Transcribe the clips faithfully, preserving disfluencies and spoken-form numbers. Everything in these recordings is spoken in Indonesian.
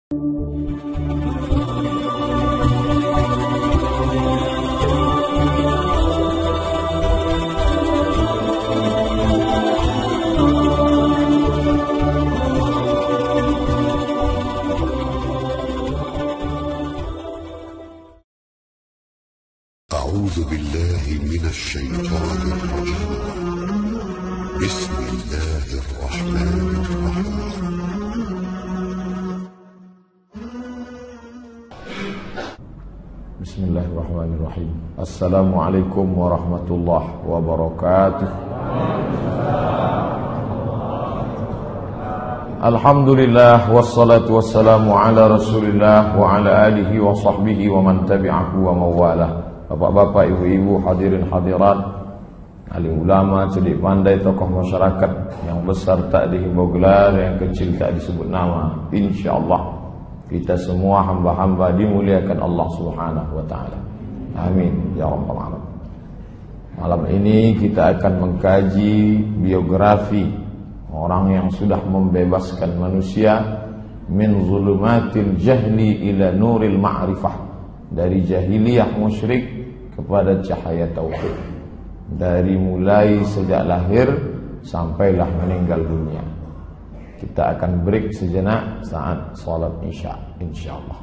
أعوذ بالله من الشيطان الرجيم. بسم الله الرحمن الرحيم. بسم الله الرحمن الرحيم. السلام عليكم ورحمة الله وبركاته. Alhamdulillah wassalatu wassalamu ala Rasulillah wa ala alihi wa sahbihi wa man tabi'ahu wa mawalah. Bapak-bapak, ibu-ibu, hadirin hadirat, alim ulama, cerdik pandai, tokoh masyarakat, yang besar tak dihimbau gelar, yang kecil tak disebut nama. Insyaallah kita semua hamba-hamba dimuliakan Allah Subhanahu wa taala. Amin ya rabbal alamin. Malam ini kita akan mengkaji biografi orang yang sudah membebaskan manusia min zulumatil jahli ila nuril ma'rifah, dari jahiliyah musyrik kepada cahaya tauhid, dari mulai sejak lahir sampailah meninggal dunia. Kita akan break sejenak saat salat isya insyaallah.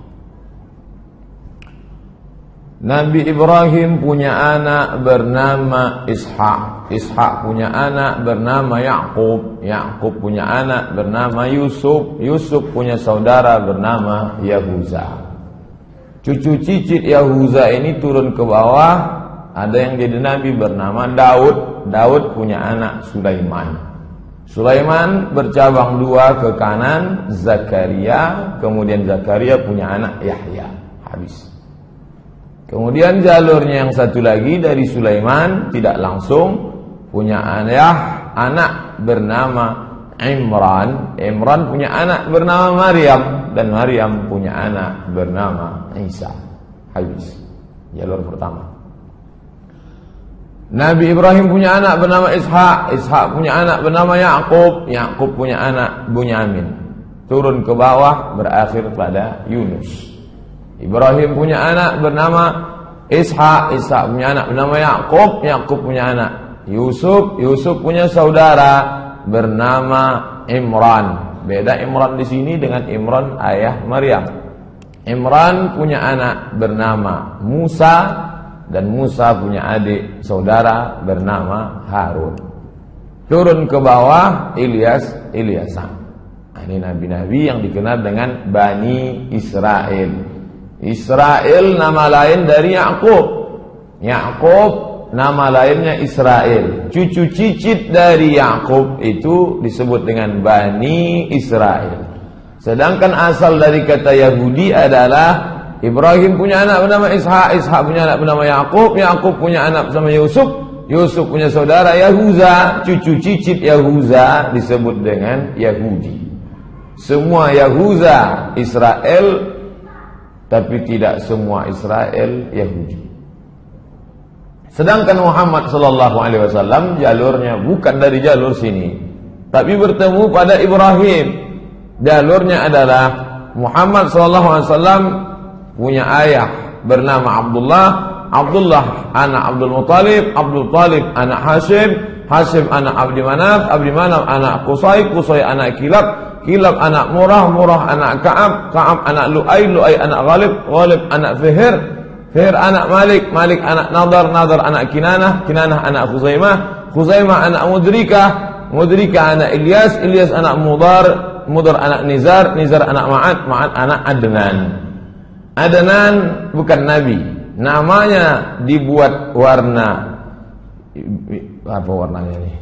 Nabi Ibrahim punya anak bernama Ishak. Ishak punya anak bernama Yakub. Yakub punya anak bernama Yusuf. Yusuf punya saudara bernama Yahuza. Cucu cicit Yahuza ini turun ke bawah, ada yang jadi nabi bernama Daud. Daud punya anak Sulaiman. Sulaiman bercabang dua ke kanan, Zakaria. Kemudian Zakaria punya anak Yahya. Habis. Kemudian jalurnya yang satu lagi dari Sulaiman tidak langsung punya anak anak bernama Imran. Imran punya anak bernama Maryam, dan Maryam punya anak bernama Isa. Habis jalur pertama. Nabi Ibrahim punya anak bernama Ishak. Ishak punya anak bernama Yakub. Yakub punya anak Bunyamin. Turun ke bawah berakhir pada Yunus. Ibrahim punya anak bernama Ishak. Ishak punya anak bernama Yakub. Yakub punya anak Yusuf. Yusuf punya saudara bernama Imran. Beda Imran di sini dengan Imran ayah Maryam. Imran punya anak bernama Musa, dan Musa punya adik saudara bernama Harun. Turun ke bawah Ilyas, Ilyasan. Ini nabi-nabi yang dikenal dengan Bani Israel. Israel nama lain dari Yakub. Yakub nama lainnya Israel. Cucu cicit dari Yakub itu disebut dengan Bani Israel. Sedangkan asal dari kata Yahudi adalah Ibrahim punya anak bernama Ishak. Ishak punya anak bernama Yakub. Yakub punya anak bernama Yusuf. Yusuf punya saudara Yahuza. Cucu cicit Yahuza disebut dengan Yahudi. Semua Yahuza Israel, tapi tidak semua Israel Yahudi. Sedangkan Muhammad sallallahu alaihi wasallam jalurnya bukan dari jalur sini, tapi bertemu pada Ibrahim. Jalurnya adalah Muhammad sallallahu alaihi wasallam punya ayah bernama Abdullah. Abdullah anak Abdul Muttalib. Abdul Muttalib anak Hashim. Hashim anak Abdi Manaf. Abdi Manaf anak Qusay. Qusay anak Kilab. Kilab anak Murah. Murah anak Ka'ab. Ka'ab anak Lu'ay. Lu'ay anak Ghalib. Ghalib anak Fihir. Fihir anak Malik. Malik anak Nadar. Nadar anak Kinanah. Kinanah anak Khuzaimah. Khuzaimah anak Mudrikah. Mudrikah anak Ilyas. Ilyas anak Mudar. Mudar anak Nizar. Nizar anak Ma'ad. Ma'ad anak Adnan. Adnan bukan nabi. Namanya dibuat warna, apa warnanya ini?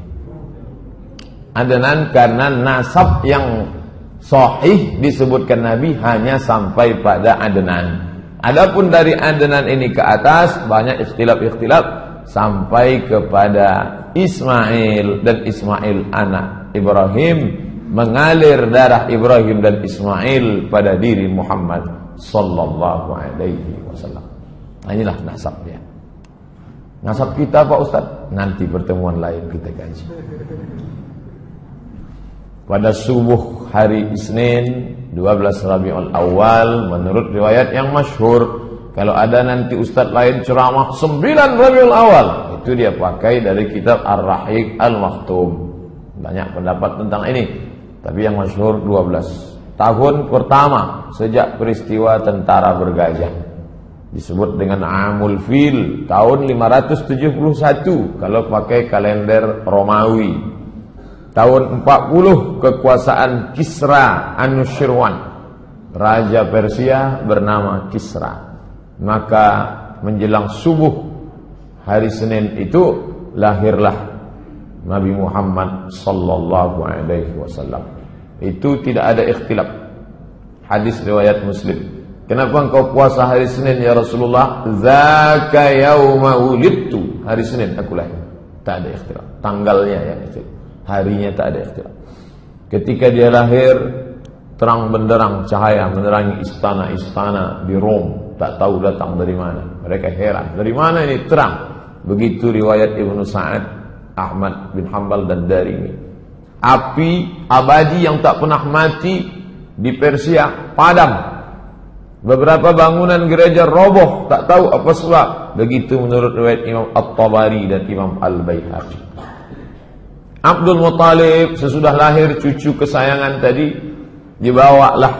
Adnan karena nasab yang sahih disebutkan nabi hanya sampai pada Adnan. Adapun dari Adnan ini ke atas banyak ikhtilaf-ikhtilaf sampai kepada Ismail, dan Ismail anak Ibrahim, mengalir darah Ibrahim dan Ismail pada diri Muhammad sallallahu alaihi wasallam. Nah, inilah nasabnya. Nasab kita Pak Ustaz, nanti pertemuan lain kita kaji. pada subuh hari Isnin dua belas Rabiul Awal, menurut riwayat yang masyhur. Kalau ada nanti ustaz lain ceramah sembilan Rabiul Awal, itu dia pakai dari kitab Ar-Rahiq Al-Maktum. Banyak pendapat tentang ini, tapi yang masyhur dua belas. Tahun pertama sejak peristiwa tentara bergajah, disebut dengan Amul Fil, tahun lima ratus tujuh puluh satu kalau pakai kalender Romawi. Tahun empat puluh kekuasaan Kisra Anushirwan, raja Persia bernama Kisra. Maka menjelang subuh hari Senin itu lahirlah Nabi Muhammad sallallahu alaihi wasallam. Itu tidak ada ikhtilaf. Hadis riwayat Muslim. Kenapa engkau puasa hari Senin ya Rasulullah? Zaka yauma wulidtu. Hari Senin aku lahir. Tak ada ikhtilaf. Tanggalnya yang ikhtilaf. Harinya tak ada ikhtilaf. Ketika dia lahir, terang benderang cahaya menerangi istana-istana di Rom. Tak tahu datang dari mana. Mereka heran. Dari mana ini terang? Begitu riwayat Ibnu Sa'ad, Ahmad bin Hanbal dan Darimi. Api abadi yang tak pernah mati di Persia padam. Beberapa bangunan gereja roboh, tak tahu apa sebab. Begitu menurut riwayat Imam At-Tabari dan Imam Al-Baihaqi. Abdul Muttalib sesudah lahir cucu kesayangan tadi dibawalah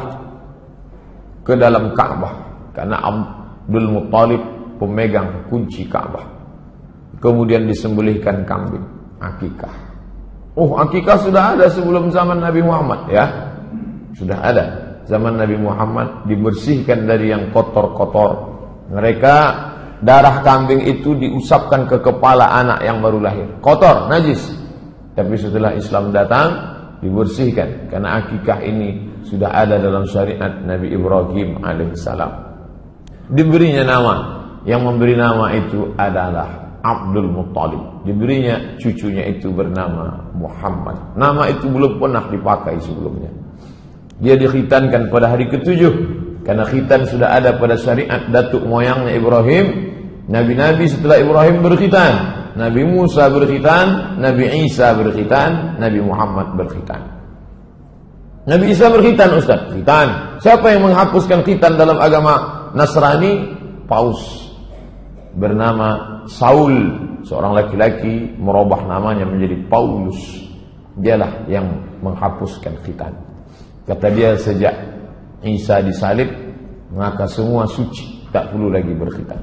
ke dalam Ka'bah, karena Abdul Muttalib pemegang kunci Ka'bah. Kemudian disembelihkan kambing, akikah. Oh, akikah sudah ada sebelum zaman Nabi Muhammad ya. Sudah ada. Zaman Nabi Muhammad dibersihkan dari yang kotor-kotor. Mereka darah kambing itu diusapkan ke kepala anak yang baru lahir. Kotor, najis. Tapi setelah Islam datang dibersihkan, karena akikah ini sudah ada dalam syariat Nabi Ibrahim alaihissalam. Diberinya nama. Yang memberi nama itu adalah Abdul Muttalib. Diberinya cucunya itu bernama Muhammad. Nama itu belum pernah dipakai sebelumnya. Dia dikhitankan pada hari ketujuh, karena khitan sudah ada pada syariat datuk moyangnya Ibrahim. Nabi-nabi setelah Ibrahim berkhitan. Nabi Musa berkhitan, Nabi Isa berkhitan, Nabi Muhammad berkhitan. Nabi Isa berkhitan, Ustaz. Khitan. Siapa yang menghapuskan khitan dalam agama Nasrani? Paus bernama Saul, seorang laki-laki merubah namanya menjadi Paulus. Dialah yang menghapuskan khitan. Kata dia, sejak Isa disalib, maka semua suci, tak perlu lagi berkhitan.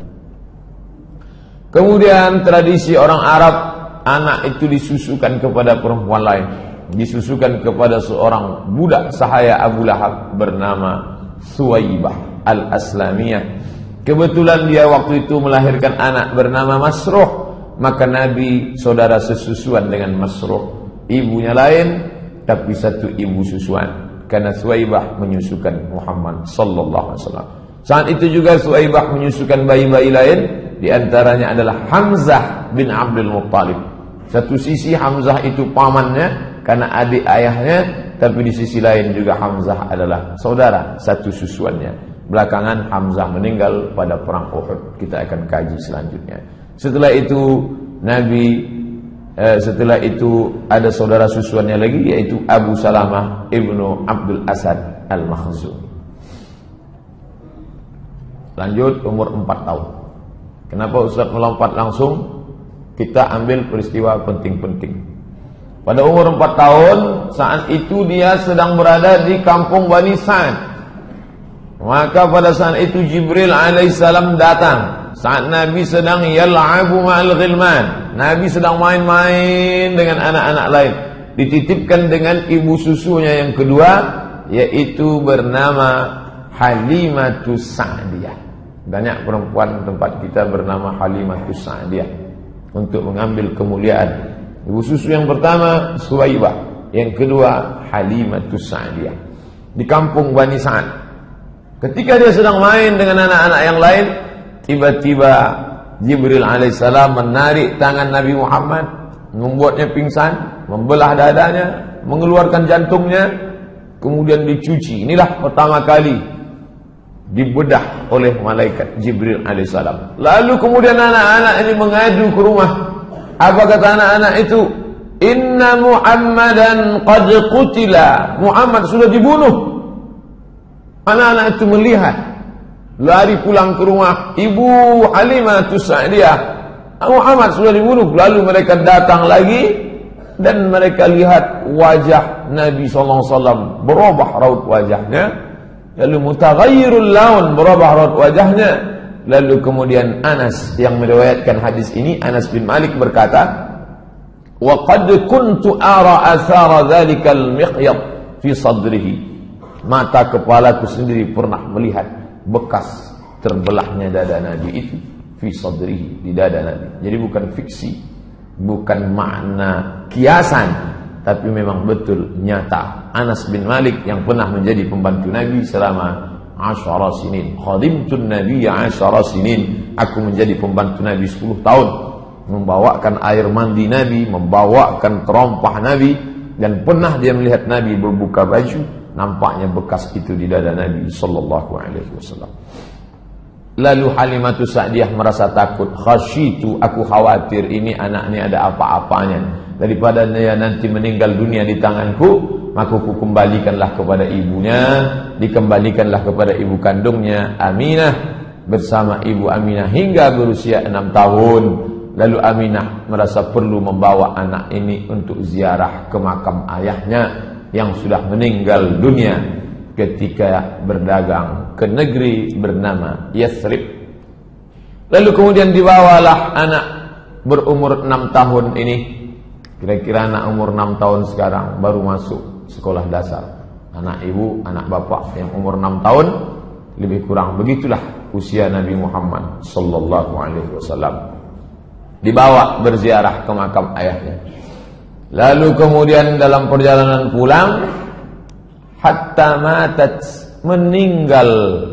Kemudian tradisi orang Arab, anak itu disusukan kepada perempuan lain, disusukan kepada seorang budak sahaya Abu Lahab bernama Suwaibah Al-Aslamiyah. Kebetulan dia waktu itu melahirkan anak bernama Masruh, maka Nabi saudara sesusuan dengan Masruh. Ibunya lain, tapi satu ibu susuan, karena Suwaibah menyusukan Muhammad sallallahu alaihi wasallam. Saat itu juga Suwaibah menyusukan bayi-bayi lain, di antaranya adalah Hamzah bin Abdul Muttalib. Satu sisi Hamzah itu pamannya karena adik ayahnya, tapi di sisi lain juga Hamzah adalah saudara satu susuannya. Belakangan Hamzah meninggal pada perang Uhud. Kita akan kaji selanjutnya. Setelah itu Nabi eh, setelah itu ada saudara susuannya lagi, yaitu Abu Salamah ibnu Abdul Asad Al-Makhzumi. Lanjut, umur empat tahun. Kenapa Ustaz melompat langsung? Kita ambil peristiwa penting-penting. Pada umur empat tahun, saat itu dia sedang berada di kampung Bani Sa'ad. Maka pada saat itu Jibril alaihissalam datang saat Nabi sedang yal'abu ma'al ghilman. Nabi sedang main-main dengan anak-anak lain. Dititipkan dengan ibu susunya yang kedua, yaitu bernama Halimatus Sa'diyah. Banyak perempuan tempat kita bernama Halimatus Sa'diyah untuk mengambil kemuliaan. Ibu susu yang pertama Suwaibah, yang kedua Halimatus Sa'diyah, di kampung Bani Sa'ad. Ketika dia sedang main dengan anak-anak yang lain, tiba-tiba Jibril alaihissalam menarik tangan Nabi Muhammad, membuatnya pingsan, membelah dadanya, mengeluarkan jantungnya, kemudian dicuci. Inilah pertama kali dibedah oleh malaikat Jibril alaihissalam. Lalu kemudian anak-anak ini mengadu ke rumah. Apa kata anak-anak itu? Inna Muhammadan qad qutila. Muhammad sudah dibunuh. Anak-anak itu melihat, lari pulang ke rumah Ibu Halimah Sa'diyah. Muhammad sudah dibunuh. Lalu mereka datang lagi dan mereka lihat wajah Nabi sallallahu alaihi wasallam berubah raut wajahnya. Lalu mutaghayyirul laun, berubah raut wajahnya. Lalu kemudian Anas yang meriwayatkan hadis ini, Anas bin Malik berkata, wa qad kuntu ara athara dhalikal miqyad fi sadrihi. Mata kepalaku sendiri pernah melihat bekas terbelahnya dada Nabi itu fi sadrihi, di dada Nabi. Jadi bukan fiksi, bukan makna kiasan, tapi memang betul nyata. Anas bin Malik yang pernah menjadi pembantu Nabi selama asyara sinin. Khadimtun Nabi asyara sinin. Aku menjadi pembantu Nabi sepuluh tahun, membawakan air mandi Nabi, membawakan terompah Nabi, dan pernah dia melihat Nabi berbuka baju, nampaknya bekas itu di dada Nabi sallallahu alaihi wasallam. Lalu Halimah Sa'diyah merasa takut. Khasyitu, aku khawatir ini anak ini ada apa-apanya. Daripada dia nanti meninggal dunia di tanganku, maka aku kembalikanlah kepada ibunya, dikembalikanlah kepada ibu kandungnya Aminah bersama ibu Aminah hingga berusia enam tahun. Lalu Aminah merasa perlu membawa anak ini untuk ziarah ke makam ayahnya yang sudah meninggal dunia ketika berdagang ke negeri bernama Yathrib. Lalu kemudian dibawalah anak berumur enam tahun ini. Kira-kira anak umur enam tahun sekarang baru masuk sekolah dasar. Anak ibu, anak bapak yang umur enam tahun lebih kurang begitulah usia Nabi Muhammad sallallahu alaihi wasallam. Dibawa berziarah ke makam ayahnya. Lalu kemudian dalam perjalanan pulang, hatta matat, meninggal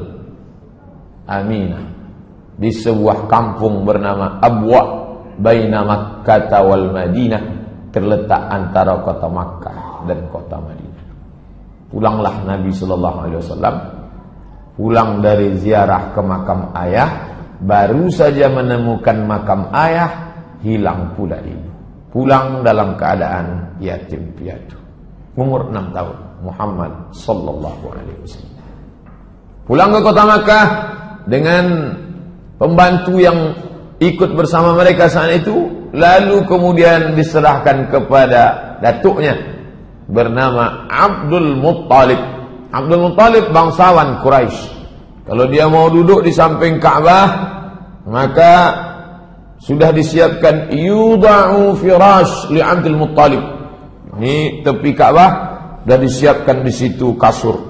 Aminah di sebuah kampung bernama Abwa baina Makkah wal Madinah, terletak antara kota Makkah dan kota Madinah. Pulanglah Nabi sallallahu alaihi wasallam, pulang dari ziarah ke makam ayah, baru saja menemukan makam ayah, hilang pula ibu. Pulang dalam keadaan yatim piatu. Umur enam tahun, Muhammad sallallahu alaihi wasallam. Pulang ke kota Makkah dengan pembantu yang ikut bersama mereka saat itu, lalu kemudian diserahkan kepada datuknya bernama Abdul Muttalib. Abdul Muttalib bangsawan Quraisy. Kalau dia mau duduk di samping Ka'bah, maka sudah disiapkan yudha'u firash li Abdul Muttalib. Ini tepi Ka'bah sudah disiapkan di situ kasur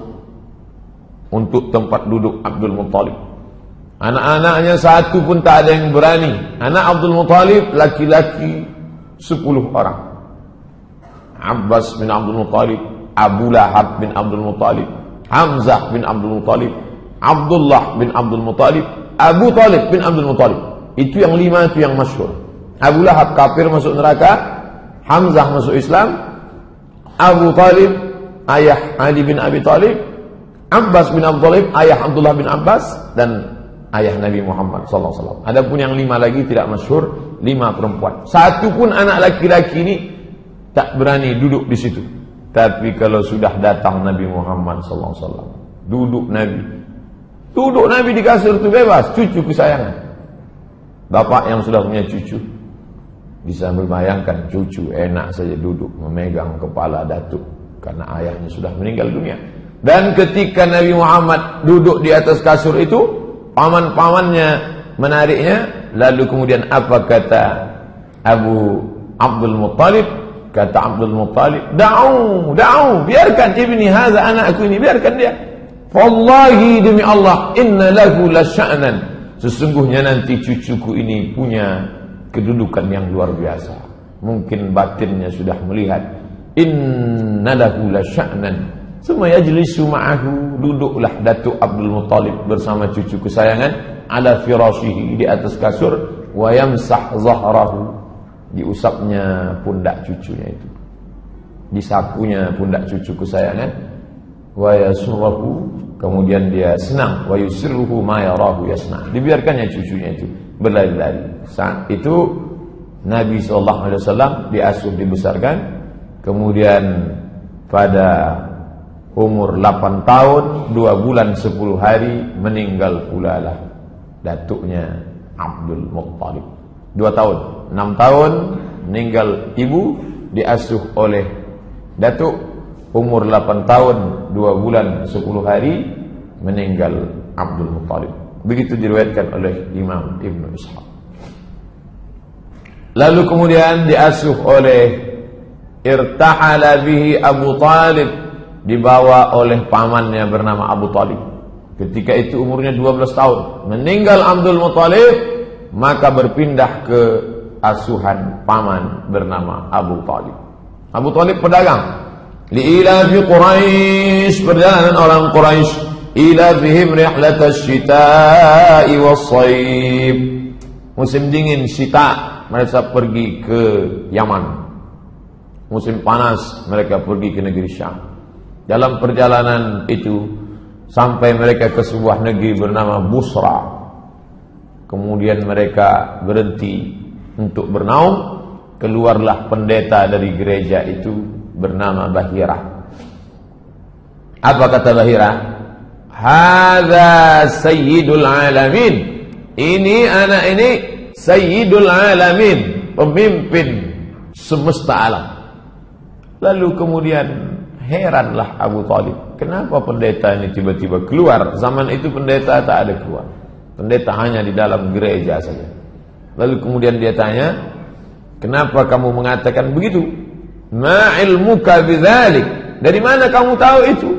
untuk tempat duduk Abdul Muttalib. Anak-anaknya satu pun tak ada yang berani. Anak Abdul Muttalib laki-laki sepuluh orang. Abbas bin Abdul Muttalib, Abu Lahab bin Abdul Muttalib, Hamzah bin Abdul Muttalib, Abdullah bin Abdul Muttalib, Abu Talib bin Abdul Muttalib. Itu yang lima itu yang masyhur. Abu Lahab kafir masuk neraka, Hamzah masuk Islam, Abu Talib ayah Ali bin Abi Talib, Abbas bin Abdul Talib ayah Abdullah bin Abbas, dan ayah Nabi Muhammad sallallahu alaihi wasallam. Adapun yang lima lagi tidak masyhur, lima perempuan. Satu pun anak laki-laki ini tak berani duduk di situ. Tapi kalau sudah datang Nabi Muhammad sallallahu alaihi wasallam, duduk Nabi. Duduk Nabi di kasur itu bebas, cucu kesayangan. Bapak yang sudah punya cucu bisa membayangkan cucu enak saja duduk memegang kepala datuk karena ayahnya sudah meninggal dunia. Dan ketika Nabi Muhammad duduk di atas kasur itu, paman-pamannya menariknya. Lalu kemudian apa kata Abu Abdul Muttalib? Kata Abdul Muttalib, da'u, da'u, biarkan ibni hadza, anakku ini, biarkan dia. Wallahi, demi Allah, inna lahu lasya'nan, sesungguhnya nanti cucuku ini punya kedudukan yang luar biasa. Mungkin batinnya sudah melihat. Inna lahu lasya'nan. Summa yajlisu ma'ahu, duduklah Datuk Abdul Muttalib bersama cucu kesayangan ala firashihi, di atas kasur, wa yamsah zahrahu, diusapnya pundak cucunya itu, disapunya pundak cucu kesayangan, wa yasurruhu, kemudian dia senang, wa yusirruhu ma yarahu yasna, dibiarkannya cucunya itu berlari-lari. Saat itu Nabi shallallahu alaihi wasallam diasuh, dibesarkan, kemudian pada umur delapan tahun dua bulan sepuluh hari meninggal pula lah datuknya Abdul Muttalib. Dua tahun, enam tahun meninggal ibu, diasuh oleh datuk. Umur delapan tahun dua bulan sepuluh hari meninggal Abdul Muttalib. Begitu diriwayatkan oleh Imam Ibnu Ishaq. Lalu kemudian diasuh oleh irtahala bihi Abu Talib, dibawa oleh pamannya bernama Abu Talib. Ketika itu umurnya dua belas tahun. Meninggal Abdul Muttalib, maka berpindah ke asuhan paman bernama Abu Talib. Abu Talib pedagang. Li'ilafi Quraisy, perjalanan orang Quraisy, ilafihim rihlatasy syita'i was-shayb. Musim dingin syita mereka pergi ke Yaman. Musim panas mereka pergi ke negeri Syam. Dalam perjalanan itu sampai mereka ke sebuah negeri bernama Busra. Kemudian mereka berhenti untuk bernaung. Keluarlah pendeta dari gereja itu bernama Bahira. Apa kata Bahira? Hadza sayyidul alamin. Ini anak ini sayyidul alamin, pemimpin semesta alam. Lalu kemudian heranlah Abu Talib, kenapa pendeta ini tiba-tiba keluar? Zaman itu pendeta tak ada keluar, pendeta hanya di dalam gereja saja. Lalu kemudian dia tanya, kenapa kamu mengatakan begitu? Ma ilmuka bidzalik, dari mana kamu tahu itu?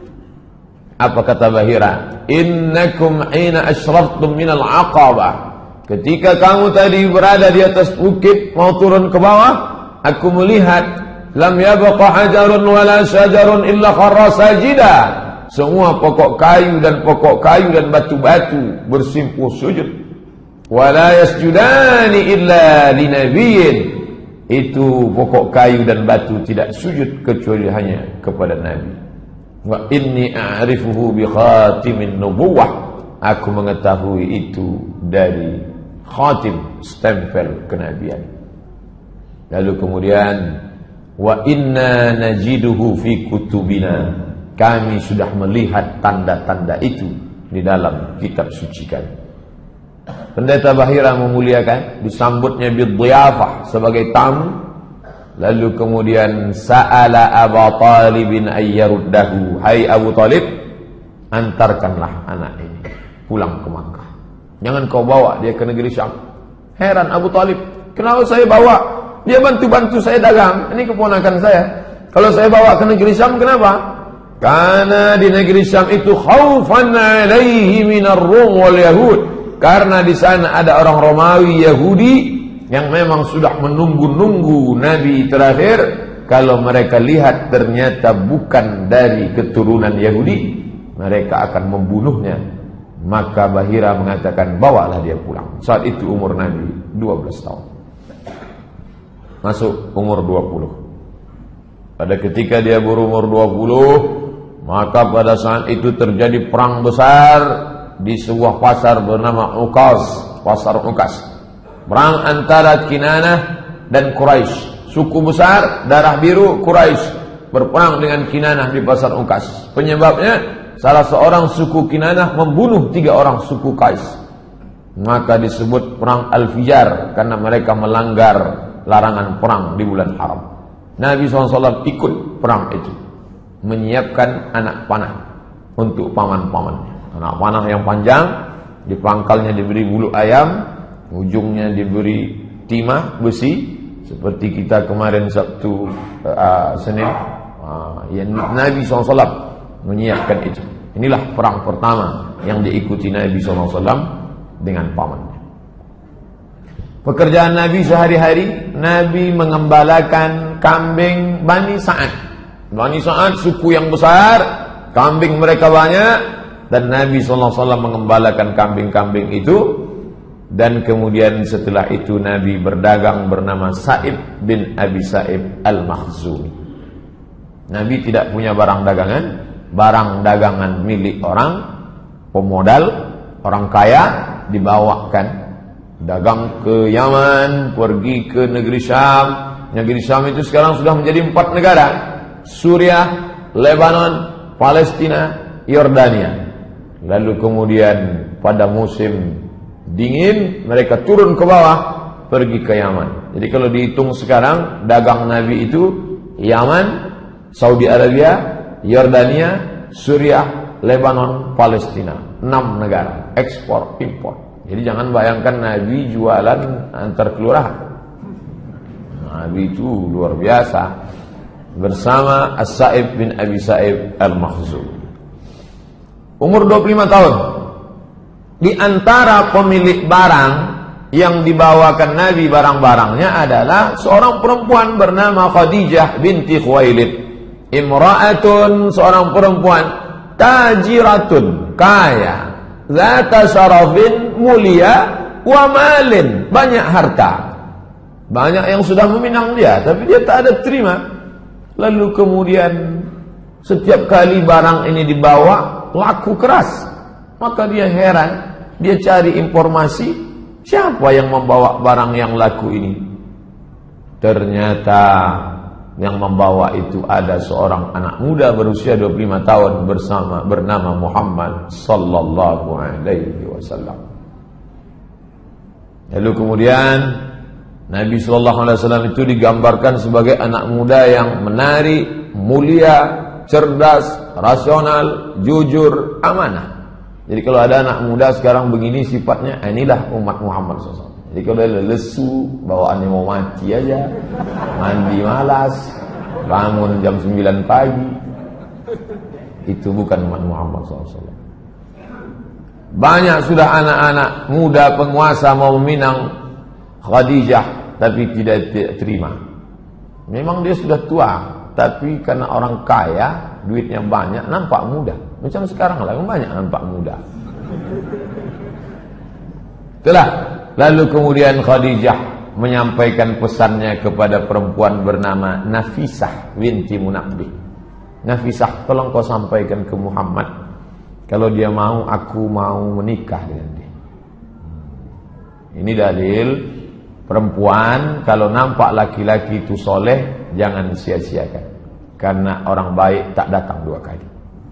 Apa kata Bahira? Innakum hina asyraftum minal aqabah, ketika kamu tadi berada di atas bukit mau turun ke bawah, aku melihat lam yabqa hajarun wala syajarun illa kharra sajida. Semua pokok kayu dan pokok kayu dan batu-batu bersimpuh sujud. Wala yasjudani illa linabiyyin. Itu pokok kayu dan batu tidak sujud kecuali hanya kepada Nabi. Wa inni a'rifuhu bi khatimin nubuwah. Aku mengetahui itu dari khatim, stempel kenabian. Lalu kemudian wa inna najiduhu fi kutubina, kami sudah melihat tanda-tanda itu di dalam kitab suci kami. Pendeta Bahira memuliakan, disambutnya bidhiyafah sebagai tamu. Lalu kemudian sa'ala Abu Talibin ayyaruddahu, hai Abu Talib, antarkanlah anak ini pulang ke Makkah, jangan kau bawa dia ke negeri Syam. Heran Abu Talib, kenapa saya bawa? Dia bantu-bantu saya dagang, ini keponakan saya. Kalau saya bawa ke negeri Syam, kenapa? Karena di negeri Syam itu khaufan alaihi minar Rum wal Yahud, karena di sana ada orang Romawi Yahudi yang memang sudah menunggu-nunggu Nabi terakhir. Kalau mereka lihat ternyata bukan dari keturunan Yahudi, mereka akan membunuhnya. Maka Bahira mengatakan, bawalah dia pulang. Saat itu umur Nabi dua belas tahun, masuk umur dua puluh. Pada ketika dia berumur dua puluh, maka pada saat itu terjadi perang besar di sebuah pasar bernama Uqas, pasar Uqas. Perang antara Kinanah dan Quraisy. Suku besar darah biru Quraisy berperang dengan Kinanah di pasar Uqas. Penyebabnya salah seorang suku Kinanah membunuh tiga orang suku Qais. Maka disebut perang Al-Fijar karena mereka melanggar larangan perang di bulan haram. Nabi shallallahu alaihi wasallam ikut perang itu, menyiapkan anak panah untuk paman-pamannya. Anak panah yang panjang, di pangkalnya diberi bulu ayam, ujungnya diberi timah besi, seperti kita kemarin Sabtu uh, Senin. Uh, yang Nabi shallallahu alaihi wasallam menyiapkan itu. Inilah perang pertama yang diikuti Nabi shallallahu alaihi wasallam dengan pamannya. Pekerjaan Nabi sehari-hari, Nabi mengembalakan kambing Bani Sa'ad. Bani Sa'ad suku yang besar, kambing mereka banyak, dan Nabi shallallahu alaihi wasallam mengembalakan kambing-kambing itu. Dan kemudian setelah itu Nabi berdagang bernama Sa'ib bin Abi Sa'ib Al-Makhzumi. Nabi tidak punya barang dagangan, barang dagangan milik orang pemodal, orang kaya, dibawakan dagang ke Yaman, pergi ke negeri Syam. Negeri Syam itu sekarang sudah menjadi empat negara: Suriah, Lebanon, Palestina, Yordania. Lalu kemudian pada musim dingin mereka turun ke bawah, pergi ke Yaman. Jadi kalau dihitung sekarang, dagang Nabi itu Yaman, Saudi Arabia, Yordania, Suriah, Lebanon, Palestina. Enam negara, ekspor impor. Jadi jangan bayangkan Nabi jualan antar kelurahan. Nabi itu luar biasa, bersama As-Sa'ib bin Abi Sa'ib Al-Makhzumi. Umur dua puluh lima tahun. Di antara pemilik barang yang dibawakan Nabi barang-barangnya adalah seorang perempuan bernama Khadijah binti Khuwailid. Imra'atun, seorang perempuan tajiratun, kaya, zata syarafin, mulia, wa malin, banyak harta. Banyak yang sudah meminang dia, tapi dia tak ada terima. Lalu kemudian setiap kali barang ini dibawa, laku keras. Maka dia heran, dia cari informasi, siapa yang membawa barang yang laku ini? Ternyata yang membawa itu ada seorang anak muda berusia dua puluh lima tahun bersama bernama Muhammad sallallahu alaihi wasallam. Lalu kemudian Nabi sallallahu alaihi wasallam itu digambarkan sebagai anak muda yang menarik, mulia, cerdas, rasional, jujur, amanah. Jadi kalau ada anak muda sekarang begini sifatnya, inilah umat Muhammad sallallahu alaihi wasallam. Jadi kalau dia lesu, bawaannya mau mati aja, mandi malas, bangun jam sembilan pagi, itu bukan umat Muhammad sallallahu alaihi wasallam. Banyak sudah anak-anak muda penguasa mau meminang Khadijah, tapi tidak, tidak terima. Memang dia sudah tua, tapi karena orang kaya, duitnya banyak, nampak muda. Macam sekarang lah, banyak nampak muda. Itulah. Lalu kemudian Khadijah menyampaikan pesannya kepada perempuan bernama Nafisah binti Munabbih. Nafisah, tolong kau sampaikan ke Muhammad, kalau dia mau, aku mau menikah dengan dia. Ini dalil perempuan kalau nampak laki-laki itu soleh, jangan sia-siakan. Karena orang baik tak datang dua kali.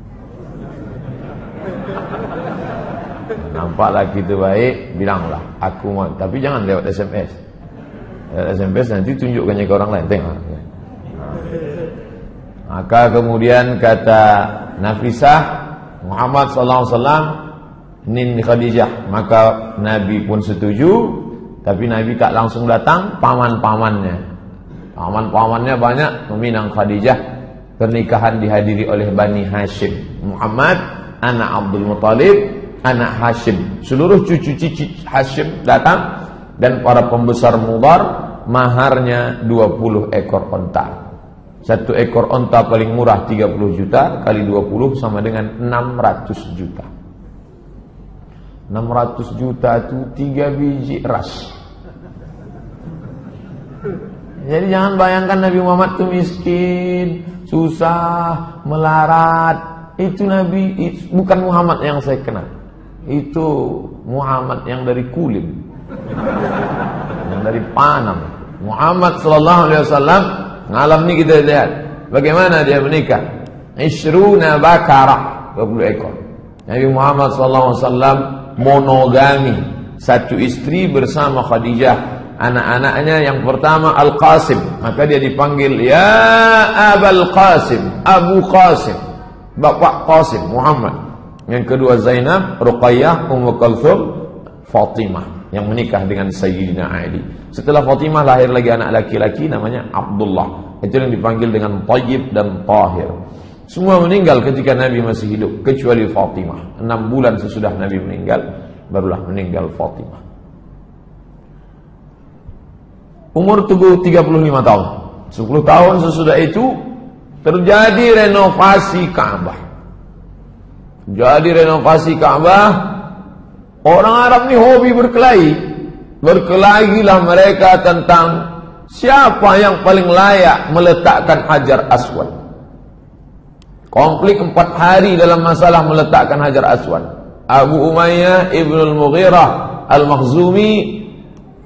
Nampak laki itu baik, bilanglah aku mau, tapi jangan lewat S M S. Lewat S M S nanti tunjukkannya ke orang lain, tengok. Maka kemudian kata Nafisah, Muhammad sallallahu alaihi wasallam nin Khadijah. Maka Nabi pun setuju, tapi Nabi tak langsung datang, paman-pamannya. Paman-pamannya banyak meminang Khadijah. Pernikahan dihadiri oleh Bani Hashim. Muhammad, anak Abdul Muttalib, anak Hashim. Seluruh cucu-cucu Hashim datang, dan para pembesar Mudhar, maharnya dua puluh ekor onta. Satu ekor onta paling murah tiga puluh juta, kali dua puluh sama dengan enam ratus juta. enam ratus juta itu tiga biji eras. Jadi jangan bayangkan Nabi Muhammad itu miskin, susah, melarat. Itu Nabi, itu bukan Muhammad yang saya kenal. Itu Muhammad yang dari Kulim, yang dari Panam. Muhammad sallallahu alaihi wasallam, ngalam ini kita lihat bagaimana dia menikah. Ishruna bakarah, dua puluh ekor. Nabi Muhammad sallallahu alaihi wasallam monogami, satu istri bersama Khadijah. Anak-anaknya yang pertama Al-Qasim, maka dia dipanggil ya Abul Qasim, Abu Qasim, Bapak Qasim Muhammad. Yang kedua Zainab, Ruqayyah, Ummu Kulthum, Fatimah yang menikah dengan Sayyidina Ali. Setelah Fatimah lahir lagi anak laki-laki namanya Abdullah. Itu yang dipanggil dengan Thayyib dan Tahir. Semua meninggal ketika Nabi masih hidup kecuali Fatimah. Enam bulan sesudah Nabi meninggal, barulah meninggal Fatimah. Umur tubuh tiga puluh lima tahun. sepuluh tahun sesudah itu terjadi renovasi Ka'bah. Jadi renovasi Ka'bah, orang Arab ini hobi berkelahi. Berkelahilah mereka tentang siapa yang paling layak meletakkan Hajar Aswad. Konflik empat hari dalam masalah meletakkan Hajar Aswad. Abu Umayyah Ibnul Mughirah Al-Makhzumi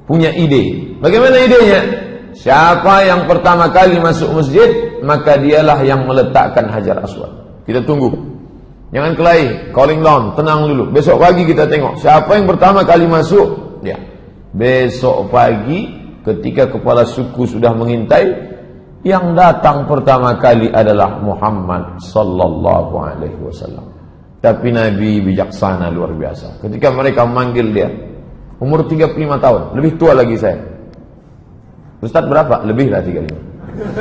punya ide. Bagaimana idenya? Siapa yang pertama kali masuk masjid, maka dialah yang meletakkan Hajar Aswad. Kita tunggu. Jangan kelahi, calling down, tenang dulu. Besok pagi kita tengok siapa yang pertama kali masuk, dia. Besok pagi ketika kepala suku sudah mengintai, yang datang pertama kali adalah Muhammad sallallahu alaihi wasallam. Tapi Nabi bijaksana luar biasa. Ketika mereka memanggil dia, umur tiga puluh lima tahun, lebih tua lagi saya. Ustaz berapa? Lebih lah tiga puluh lima.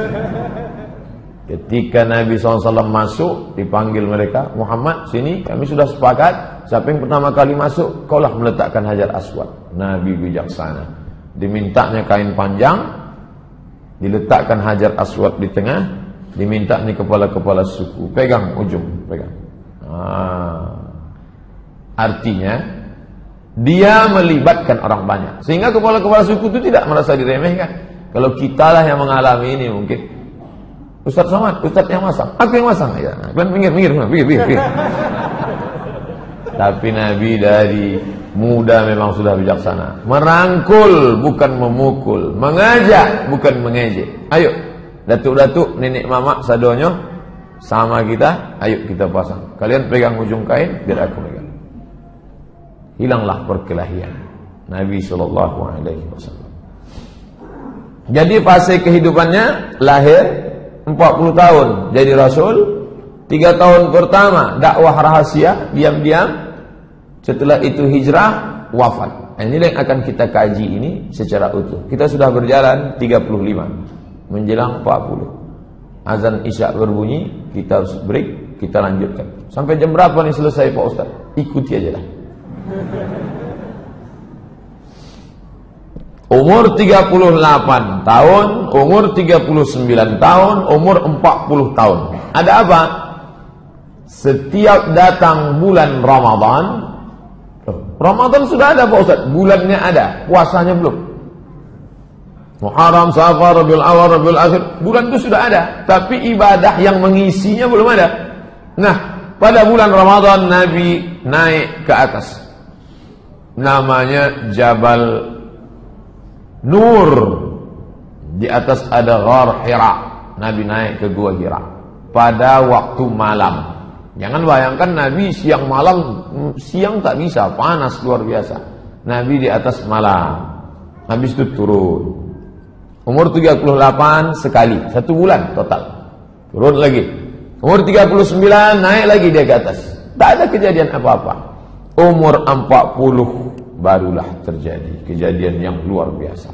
Ketika Nabi shallallahu alaihi wasallam masuk, dipanggil mereka, Muhammad sini, kami sudah sepakat, siapa yang pertama kali masuk, kaulah meletakkan Hajar Aswad. Nabi bijaksana, dimintanya kain panjang, diletakkan Hajar Aswad di tengah, dimintanya kepala-kepala suku, pegang ujung, pegang. Ah. Artinya dia melibatkan orang banyak, sehingga kepala-kepala suku itu tidak merasa diremehkan. Kalau kita lah yang mengalami ini mungkin, Ustaz Somad, Ustaz yang masang, aku yang masang ya. Kan minggir, minggir, minggir, minggir. Tapi Nabi dari muda memang sudah bijaksana. Merangkul bukan memukul, mengajak bukan mengejek. Ayo, datuk-datuk, nenek mama, sadonyo sama kita, ayo kita pasang. Kalian pegang ujung kain, biar aku pegang. Hilanglah perkelahian. Nabi sallallahu alaihi wasallam. Jadi fase kehidupannya lahir empat puluh tahun jadi Rasul, tiga tahun pertama dakwah rahasia, diam-diam. Setelah itu hijrah, wafat. Ini yang akan kita kaji ini secara utuh. Kita sudah berjalan tiga puluh lima, menjelang empat puluh. Azan Isya berbunyi, kita harus break, kita lanjutkan. Sampai jam berapa nih selesai Pak Ustaz? Ikuti aja lah. Umur tiga puluh delapan tahun, umur tiga puluh sembilan tahun, umur empat puluh tahun. Ada apa? Setiap datang bulan Ramadan, Ramadan sudah ada Pak Ustaz, bulannya ada, puasanya belum. Muharram, Safar, Rabiul Awal, Rabiul Akhir, bulan itu sudah ada, tapi ibadah yang mengisinya belum ada. Nah, pada bulan Ramadan Nabi naik ke atas. Namanya Jabal Nur. Di atas ada Ghar Hira. Nabi naik ke Gua Hira pada waktu malam. Jangan bayangkan Nabi siang malam, siang tak bisa, panas luar biasa. Nabi di atas malam. Habis itu turun. Umur tiga puluh delapan sekali, satu bulan total. Turun lagi. Umur tiga puluh sembilan naik lagi dia ke atas. Tak ada kejadian apa-apa. Umur empat puluh barulah terjadi kejadian yang luar biasa.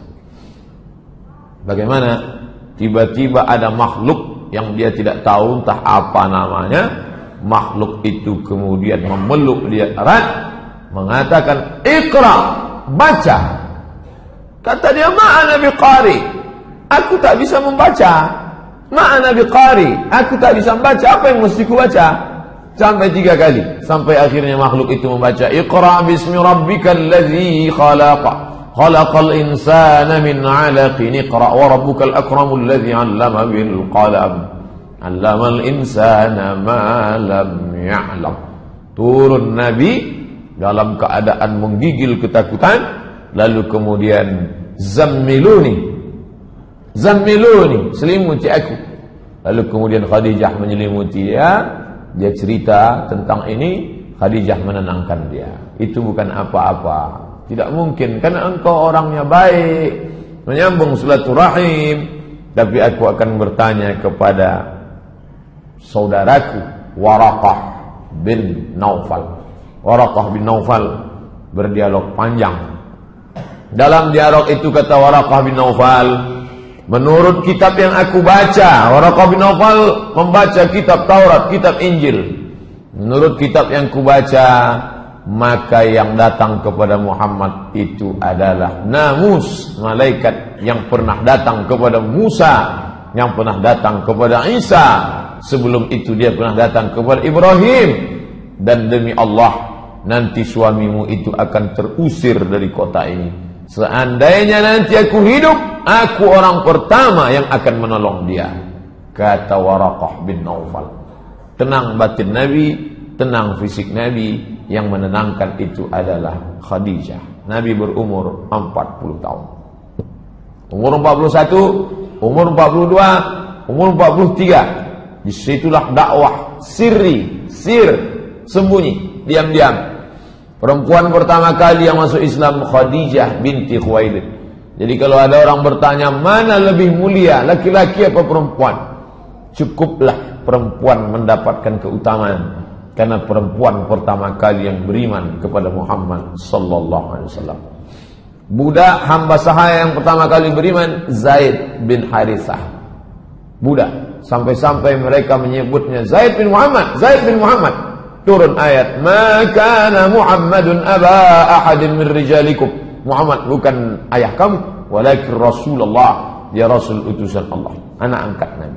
Bagaimana? Tiba-tiba ada makhluk yang dia tidak tahu entah apa namanya. Makhluk itu kemudian memeluk dia erat, mengatakan, "Iqra, baca." Kata dia, "Ma'ana biqari." Aku tak bisa membaca. Ma'ana biqari. Aku tak bisa membaca. Apa yang mesti ku baca? Sampai tiga kali. Sampai akhirnya makhluk itu membaca, "Iqra bismi rabbikal ladzi khalaqa. Khalaqal insana min 'alaqin. Iqra wa rabbukal akramul ladzi 'allama bil qalam. 'Allamal insana ma lam ya'lam." Turun Nabi dalam keadaan menggigil ketakutan, lalu kemudian, "Zammiluni. Zammiluni, selimuti aku." Lalu kemudian Khadijah menyelimuti dia. Dia cerita tentang ini, Khadijah menenangkan dia. Itu bukan apa-apa, tidak mungkin, karena engkau orangnya baik, menyambung silaturahim. Tapi aku akan bertanya kepada saudaraku Waraqah bin Naufal. Waraqah bin Naufal berdialog panjang. Dalam dialog itu kata Waraqah bin Naufal, menurut kitab yang aku baca, Waraqah bin Naufal membaca kitab Taurat, kitab Injil. Menurut kitab yang ku baca, maka yang datang kepada Muhammad itu adalah namus, malaikat yang pernah datang kepada Musa, yang pernah datang kepada Isa. Sebelum itu dia pernah datang kepada Ibrahim. Dan demi Allah, nanti suamimu itu akan terusir dari kota ini. Seandainya nanti aku hidup, aku orang pertama yang akan menolong dia. Kata Waraqah bin Naufal. Tenang batin Nabi, tenang fisik Nabi, yang menenangkan itu adalah Khadijah. Nabi berumur empat puluh tahun. Umur empat puluh satu, umur empat puluh dua, umur empat puluh tiga. Disitulah dakwah sirri, sir, sembunyi, diam-diam. Perempuan pertama kali yang masuk Islam Khadijah binti Khuwailid. Jadi kalau ada orang bertanya mana lebih mulia, laki-laki apa perempuan, cukuplah perempuan mendapatkan keutamaan, karena perempuan pertama kali yang beriman kepada Muhammad sallallahu alaihi wasallam. Budak hamba sahaya yang pertama kali beriman Zaid bin Harithah. Budak, sampai-sampai mereka menyebutnya Zaid bin Muhammad, Zaid bin Muhammad. Turun ayat, "Ma kana Muhammadun aba ahadin min rijalikum." Muhammad bukan ayah kamu, walakin Rasulullah, dia Rasul utusan Allah, anak angkat Nabi.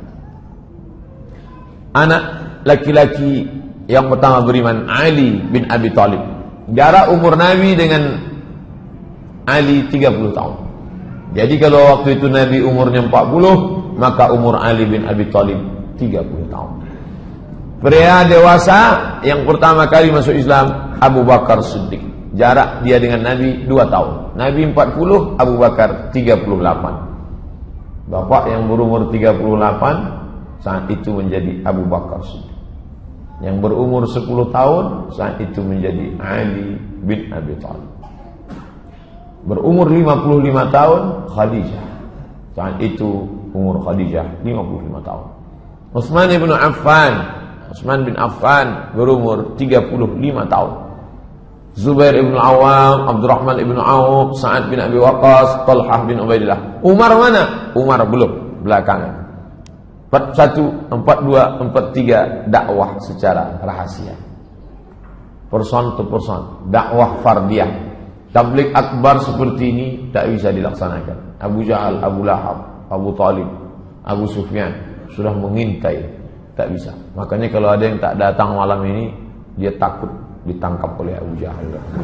Anak laki-laki yang pertama beriman Ali bin Abi Thalib. Jarak umur Nabi dengan Ali tiga puluh tahun. Jadi kalau waktu itu Nabi umurnya empat puluh, maka umur Ali bin Abi Thalib tiga puluh tahun. Pria dewasa yang pertama kali masuk Islam Abu Bakar Siddiq. Jarak dia dengan Nabi dua tahun. Nabi empat puluh, Abu Bakar tiga puluh delapan. Bapak yang berumur tiga puluh delapan saat itu menjadi Abu Bakar Siddiq. Yang berumur sepuluh tahun saat itu menjadi Ali bin Abi Thalib. Berumur lima puluh lima tahun Khadijah. Saat itu umur Khadijah lima puluh lima tahun. Utsman bin Affan, Utsman bin Affan berumur tiga puluh lima tahun. Zubair bin Awam, Abdurrahman bin Auf, Sa'ad bin Abi Waqqas, Talhah bin Ubaidillah. Umar mana? Umar belum, belakangan. empat satu, empat dua, empat tiga dakwah secara rahasia. Person to person, dakwah fardiyah. Tabligh akbar seperti ini tak bisa dilaksanakan. Abu Jahal, Abu Lahab, Abu Talib, Abu Sufyan sudah mengintai, tak bisa. Makanya kalau ada yang tak datang malam ini, dia takut ditangkap oleh Abu Jahal.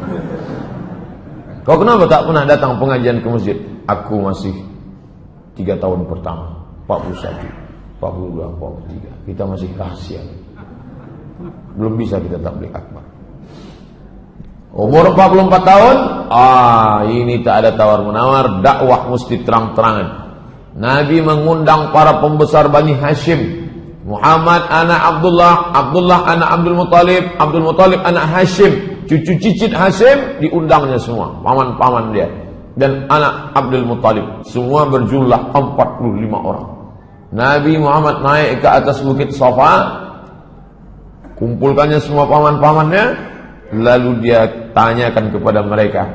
Kau kenapa tak pernah datang pengajian ke masjid? Aku masih tiga tahun pertama, empat puluh satu, empat puluh dua, empat puluh tiga. Kita masih rahasia, belum bisa kita tabligh akbar. Umur empat puluh empat tahun, ah ini tak ada tawar-menawar, dakwah mesti terang-terangan. Nabi mengundang para pembesar Bani Hashim. Muhammad anak Abdullah, Abdullah anak Abdul Muttalib, Abdul Muttalib anak Hashim, cucu cicit Hashim diundangnya semua, paman-paman dia. Dan anak Abdul Muttalib, semua berjumlah empat puluh lima orang. Nabi Muhammad naik ke atas bukit Safa, kumpulkannya semua paman-pamannya. Lalu dia tanyakan kepada mereka,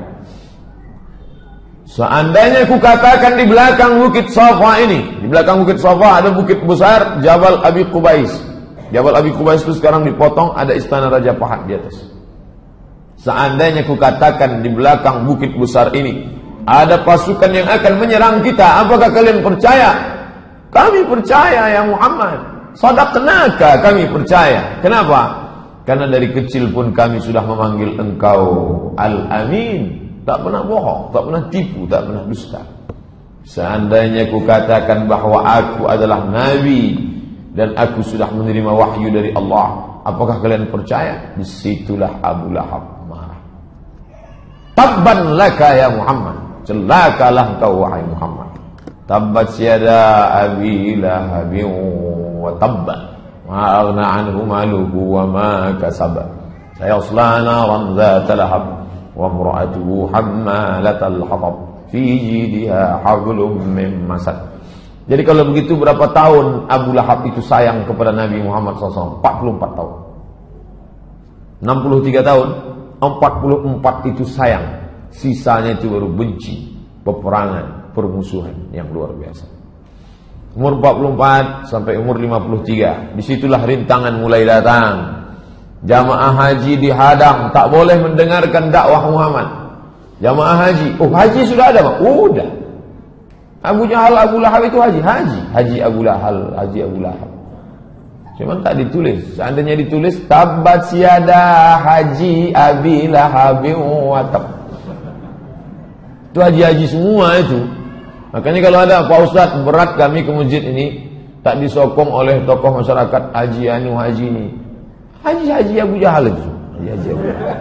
seandainya ku katakan di belakang bukit Safa ini, di belakang bukit Safa ada bukit besar Jabal Abi Qubais. Jabal Abi Qubais itu sekarang dipotong, ada istana Raja Pahat di atas. Seandainya ku katakan di belakang bukit besar ini ada pasukan yang akan menyerang kita, apakah kalian percaya? Kami percaya ya Muhammad. Sadaqnaka, kami percaya. Kenapa? Karena dari kecil pun kami sudah memanggil engkau Al-Amin. Tak pernah bohong, tak pernah tipu, tak pernah dusta. Seandainya ku katakan bahwa aku adalah Nabi dan aku sudah menerima wahyu dari Allah, apakah kalian percaya? Disitulah Abu Lahab marah. Tabban laka ya Muhammad, celakalah engkau wahai Muhammad. Tabbat yada Abi Lahabin wa tabban. Ma aghna anhu maluhu wa ma kasaba sayasla naran dzata lahab wa imra'atuhu hammalatal hatab fi jidha hablum min masad. Jadi kalau begitu berapa tahun Abu Lahab itu sayang kepada Nabi Muhammad shallallahu alaihi wasallam? empat puluh empat tahun. enam puluh tiga tahun, empat puluh empat itu sayang. Sisanya itu baru benci, peperangan, permusuhan yang luar biasa. Umur empat puluh empat sampai umur lima puluh tiga, disitulah rintangan mulai datang. Jamaah haji dihadang, tak boleh mendengarkan dakwah Muhammad. Jamaah haji, oh haji sudah ada Pak? Udah. Abu Jahal, Abu Lahab itu haji, haji, haji Abu Lahab, haji Abu Lahab. Cuman tak ditulis. Seandainya ditulis, tabat siada haji Abi Lahabin wa tab. Itu haji-haji semua itu. Makanya kalau ada Pak Ustaz berat kami ke masjid ini, tak disokong oleh tokoh masyarakat haji anu haji ini. Haji-haji Abu Jahal itu. Diejek.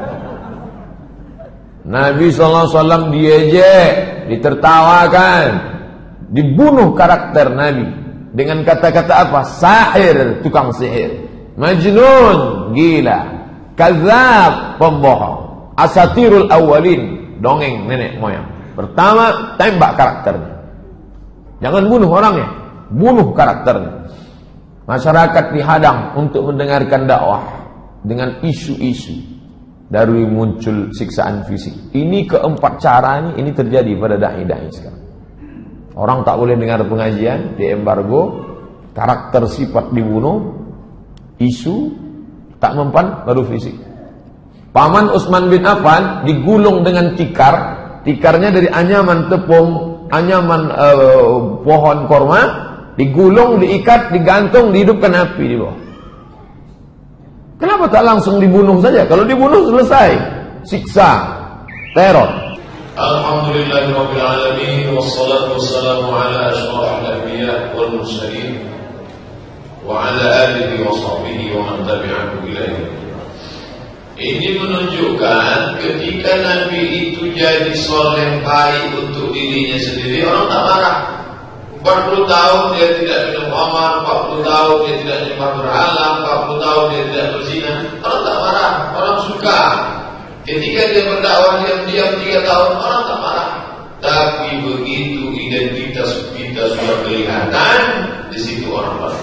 Nabi sallallahu alaihi wasallam diejek, ditertawakan, dibunuh karakter Nabi dengan kata-kata apa? Sahir, tukang sihir. Majnun, gila. Kadzab, pembohong. Asatirul awwalin, dongeng nenek moyang. Pertama, tembak karakternya. Jangan bunuh orangnya, bunuh karakternya. Masyarakat dihadang untuk mendengarkan dakwah dengan isu-isu, dari muncul siksaan fisik. Ini keempat cara ini, ini terjadi pada dai-dai sekarang. Orang tak boleh dengar pengajian, diembargo, karakter sifat dibunuh, isu tak mempan, baru fisik. Paman Utsman bin Affan digulung dengan tikar, tikarnya dari anyaman tepung, anyaman uh, pohon korma, digulung, diikat, digantung, dihidupkan api di bawah. Kenapa tak langsung dibunuh saja? Kalau dibunuh selesai, siksa, teror. Alhamdulillahirabbil alamin wassalatu wassalamu ala asyrafil anbiya wal mursalin wa ala alihi wa sahbihi wa man tabi'ahu ila yaumil qiyamah. Ini menunjukkan ketika Nabi itu jadi soleh baik untuk dirinya sendiri, orang tak marah. empat puluh tahun dia tidak minum khamar, empat puluh tahun dia tidak nyembah berhala, empat puluh tahun dia tidak berzina, orang tak marah, orang suka. Ketika dia berdakwah diam-diam tiga tahun, orang tak marah. Tapi begitu identitas kita sudah kelihatan, di situ orang marah.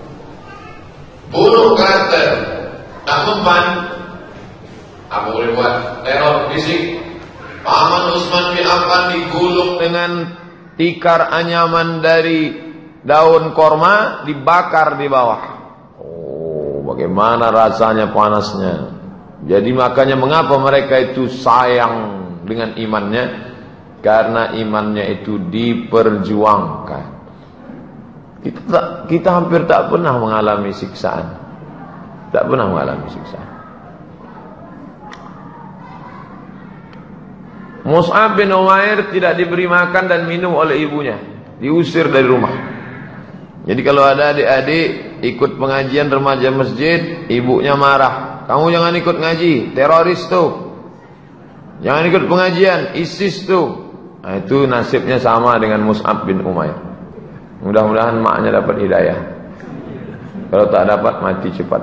Bunuh karakter, tak mempan. Apa boleh buat? Teror fisik. Paman Utsman bin Affan digulung dengan tikar anyaman dari daun korma, dibakar di bawah. Oh, bagaimana rasanya panasnya. Jadi makanya mengapa mereka itu sayang dengan imannya? Karena imannya itu diperjuangkan. Kita, tak, kita hampir tak pernah mengalami siksaan. Tak pernah mengalami siksaan. Mus'ab bin Umair tidak diberi makan dan minum oleh ibunya, diusir dari rumah. Jadi kalau ada adik-adik ikut pengajian remaja masjid, ibunya marah, kamu jangan ikut ngaji, teroris tuh. Jangan ikut pengajian, ISIS tuh. Nah, itu nasibnya sama dengan Mus'ab bin Umair. Mudah-mudahan maknya dapat hidayah. Kalau tak dapat, mati cepat.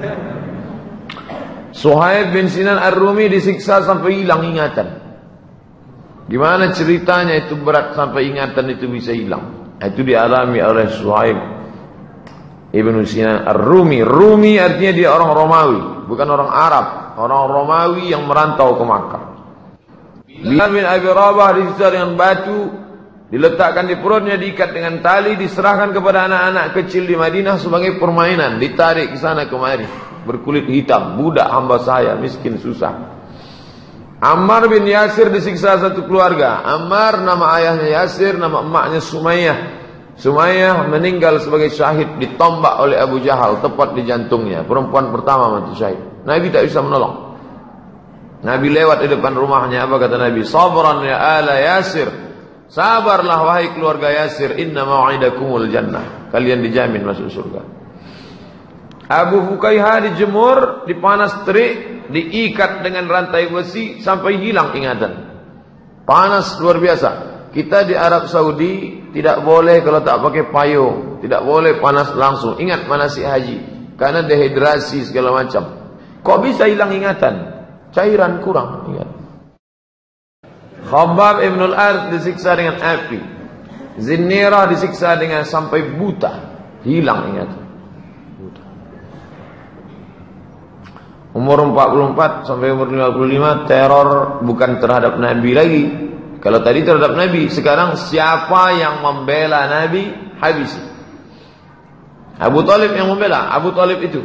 Suhaib bin Sinan Ar-Rumi disiksa sampai hilang ingatan. Gimana ceritanya itu berat sampai ingatan itu bisa hilang? Itu dialami oleh Suhaib Ibn Sinan Ar-Rumi. Rumi artinya dia orang Romawi, bukan orang Arab. Orang Romawi yang merantau ke Makkah. Bilal bin Abi Rabah disiksa dengan batu, diletakkan di perutnya, diikat dengan tali, diserahkan kepada anak-anak kecil di Madinah sebagai permainan, ditarik ke sana kemari. Berkulit hitam, budak hamba saya, miskin susah. Ammar bin Yasir disiksa satu keluarga. Ammar nama ayahnya Yasir, nama emaknya Sumayyah. Sumayyah meninggal sebagai syahid, ditombak oleh Abu Jahal tepat di jantungnya. Perempuan pertama mati syahid. Nabi tak bisa menolong. Nabi lewat di depan rumahnya, apa kata Nabi? Sabran ya ala Yasir. Sabarlah wahai keluarga Yasir, inna mau'idakumul jannah. Kalian dijamin masuk surga. Abu Fukaihah dijemur, dipanas terik, diikat dengan rantai besi sampai hilang ingatan. Panas luar biasa. Kita di Arab Saudi tidak boleh kalau tak pakai payung, tidak boleh panas langsung. Ingat manasik haji, karena dehidrasi segala macam. Kok bisa hilang ingatan? Cairan kurang ingat. Khabbab ibn al-Arth disiksa dengan api. Zinnirah disiksa dengan sampai buta, hilang ingatan. Umur empat puluh empat sampai umur lima puluh lima teror bukan terhadap Nabi lagi. Kalau tadi terhadap Nabi, sekarang siapa yang membela Nabi, habis. Abu Talib yang membela. Abu Talib itu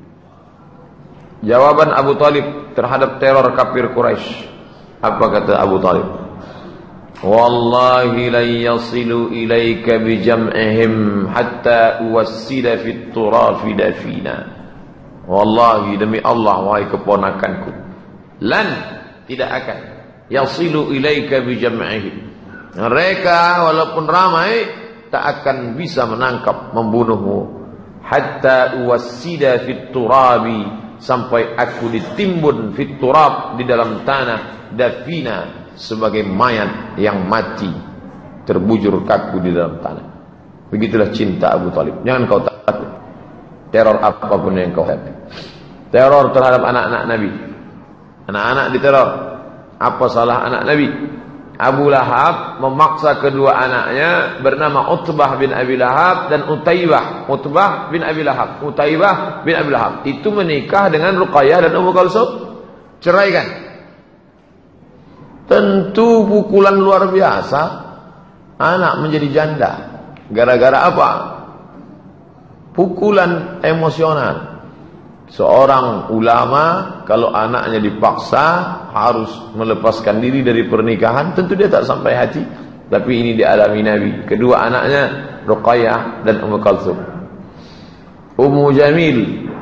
jawaban Abu Talib terhadap teror kafir Quraisy. Apa kata Abu Talib? Wallahi la yasilu ilaika bi jam'ihim hatta uwassida fit turafi dafina. Wallahi demi Allah wahai keponakanku, lan tidak akan yasilu ilaika bi jam'ihim. Mereka walaupun ramai tak akan bisa menangkap, membunuhmu. Hatta uwassida fit turabi, sampai aku ditimbun fit turab, di dalam tanah, dafina, sebagai mayat yang mati, terbujur kaku di dalam tanah. Begitulah cinta Abu Talib. Jangan kau takut teror apapun yang kau hadapi. Teror terhadap anak-anak Nabi, anak-anak diteror. Apa salah anak Nabi? Abu Lahab memaksa kedua anaknya bernama Utbah bin Abi Lahab dan Utaibah. Utbah bin Abi Lahab, Utaibah bin Abi Lahab itu menikah dengan Ruqayyah dan Ummu Kalsum, ceraikan. Tentu pukulan luar biasa, anak menjadi janda. Gara-gara apa? Pukulan emosional. Seorang ulama kalau anaknya dipaksa harus melepaskan diri dari pernikahan, tentu dia tak sampai hati. Tapi ini dialami Nabi. Kedua anaknya Ruqayyah dan Ummu Kalsum. Ummu Jamil,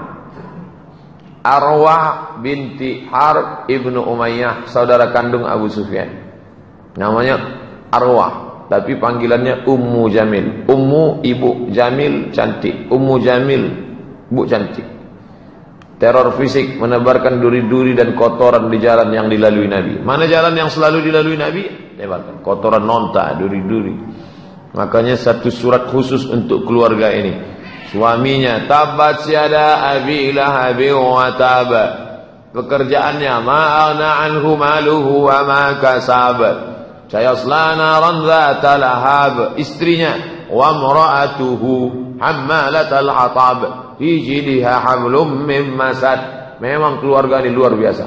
Arwah binti Harb ibnu Umayyah, saudara kandung Abu Sufyan. Namanya Arwah, tapi panggilannya Ummu Jamil. Ummu ibu, Jamil cantik. Ummu Jamil, bu cantik. Teror fisik, menebarkan duri-duri dan kotoran di jalan yang dilalui Nabi. Mana jalan yang selalu dilalui Nabi? Tebarkan kotoran, nonta, duri-duri. Makanya satu surat khusus untuk keluarga ini. Suaminya, tabat syada abi lahabi wa tab. Pekerjaannya, ma'ana anhu maluhu wa ma kasab. Sayasla naran dzata lahab. Istrinya, wa mra'atuhu hammalatal hatab. Fi jidha hablum min masad. Memang keluarga ini luar biasa.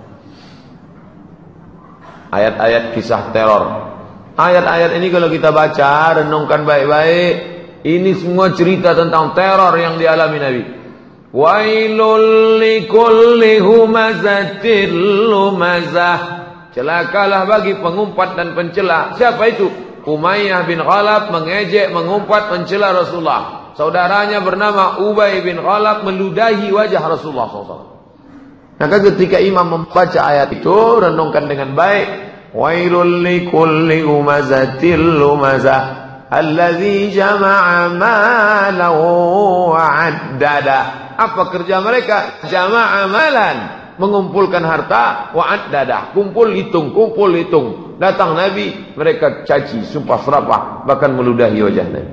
Ayat-ayat kisah teror. Ayat-ayat ini kalau kita baca, renungkan baik-baik, ini semua cerita tentang teror yang dialami Nabi. Wailul likulli humazatil lumazah. Celakalah bagi pengumpat dan pencela. Siapa itu? Umayyah bin Khalaf mengejek, mengumpat, mencela Rasulullah. Saudaranya bernama Ubay bin Khalaf meludahi wajah Rasulullah shallallahu alaihi wasallam. Maka ketika imam membaca ayat itu, renungkan dengan baik. Wailul likulli humazatil lumazah alladzi jama'a malahu wa'addada. Apa kerja mereka? Jama'a malan, mengumpulkan harta, wa'addada, kumpul hitung, kumpul hitung. Datang Nabi, mereka caci, sumpah serapah, bahkan meludahi wajah Nabi.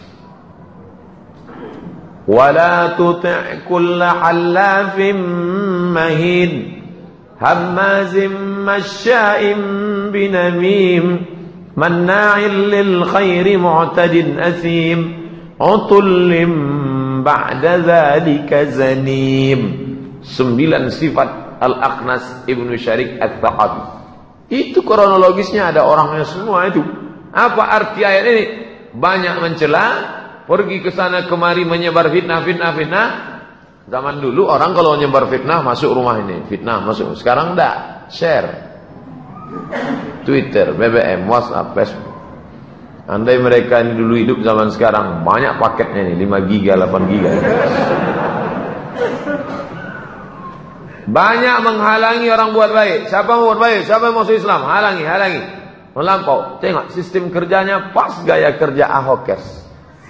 ولا تطع كل حلاف مهين هماز مشاء بنميم مناع للخير معتد أثيم عتل بعد ذلك زنيم. Sembilan sifat Al-Akhnas Ibnu Syarik Al-Thaqafi. Itu kronologisnya, ada orangnya semua itu. Apa arti ayat ini? Banyak mencela, pergi ke sana kemari menyebar fitnah, fitnah, fitnah. Zaman dulu orang kalau menyebar fitnah masuk rumah ini, fitnah masuk. Sekarang enggak, share. Twitter, B B M, WhatsApp, Facebook. Andai mereka ini dulu hidup zaman sekarang, banyak paketnya nih, lima giga, delapan giga. Banyak menghalangi orang buat baik. Siapa mau buat baik? Siapa yang masuk Islam? Halangi, halangi. Melampau. Tengok sistem kerjanya pas gaya kerja Ahokers.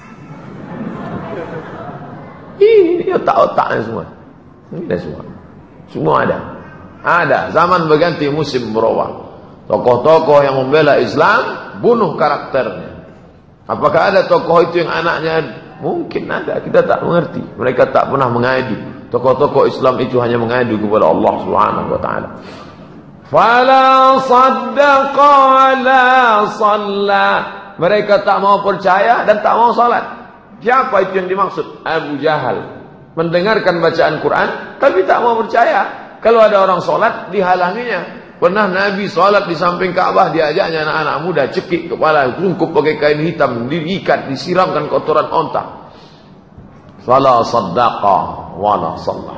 Ini otak-otaknya semua. Ini semua. Semua ada. Ada. Zaman berganti, musim berubah. Tokoh-tokoh yang membela Islam bunuh karakternya. Apakah ada tokoh itu yang anaknya? Mungkin ada. Kita tak mengerti. Mereka tak pernah mengadu. Tokoh-tokoh Islam itu hanya mengadu kepada Allah Subhanahu wa taala. Fala saddaqa wala shalla. Mereka tak mau percaya dan tak mau salat. Siapa itu yang dimaksud? Abu Jahal. Mendengarkan bacaan Quran, tapi tak mau percaya. Kalau ada orang sholat, dihalanginya. Pernah Nabi sholat di samping Ka'bah, diajaknya anak-anak muda, cekik kepala, tungkup pakai kain hitam, diikat, disiramkan kotoran onta. Fala saddaqa wala shalla.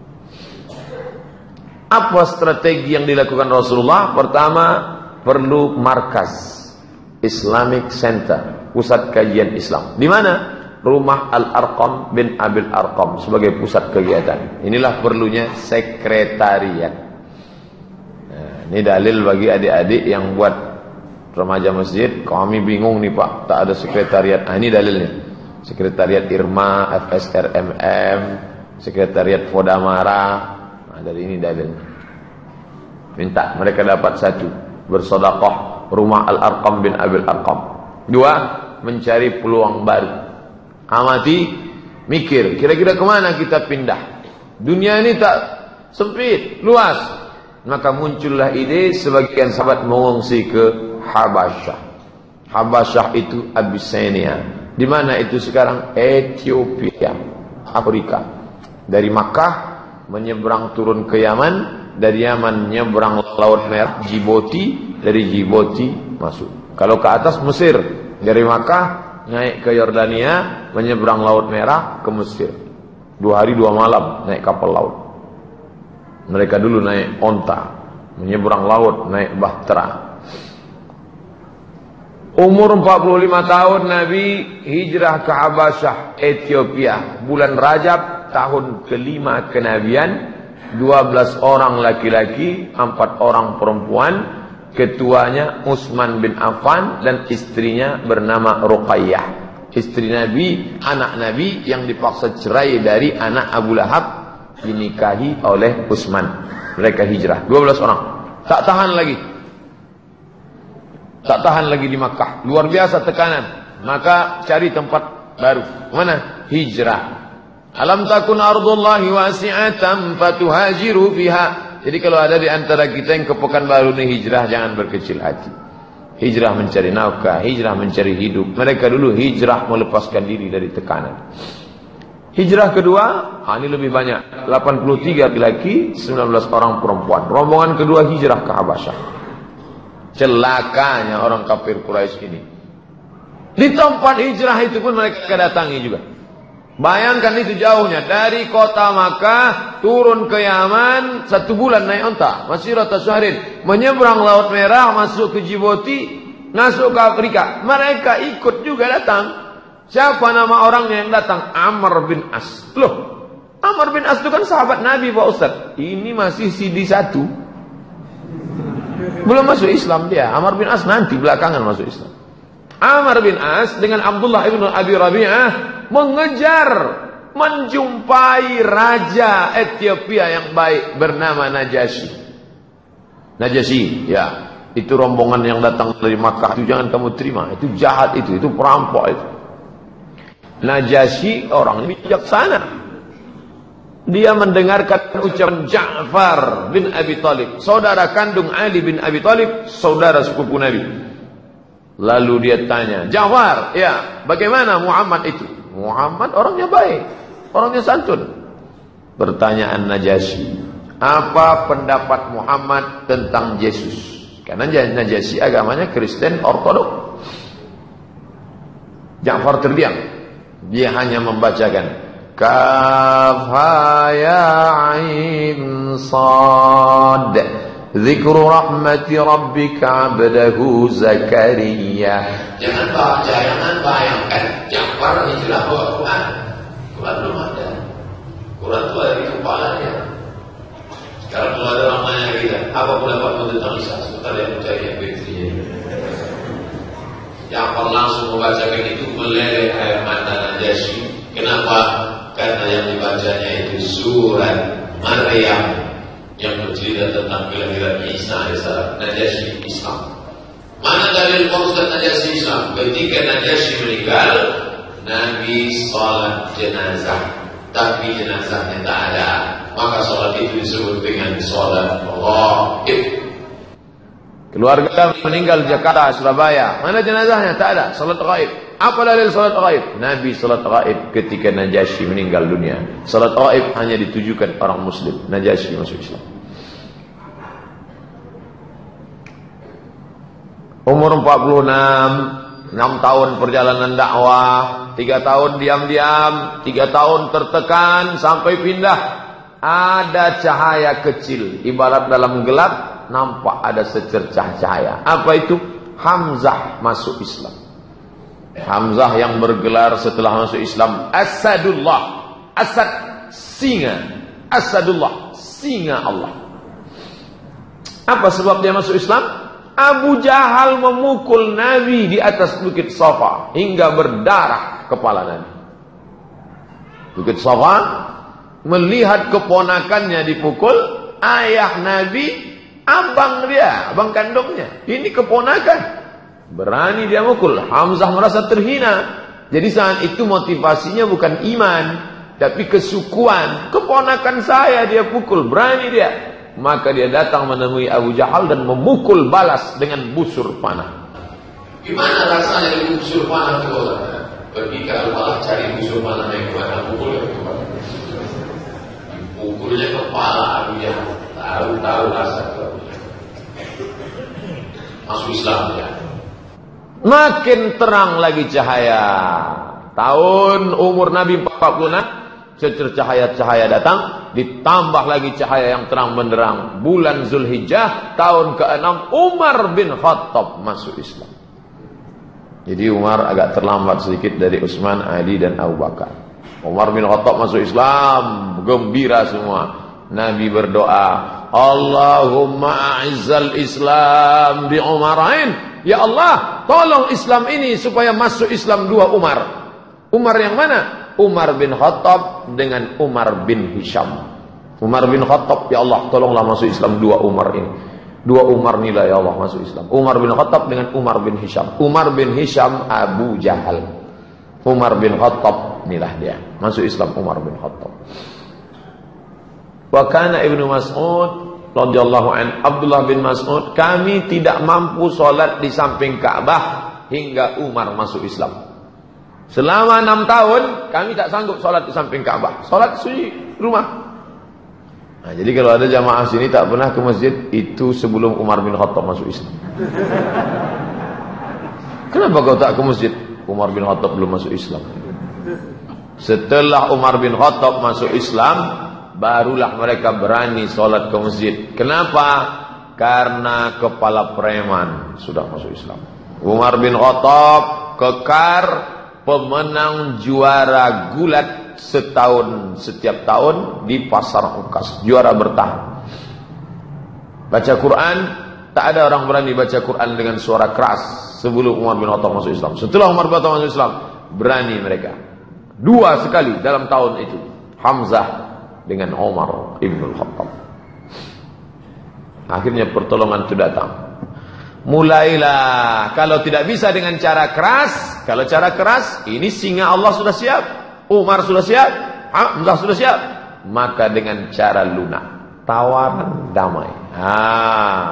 Apa strategi yang dilakukan Rasulullah? Pertama, perlu markas Islamic Center, pusat kajian Islam. Di mana? Rumah Al-Arqam bin Abil Arqam sebagai pusat kegiatan. Inilah perlunya sekretariat. Nah, ini dalil bagi adik-adik yang buat remaja masjid. Kami bingung nih Pak, tak ada sekretariat. Nah, ini dalilnya. Sekretariat Irma, F S R M M, sekretariat Fodamara. Nah, dari ini dalilnya. Minta mereka dapat satu, bersedekah rumah Al-Arqam bin Abil Arqam. Dua, mencari peluang baru. Amati, mikir, kira-kira kemana kita pindah? Dunia ini tak sempit, luas. Maka muncullah ide sebagian sahabat mengungsi ke Habasyah. Habasyah itu Abyssinia. Di mana itu sekarang? Ethiopia, Afrika. Dari Makkah menyeberang turun ke Yaman, dari Yaman menyeberang Laut Merah, Djibouti, dari Djibouti masuk. Kalau ke atas Mesir, dari Makkah naik ke Yordania, menyeberang Laut Merah ke Mesir. Dua hari dua malam naik kapal laut. Mereka dulu naik onta, menyeberang laut, naik bahtera. Umur empat puluh lima tahun Nabi hijrah ke Habasyah, Ethiopia. Bulan Rajab tahun kelima kenabian. dua belas orang laki-laki, empat orang perempuan. Ketuanya Utsman bin Affan dan istrinya bernama Ruqayyah. Istri Nabi, anak Nabi yang dipaksa cerai dari anak Abu Lahab, dinikahi oleh Utsman. Mereka hijrah, dua belas orang. Tak tahan lagi. Tak tahan lagi di Makkah. Luar biasa tekanan. Maka cari tempat baru. Mana? Hijrah. Alam takun ardullahi wasi'atan fatuhajiru fiha. Jadi kalau ada di antara kita yang ke Pekanbaru ini hijrah, jangan berkecil hati. Hijrah mencari nafkah, hijrah mencari hidup. Mereka dulu hijrah melepaskan diri dari tekanan. Hijrah kedua, ah, ini lebih banyak, delapan puluh tiga laki-laki, sembilan belas orang perempuan. Rombongan kedua hijrah ke Habasyah. Celakanya orang kafir Quraisy ini. Di tempat hijrah itu pun mereka datangi juga. Bayangkan itu jauhnya, dari kota Makkah turun ke Yaman, satu bulan naik onta, masirata syahrin, menyeberang Laut Merah, masuk ke Djibouti, masuk ke Afrika. Mereka ikut juga datang. Siapa nama orangnya yang datang? Amr bin As. Loh, Amr bin As itu kan sahabat Nabi Pak Ustaz. Ini masih C D satu. Belum masuk Islam dia. Amr bin As nanti belakangan masuk Islam. Amr bin As dengan Abdullah ibn Abi Rabi'ah mengejar, menjumpai raja Ethiopia yang baik bernama Najasyi. Najasyi, ya, itu rombongan yang datang dari Makkah itu jangan kamu terima. Itu jahat itu, itu perampok itu. Najasyi orang bijaksana. Dia mendengarkan ucapan Ja'far bin Abi Thalib, saudara kandung Ali bin Abi Thalib, saudara sepupu Nabi. Lalu dia tanya, Ja'far, ya, bagaimana Muhammad itu? Muhammad orangnya baik, orangnya santun. Pertanyaan Najasyi, apa pendapat Muhammad tentang Yesus? Karena Najasyi agamanya Kristen Ortodok. Ja'far terdiam. Dia hanya membacakan Kaf ha ya ain sad Zikru rahmati rabbika abdahu Zakaria. Jangan baca, jangan bayangkan Ja'far hijrah bawa Quran. Quran belum ada. Quran itu ada di kepalanya. Sekarang kalau ada orang tanya kita, apa pendapatmu tentang Isa? Sebentar dia mencari yang begitu. Ja'far langsung membacakan itu, meleleh air mata Najasyi. Kenapa? Karena yang dibacanya itu surat Maryam yang bercerita tentang kelahiran Isa alaihissalam. Najasyi Islam. Mana dalil Ustaz Najasyi Islam? Ketika Najasyi meninggal, Nabi salat jenazah, tapi jenazahnya tak ada. Maka salat itu disebut dengan salat ghaib. Keluarga meninggal di Jakarta, Surabaya. Mana jenazahnya? Tak ada. Salat ghaib. Apa dalil salat ghaib? Nabi salat ghaib ketika Najasyi meninggal dunia. Salat ghaib hanya ditujukan orang Muslim. Najasyi masuk Islam. Umur empat puluh enam, enam tahun perjalanan dakwah, tiga tahun diam-diam, tiga tahun tertekan sampai pindah. Ada cahaya kecil, ibarat dalam gelap nampak ada secercah cahaya. Apa itu? Hamzah masuk Islam. Hamzah yang bergelar setelah masuk Islam Asadullah. Asad singa. Asadullah singa Allah. Apa sebab dia masuk Islam? Abu Jahal memukul Nabi di atas Bukit Safa hingga berdarah kepala Nabi. Bukit Safa melihat keponakannya dipukul, ayah Nabi, abang dia, abang kandungnya. Ini keponakan. Berani dia mukul. Hamzah merasa terhina. Jadi saat itu motivasinya bukan iman, tapi kesukuan. Keponakan saya dia pukul, berani dia. Maka dia datang menemui Abu Jahal dan memukul balas dengan busur panah. Gimana rasanya busur panah itu? Pergi ke Al-Falah cari busur panah yang kemana, pukul yang kemana. Pukulnya kepala Abu Jahal. Tahu-tahu rasa itu. Masuk Islam ya. Makin terang lagi cahaya. Tahun umur Nabi empat puluh enam, secer cahaya-cahaya datang, ditambah lagi cahaya yang terang benderang. Bulan Zulhijjah, tahun keenam, Umar bin Khattab masuk Islam. Jadi Umar agak terlambat sedikit dari Utsman, Ali dan Abu Bakar. Umar bin Khattab masuk Islam, gembira semua. Nabi berdoa, Allahumma a'izzal Islam bi Umarain. Ya Allah, tolong Islam ini supaya masuk Islam dua Umar. Umar yang mana? Umar bin Khattab dengan Umar bin Hisham. Umar bin Khattab, ya Allah, tolonglah masuk Islam dua Umar ini. Dua Umar inilah ya Allah masuk Islam. Umar bin Khattab dengan Umar bin Hisham. Umar bin Hisham Abu Jahal. Umar bin Khattab inilah dia. Masuk Islam Umar bin Khattab. Wa kana Ibnu Mas'ud radhiyallahu an, Abdullah bin Mas'ud, kami tidak mampu sholat di samping Ka'bah hingga Umar masuk Islam. Selama enam tahun kami tak sanggup sholat di samping Ka'bah. Sholat sunyi rumah. Nah, jadi kalau ada jamaah sini tak pernah ke masjid, itu sebelum Umar bin Khattab masuk Islam. Kenapa kau tak ke masjid? Umar bin Khattab belum masuk Islam. Setelah Umar bin Khattab masuk Islam, barulah mereka berani sholat ke masjid. Kenapa? Karena kepala preman sudah masuk Islam. Umar bin Khattab kekar pemenang juara gulat setahun, setiap tahun di pasar Ukas, juara bertahan. Baca Quran, tak ada orang berani baca Quran dengan suara keras sebelum Umar bin Khattab masuk Islam. Setelah Umar bin Khattab masuk Islam, berani mereka. Dua sekali dalam tahun itu, Hamzah dengan Umar ibn Khattab. Akhirnya pertolongan itu datang. Mulailah, kalau tidak bisa dengan cara keras, kalau cara keras, ini singa Allah sudah siap, Umar sudah siap, Hamzah sudah siap, maka dengan cara lunak, tawaran damai. Ah,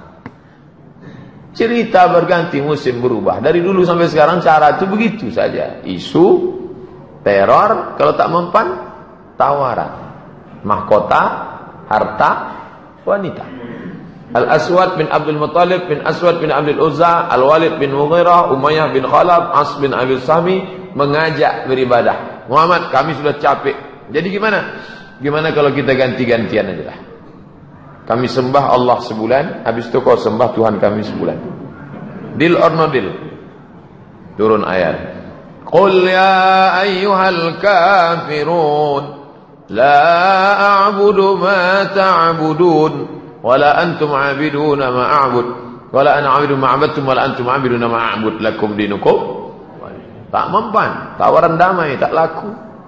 cerita berganti, musim berubah. Dari dulu sampai sekarang cara itu begitu saja. Isu, teror, kalau tak mempan, tawaran, mahkota, harta, wanita. Al-Aswad bin Abdul Muttalib bin Aswad bin Abdul Uzza, Al-Walid bin Mughirah, Umayyah bin Khalaf, As bin Abi Sahmi mengajak beribadah. Muhammad, kami sudah capek. Jadi gimana? Gimana kalau kita ganti-gantian aja lah. Kami sembah Allah sebulan, habis itu kau sembah Tuhan kami sebulan. Deal or no deal? Turun ayat. Qul ya ayyuhal kafirun, la a'budu ma ta'budun, wala antum 'abiduna ma a'bud, wala ana 'abidu ma 'abadtum, wala antum 'abiduna ma a'bud, lakum dinukum. Tak mempan, tawaran damai tak laku.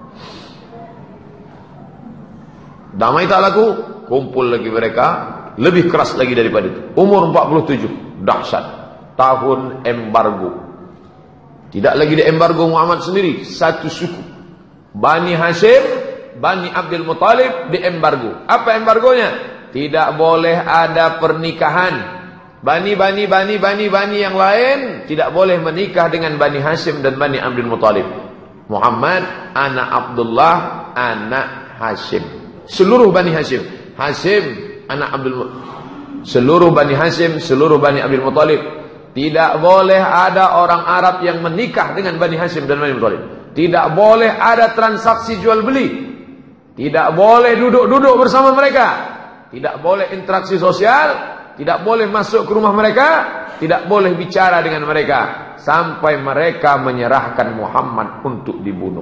Damai tak laku, kumpul lagi mereka, lebih keras lagi daripada itu. Umur empat puluh tujuh, dahsyat. Tahun embargo. Tidak lagi di embargo Muhammad sendiri, satu suku. Bani Hashim, Bani Abdul Muttalib di embargo. Apa embargonya? Tidak boleh ada pernikahan. Bani, bani, bani, bani, bani yang lain tidak boleh menikah dengan Bani Hashim dan Bani Abdul Muttalib. Muhammad, anak Abdullah, anak Hashim. Seluruh Bani Hashim. Hashim, anak Abdul Muttalib. Seluruh Bani Hashim, seluruh Bani Abdul Muttalib. Tidak boleh ada orang Arab yang menikah dengan Bani Hashim dan Bani Muttalib. Tidak boleh ada transaksi jual beli. Tidak boleh duduk-duduk bersama mereka. Tidak boleh interaksi sosial. Tidak boleh masuk ke rumah mereka, tidak boleh bicara dengan mereka sampai mereka menyerahkan Muhammad untuk dibunuh.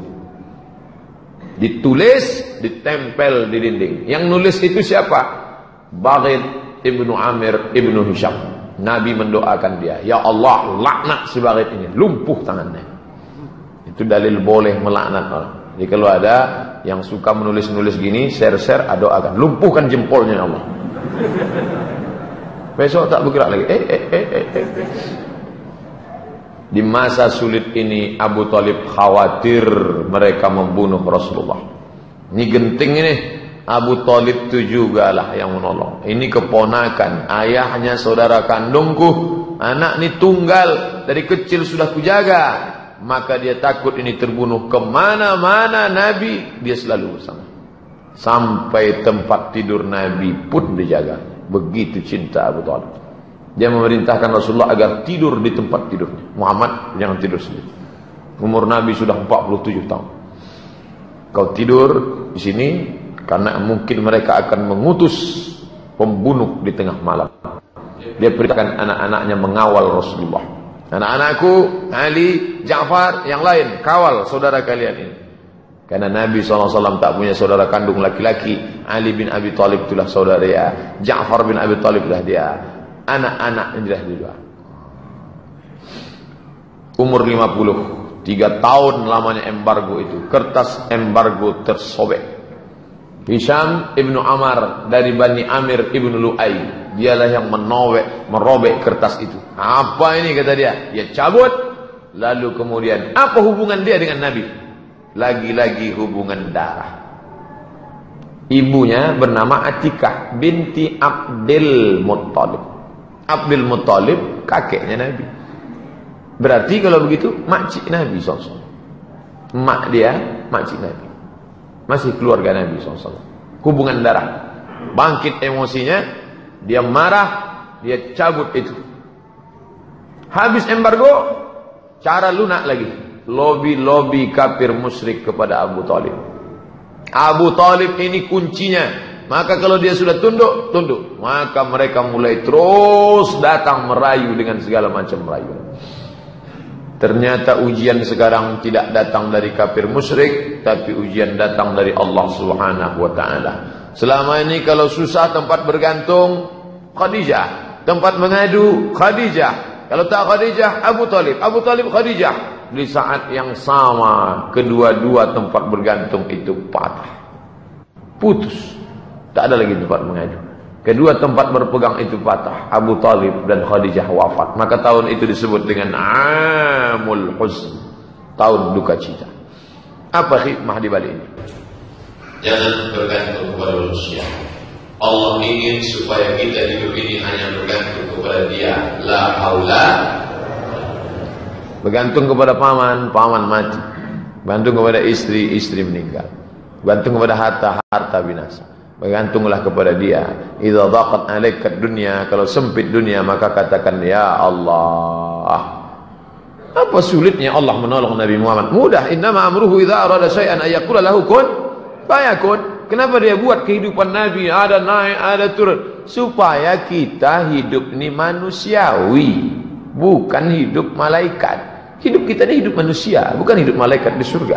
Ditulis, ditempel di dinding. Yang nulis itu siapa? Baghid ibnu Amir ibnu Hisham. Nabi mendoakan dia, ya Allah, laknat si Baghid ini, lumpuh tangannya. Itu dalil boleh melaknat orang. Jadi kalau ada yang suka menulis-nulis gini, share-share, doakan, lumpuhkan jempolnya Allah. Besok tak bergerak lagi. Eh, eh, eh, eh, eh. Di masa sulit ini Abu Thalib khawatir mereka membunuh Rasulullah. Ini genting ini. Abu Thalib itu juga lah yang menolong. Ini keponakan, ayahnya saudara kandungku, anak ini tunggal, dari kecil sudah kujaga. Maka dia takut ini terbunuh. Kemana-mana Nabi dia selalu bersama. Sampai tempat tidur Nabi pun dijaga. Begitu cinta Abu Thalib. Dia memerintahkan Rasulullah agar tidur di tempat tidurnya. Muhammad jangan tidur sendiri. Umur Nabi sudah empat puluh tujuh tahun. Kau tidur di sini karena mungkin mereka akan mengutus pembunuh di tengah malam. Dia perintahkan anak-anaknya mengawal Rasulullah. Anak-anakku, Ali, Ja'far, yang lain, kawal saudara kalian ini. Karena Nabi shallallahu alaihi wasallam tak punya saudara kandung laki-laki. Ali bin Abi Thalib itulah saudara dia. Ja'far bin Abi Thalib itulah dia. Anak-anak inilah dia. Umur lima puluh tiga tahun lamanya embargo itu. Kertas embargo tersobek. Hisham ibnu Amar dari Bani Amir ibnu Lu'ay, dialah yang menowek, merobek kertas itu. Apa ini kata dia? Dia cabut. Lalu kemudian apa hubungan dia dengan Nabi? Lagi-lagi hubungan darah. Ibunya bernama Atikah binti Abdul Muttalib. Abdul Muttalib kakeknya Nabi. Berarti kalau begitu makcik Nabi shallallahu alaihi wasallam. Mak dia makcik Nabi. Masih keluarga Nabi shallallahu alaihi wasallam. Hubungan darah. Bangkit emosinya, dia marah, dia cabut itu. Habis embargo, cara lunak lagi. Lobi-lobi kafir musyrik kepada Abu Thalib. Abu Thalib ini kuncinya. Maka kalau dia sudah tunduk, tunduk. Maka mereka mulai terus datang merayu dengan segala macam merayu. Ternyata ujian sekarang tidak datang dari kafir musyrik, tapi ujian datang dari Allah Subhanahu wa taala. Selama ini kalau susah tempat bergantung Khadijah, tempat mengadu Khadijah. Kalau tak Khadijah, Abu Thalib, Abu Thalib Khadijah. Di saat yang sama kedua-dua tempat bergantung itu patah. Putus. Tak ada lagi tempat mengadu. Kedua tempat berpegang itu patah. Abu Thalib dan Khadijah wafat. Maka tahun itu disebut dengan Amul Huzn, tahun duka cita. Apa hikmah di balik ini? Jangan bergantung kepada manusia. Allah ingin supaya kita hidup ini hanya bergantung kepada Dia. La haula. Bergantung kepada paman, paman mati. Bergantung kepada istri, istri meninggal. Bergantung kepada harta, harta binasa. Bergantunglah kepada Dia. Idza dhaqat 'alaika dunya, kalau sempit dunia maka katakan ya Allah. Apa sulitnya Allah menolong Nabi Muhammad? Mudah. Innama amruhu idza arada syai'an ay yaqula lahu kun fayakun. Kenapa dia buat kehidupan Nabi ada naik, ada turun? Supaya kita hidup ini manusiawi, bukan hidup malaikat. Hidup kita ini hidup manusia, bukan hidup malaikat di surga.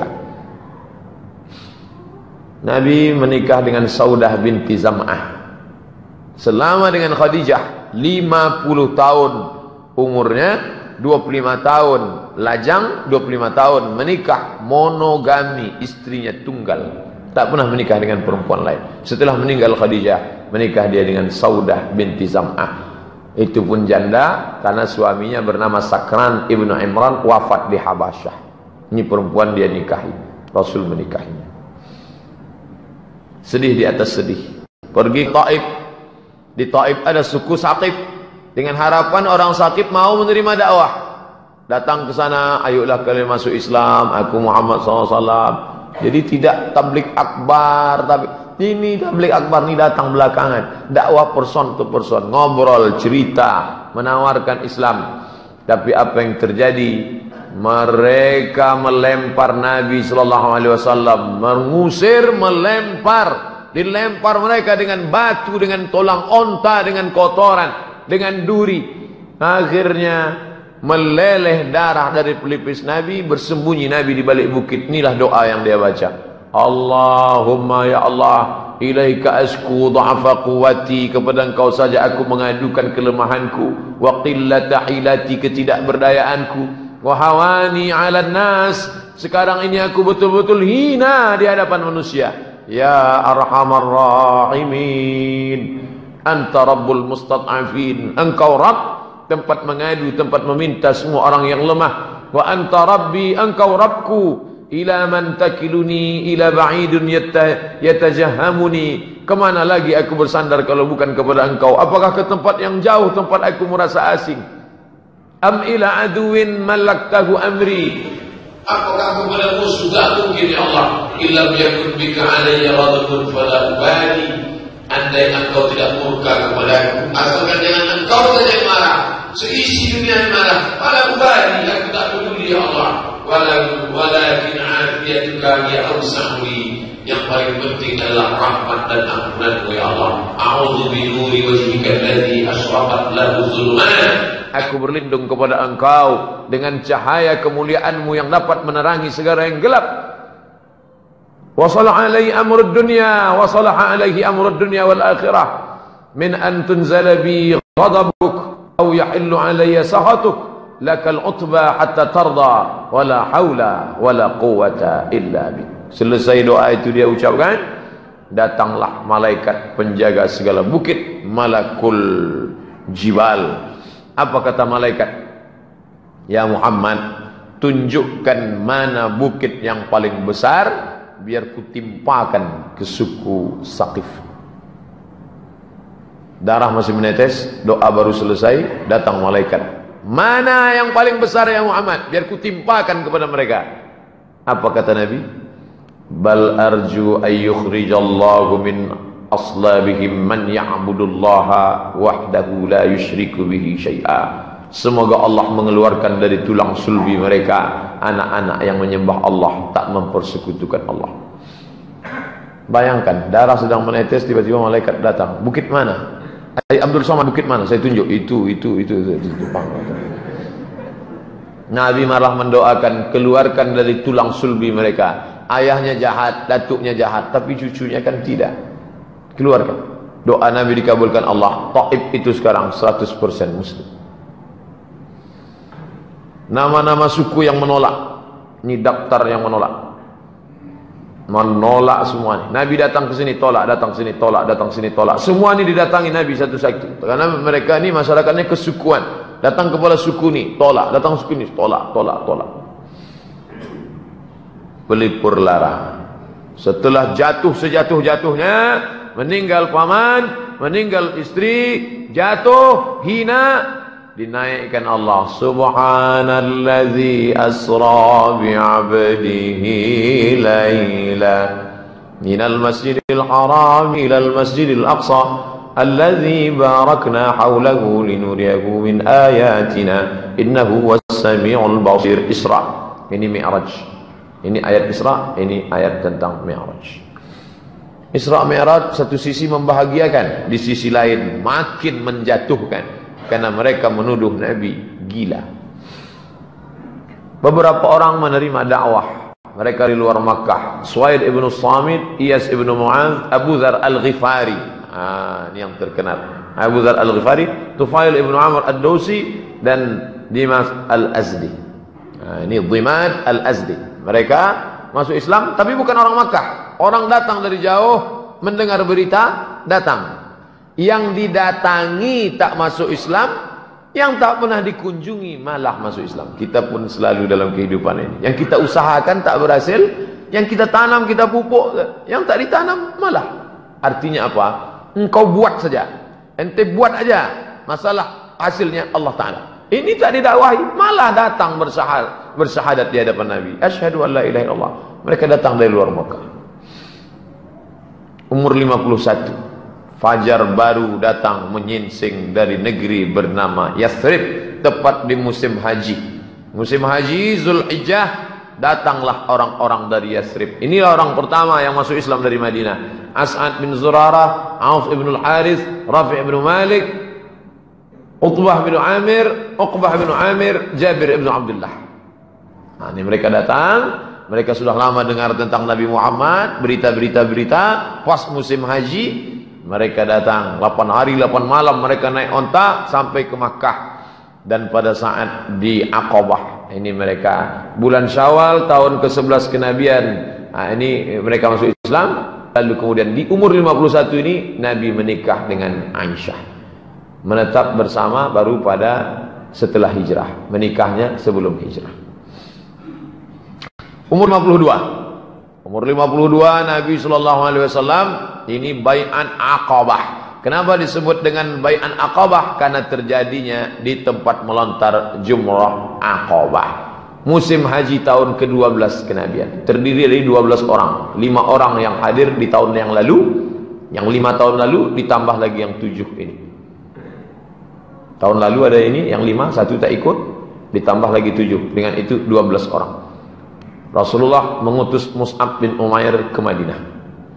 Nabi menikah dengan Saudah binti Zam'ah. Selama dengan Khadijah lima puluh tahun umurnya, dua puluh lima tahun lajang, dua puluh lima tahun menikah, monogami, istrinya tunggal. Tak pernah menikah dengan perempuan lain. Setelah meninggal Khadijah, menikah dia dengan Saudah binti Zam'ah. Itu pun janda karena suaminya bernama Sakran ibnu Imran, wafat di Habasyah. Ini perempuan dia nikahi, Rasul menikahinya. Sedih di atas sedih. Pergi Taif. Di Taif ada suku Saqif. Dengan harapan orang Saqif mau menerima dakwah. Datang ke sana, ayolah kalian masuk Islam, aku Muhammad shallallahu alaihi wasallam. Jadi tidak tablik akbar, tapi ini tablik akbar ini datang belakangan. Dakwah person to person, ngobrol, cerita, menawarkan Islam. Tapi apa yang terjadi? Mereka melempar Nabi sallallahu alaihi wasallam, mengusir, melempar, dilempar mereka dengan batu, dengan tolang onta, dengan kotoran, dengan duri. Akhirnya meleleh darah dari pelipis Nabi, bersembunyi Nabi di balik bukit. Inilah doa yang dia baca. Allahumma ya Allah, ilaika asku dha'fa quwwati, kepada Engkau saja aku mengadukan kelemahanku, wa qillata hilati, ketidakberdayaanku, wa hawani 'alan nas, Sekarang ini aku betul-betul hina di hadapan manusia. Ya Arhamar Rahimin, Anta Rabbul Mustad'afin. Engkau Rabb, tempat mengadu, tempat meminta semua orang yang lemah. Wa anta Rabbi, engkau Rabbku. Ila man takiluni ila ba'idun yatajahhamuni. Kemana lagi aku bersandar kalau bukan kepada engkau? Apakah ke tempat yang jauh, tempat aku merasa asing? Am ila aduwin malaktahu amri. Apakah kepada musuh? Tak mungkin ya Allah. Illa yakun bika alayya radhun fala ubali. Andai engkau tidak murka kepadaku, asalkan jangan engkau saja yang marah, seisi dunia yang marah, fala ubali, aku tak peduli ya Allah. Walakin afiyatuka ya awsa'li. Yang paling penting adalah rahmat dan ampunanmu ya Allah. A'udzu bi nuri wajhika alladhi asyraqat lahu zulman. Aku berlindung kepada engkau dengan cahaya kemuliaanmu yang dapat menerangi segala yang gelap. Wa salaha alaihi amrud dunya wa salaha alaihi amrud dunya wal akhirah min an tunzala bi ghadabuk aw yahillu alayya sahatuk. Lakal utba hatta tarda wala haula wala quwata illa bik. Selesai doa itu dia ucapkan, datanglah malaikat penjaga segala bukit, malakul jibal. Apa kata malaikat? Ya Muhammad, tunjukkan mana bukit yang paling besar, biar kutimpakan ke suku Saqif. Darah masih menetes, doa baru selesai, datang malaikat. Mana yang paling besar ya Muhammad, biar kutimpakan kepada mereka. Apa kata Nabi? Bal arju ayyukhrijallahu min aslabihim man ya'budullaha wahdahu la yusyriku bihi syai'a. Semoga Allah mengeluarkan dari tulang sulbi mereka anak-anak yang menyembah Allah, tak mempersekutukan Allah. Bayangkan, darah sedang menetes, tiba-tiba malaikat datang. Bukit mana? Abdul Somad, bukit mana? Saya tunjuk. Itu, itu, itu, itu, itu, itu. Nabi malah mendoakan, keluarkan dari tulang sulbi mereka. Ayahnya jahat, datuknya jahat, tapi cucunya kan tidak. Keluarkan. Doa Nabi dikabulkan Allah. Taif itu sekarang seratus persen muslim. Nama-nama suku yang menolak. Ini daftar yang menolak. Menolak semua ini. Nabi datang ke sini tolak, datang ke sini tolak, datang ke sini tolak. Semua ini didatangi Nabi satu-satu. Karena mereka ini masyarakatnya kesukuan. Datang kepala suku ini tolak, datang suku ini tolak, tolak, tolak. Pelipur lara. Setelah jatuh sejatuh-jatuhnya, meninggal paman, meninggal istri, jatuh, hina, dinaikkan Allah. Subhanallazi asra bi'abdihi layla minal masjidil haram ilal masjidil aqsa alladzi barakna hawlahu linuriyahu min ayatina innahu was-sami'ul basir. Isra, ini Mi'raj. Ini ayat Isra, ini ayat tentang Mi'raj. Isra Mi'raj satu sisi membahagiakan, di sisi lain makin menjatuhkan. Karena mereka menuduh Nabi gila. Beberapa orang menerima dakwah. Mereka di luar Makkah. Suwaid ibn Samit, Iyas ibn Mu'adz, Abu Dzar al-Ghifari. Ah, ini yang terkenal. Abu Dzar al-Ghifari, Tufail ibn Amr ad-Dawsi, dan Dimas al-Azdi. Ah, ini Dimad al-Azdi. Mereka masuk Islam, tapi bukan orang Makkah. Orang datang dari jauh, mendengar berita, datang. Yang didatangi tak masuk Islam, yang tak pernah dikunjungi malah masuk Islam. Kita pun selalu dalam kehidupan ini. Yang kita usahakan tak berhasil, yang kita tanam, kita pupuk, yang tak ditanam malah. Artinya apa? Engkau buat saja. Ente buat aja. Masalah hasilnya Allah Ta'ala. Ini tak didakwahi, malah datang bersyahadat, bersyahadat di hadapan Nabi. Asyhadu an la ilaha illallah. Mereka datang dari luar Makkah. Umur lima puluh satu. Fajar baru datang menyingsing dari negeri bernama Yathrib, tepat di musim haji. Musim haji Zulhijjah, datanglah orang-orang dari Yathrib. Inilah orang pertama yang masuk Islam dari Madinah. As'ad bin Zurarah, Auf ibn al-Harith, Rafi' ibn Malik, Utbah bin Amir, Uqbah bin Amir, Jabir ibn Abdullah. Nah, ini mereka datang. Mereka sudah lama dengar tentang Nabi Muhammad, berita-berita-berita. Pas musim haji, mereka datang, delapan hari delapan malam mereka naik onta sampai ke Makkah. Dan pada saat di Aqabah, Ini mereka bulan Syawal tahun ke sebelas kenabian. Nah, ini mereka masuk Islam. Lalu kemudian di umur lima puluh satu ini Nabi menikah dengan Aisyah. Menetap bersama baru pada setelah hijrah. Menikahnya sebelum hijrah. Umur lima puluh dua. Umur lima puluh dua Nabi sallallahu alaihi wasallam ini bai'an Aqabah. Kenapa disebut dengan bai'an Aqabah? Karena terjadinya di tempat melontar jumrah Aqabah. Musim haji tahun ke dua belas kenabian. Terdiri dari dua belas orang. lima orang yang hadir di tahun yang lalu, yang lima tahun lalu ditambah lagi yang tujuh ini. Tahun lalu ada ini, yang lima, satu tak ikut, ditambah lagi tujuh. Dengan itu dua belas orang. Rasulullah mengutus Mus'ab bin Umair ke Madinah.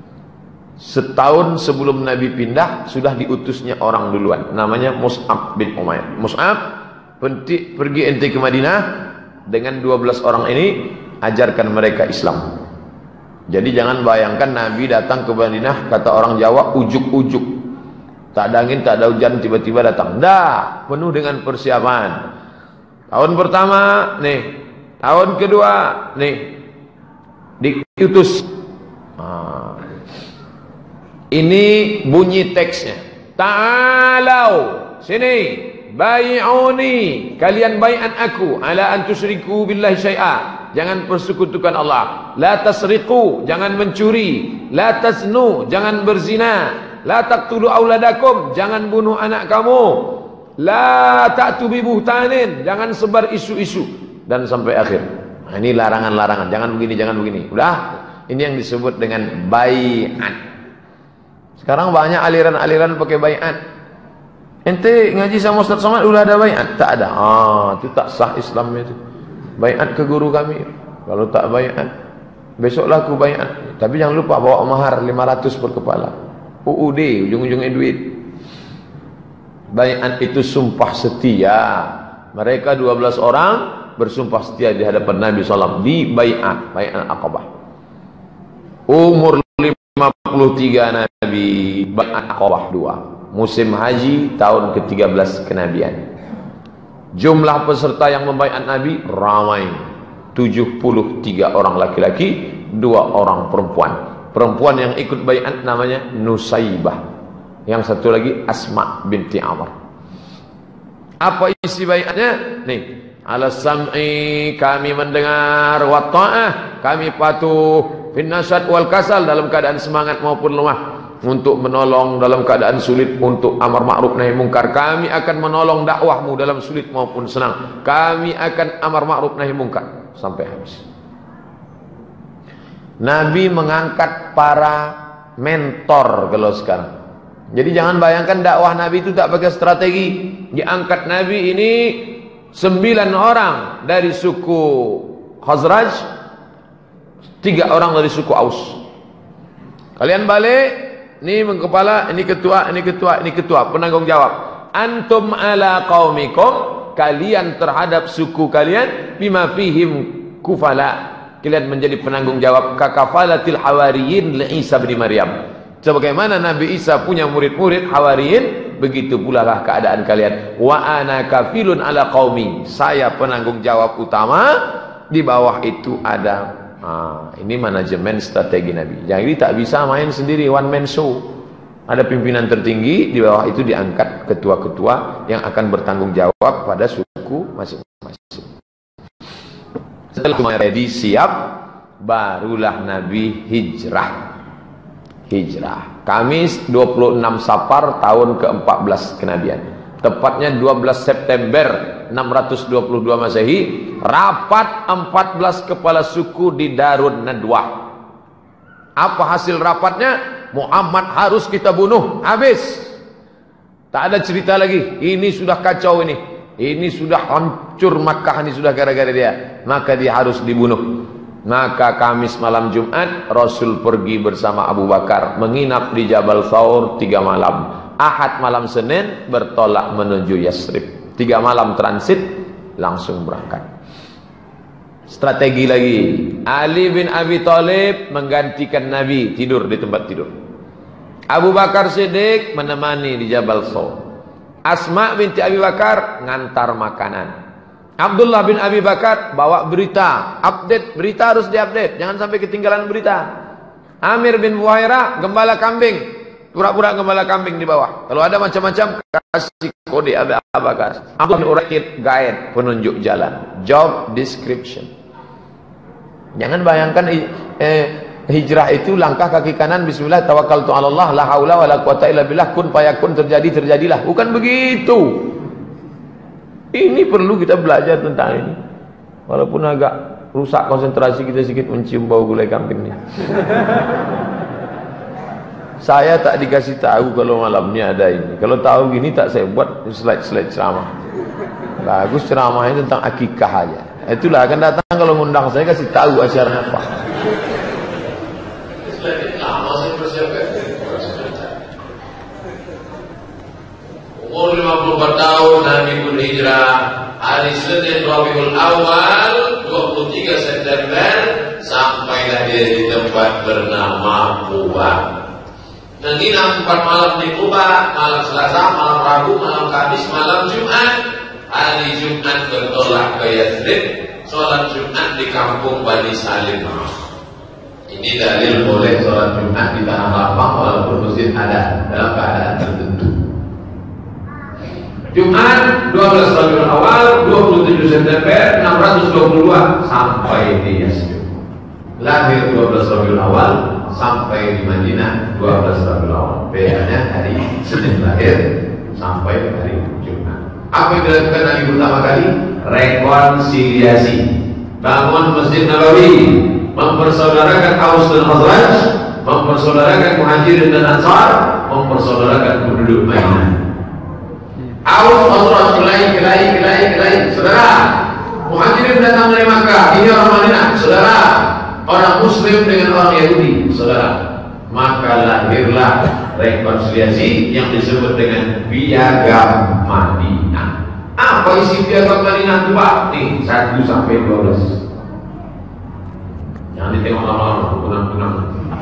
Setahun sebelum Nabi pindah sudah diutusnya orang duluan, namanya Mus'ab bin Umair. Mus'ab pergi, pergi ente ke Madinah dengan dua belas orang ini, ajarkan mereka Islam. Jadi jangan bayangkan Nabi datang ke Madinah, kata orang Jawa, ujuk-ujuk, tak ada angin, tak ada hujan, tiba-tiba datang. Dah, penuh dengan persiapan. Tahun pertama nih, tahun kedua nih diutus. ah. Ini bunyi teksnya. Ta'alau, sini, bai'uni, kalian bai'an aku, ala an tusyriku billahi syai'a. Jangan persekutukan Allah. La tasriqu, jangan mencuri. La tasnu, jangan berzina. La taqtulu auladakum, jangan bunuh anak kamu. La ta'tu bi buhtanin, jangan sebar isu-isu, dan sampai akhir. Nah, ini larangan-larangan, jangan begini, jangan begini. Udah, ini yang disebut dengan bai'at. Sekarang banyak aliran-aliran pakai bai'at. Ente ngaji sama Ustaz Somad udah ada bai'at? Tak ada. Ah, itu tak sah Islamnya itu. Bai'at ke guru kami. Kalau tak bai'at, besoklah aku bai'at. Tapi jangan lupa bawa mahar lima ratus per kepala. U U D, ujung-ujungnya duit. Bai'at itu sumpah setia. Mereka dua belas orang bersumpah setia di hadapan Nabi sallallahu alaihi wasallam di bai'at, bai'at Aqabah. Umur lima puluh tiga Nabi, bai'at Aqabah dua. Musim haji tahun ke tiga belas kenabian. Jumlah peserta yang membai'at Nabi ramai. tujuh puluh tiga orang laki-laki, dua orang perempuan. Perempuan yang ikut bai'at namanya Nusaibah. Yang satu lagi Asma binti Amr. Apa isi bai'atnya? Nih, ala sam'i, kami mendengar, wa ta'ah, kami patuh, fin nasyad wal kasal, dalam keadaan semangat maupun lemah, untuk menolong dalam keadaan sulit, untuk amar ma'ruf nahi mungkar. Kami akan menolong dakwahmu dalam sulit maupun senang. Kami akan amar ma'ruf nahi mungkar sampai habis. Nabi mengangkat para mentor kalau sekarang. Jadi jangan bayangkan dakwah Nabi itu tak pakai strategi. Diangkat Nabi ini sembilan orang dari suku Khazraj, tiga orang dari suku Aus. Kalian balik, ini mengkepala, ini ketua, ini ketua, ini ketua, penanggung jawab. Antum ala qaumikum, kalian terhadap suku kalian, bima fihim kufala, kalian menjadi penanggung jawab kakafalatil hawariyin li Isa bin Maryam. Sebagaimana Nabi Isa punya murid-murid hawariyin, begitu pula lah keadaan kalian. Wa ana kafilun ala qaumi, saya penanggung jawab utama, di bawah itu ada. Ah, ini manajemen strategi Nabi. Jadi tak bisa main sendiri, one man show. Ada pimpinan tertinggi, di bawah itu diangkat ketua-ketua yang akan bertanggung jawab pada suku masing-masing. Setelah ready, siap, barulah Nabi hijrah. Hijrah. Kamis dua puluh enam Safar tahun ke empat belas kenabian. Tepatnya dua belas September enam ratus dua puluh dua Masehi, rapat empat belas kepala suku di Darun Nadwah. Apa hasil rapatnya? Muhammad harus kita bunuh, habis. Tak ada cerita lagi. Ini sudah kacau ini. Ini sudah hancur Makkah, ini sudah gara-gara dia. Maka dia harus dibunuh. Maka Kamis malam Jumat Rasul pergi bersama Abu Bakar menginap di Jabal Thawr tiga malam. Ahad malam Senin bertolak menuju Yasrib. Tiga malam transit, langsung berangkat. Strategi lagi. Ali bin Abi Thalib menggantikan Nabi tidur di tempat tidur. Abu Bakar Siddiq menemani di Jabal Thawr. Asma binti Abi Bakar ngantar makanan. Abdullah bin Abi Bakar bawa berita, update berita harus diupdate, jangan sampai ketinggalan berita. Amir bin Buhairah gembala kambing, pura-pura gembala kambing di bawah. Kalau ada macam-macam kasih kode Abu Bakar. Abdullah bin Urakid guide, penunjuk jalan, job description. Jangan bayangkan eh, hijrah itu langkah kaki kanan, bismillah tawakkaltu 'ala Allah la haula wala quwata illa billah, kun fayakun, terjadi terjadilah. Bukan begitu. Ini perlu kita belajar tentang ini. Walaupun agak rusak konsentrasi kita sedikit mencium bau gulai kambing ini. Saya tak dikasih tahu kalau malamnya ada ini. Kalau tahu gini tak saya buat slide-slide ceramah. Bagus ceramahnya tentang akikah aja. Itulah akan datang kalau ngundang saya kasih tahu acaranya apa. Lama saya persiapkan. Umur lima puluh empat tahun Nabi berhijrah. Hari Senin Rabiul Awal dua puluh tiga September sampailah dia di tempat bernama Quba. Menginap empat malam di Quba, malam Selasa, malam Rabu, malam Kamis, malam Jumat. Hari Jumat bertolak ke Yathrib, sholat Jumat di kampung Bani Salim. Ini dalil boleh sholat Jumat di tanah lapang walaupun masjid ada dalam keadaan tertentu. Jumat dua belas Rabiul Awal dua puluh tujuh September enam ratus dua puluh dua sampai di Yathrib. Lahir dua belas Rabiul Awal sampai di Madinah dua belas Rabiul Awal. Bedanya hari Senin lahir sampai hari Jumat. Apa yang dilakukan Nabi pertama kali? Rekonsiliasi. Bangun Masjid Nabawi, mempersaudarakan Aus dan Khazraj, mempersaudarakan Muhajirin dan Ansar, mempersaudarakan penduduk Madinah. Aus, Khazraj, kelai, kelai, kelai, kelai. Saudara, Muhajirin datang dari Makkah, ini orang Madinah. Saudara, orang Muslim dengan orang Yahudi. Saudara, maka lahirlah rekonsiliasi yang disebut dengan Piagam Madinah. Apa isi Piagam Madinah itu Pak? Nih, satu sampai dua belas. Jangan ditengok lama-lama, kunang-kunang.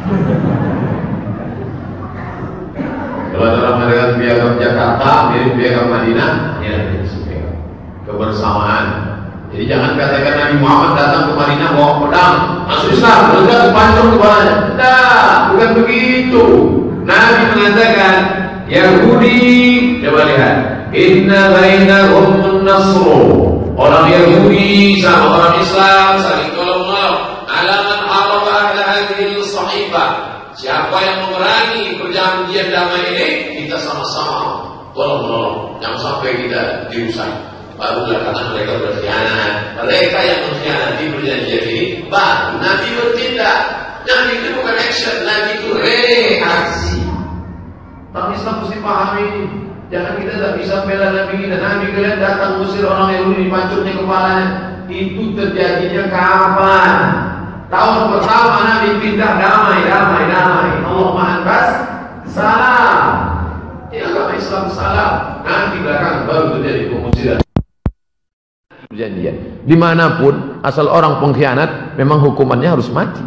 Kalau dalam mengadakan Piagam Jakarta, mirip Piagam Madinah, ya, kebersamaan. Jadi jangan katakan Nabi Muhammad datang ke Madinah bawa pedang, masuk Islam, legas pancung kepalanya. Tidak, bukan begitu. Nabi mengatakan, Yahudi, coba lihat, inna bainahum nasru. Orang Yahudi sama orang Islam saling tolong-menolong. Alaman araba ahla hadhil sahifah. Siapa yang memerangi perjanjian damai ini, kita sama-sama tolong-menolong. Jangan sampai kita dirusak. Barulah karena mereka berkhianat. Mereka yang mengkhianati perjanjian ini, baru Nabi bertindak. Nabi itu bukan action, Nabi itu reaksi. Orang Islam mesti pahami ini. Jangan kita tak bisa bela Nabi kita. Nabi kalian datang usir orang Yahudi, dipancurnya kepalanya. Itu terjadinya kapan? Tahun pertama Nabi pindah damai, damai, damai. Allah mengangkat salam. Ini agama Islam salam. Nanti belakang baru terjadi pengusiran. Perjanjian. Dimanapun asal orang pengkhianat, memang hukumannya harus mati.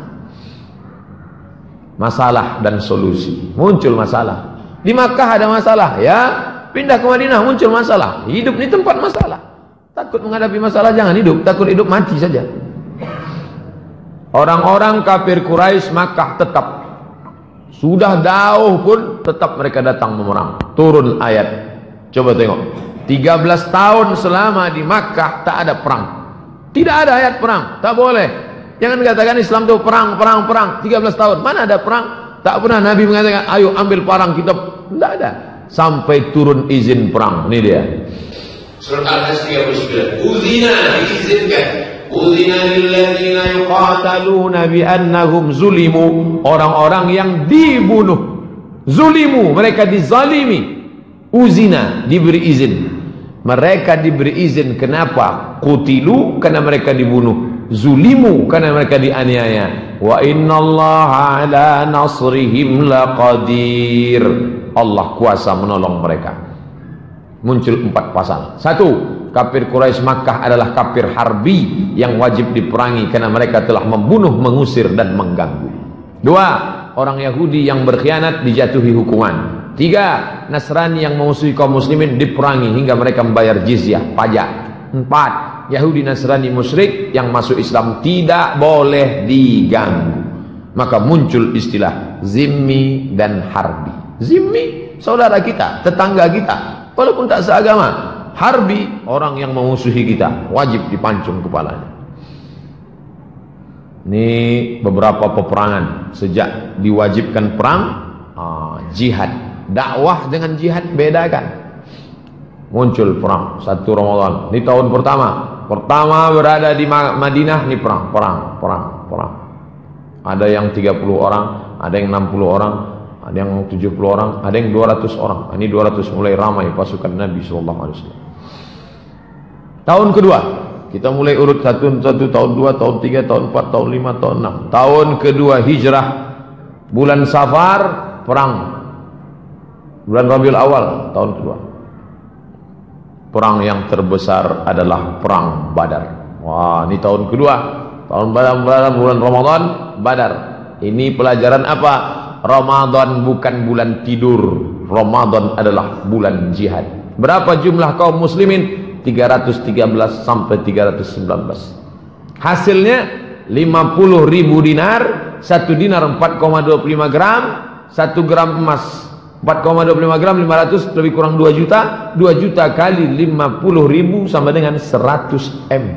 Masalah dan solusi. Muncul masalah. Di Makkah ada masalah, ya. Pindah ke Madinah muncul masalah. Hidup di tempat masalah. Takut menghadapi masalah jangan hidup, takut hidup mati saja. Orang-orang kafir Quraisy Makkah tetap sudah jauh pun tetap mereka datang memerang. Turun ayat. Coba tengok. tiga belas tahun selama di Makkah tak ada perang. Tidak ada ayat perang, tak boleh. Jangan katakan Islam itu perang, perang, perang. tiga belas tahun, mana ada perang? Tak pernah Nabi mengatakan, ayo ambil parang kita. Tidak ada. Sampai turun izin perang. Ini dia. Surat Al-Hasr tiga puluh sembilan. Uzina, diizinkan. Uzina lilladzina yuqataluna biannahum zulimu. Orang-orang yang dibunuh. Zulimu, mereka dizalimi. Uzina, diberi izin. Mereka diberi izin. Kenapa? Qutilu, karena mereka dibunuh. Zulimu, karena mereka dianiaya. Wa innallaha ala nasrihim laqadir. Allah kuasa menolong mereka. Muncul empat pasal. Satu, kafir Quraisy Makkah adalah kafir harbi yang wajib diperangi karena mereka telah membunuh, mengusir dan mengganggu. Dua, orang Yahudi yang berkhianat dijatuhi hukuman. Tiga, Nasrani yang memusuhi kaum muslimin diperangi hingga mereka membayar jizyah, pajak. Empat, Yahudi, Nasrani, musyrik yang masuk Islam tidak boleh diganggu. Maka muncul istilah zimmi dan harbi. Zimmi, saudara kita, tetangga kita, walaupun tak seagama. Harbi, orang yang memusuhi kita, wajib dipancung kepalanya. Ini beberapa peperangan sejak diwajibkan perang, ah, jihad. Dakwah dengan jihad bedakan. Muncul perang satu Ramadan. Ini tahun pertama. Pertama berada di Madinah, ini perang, perang, perang, perang. Ada yang tiga puluh orang, ada yang enam puluh orang, ada yang tujuh puluh orang, ada yang dua ratus orang. Ini dua ratus mulai ramai pasukan Nabi shallallahu alaihi wasallam. Tahun kedua, kita mulai urut satu, satu, tahun dua, tahun tiga, tahun empat, tahun lima, tahun enam. Tahun kedua hijrah, bulan Safar, perang. Bulan Rabiul Awal, tahun kedua. Perang yang terbesar adalah perang Badar. Wah, ini tahun kedua. Tahun Badar, bulan Ramadan, Badar. Ini pelajaran apa? Ramadan bukan bulan tidur. Ramadan adalah bulan jihad. Berapa jumlah kaum muslimin? tiga ratus tiga belas sampai tiga ratus sembilan belas. Hasilnya lima puluh ribu dinar. Satu dinar empat koma dua puluh lima gram. Satu gram emas empat koma dua puluh lima gram, lima ratus, lebih kurang dua juta. Dua juta kali lima puluh ribu sama dengan seratus M.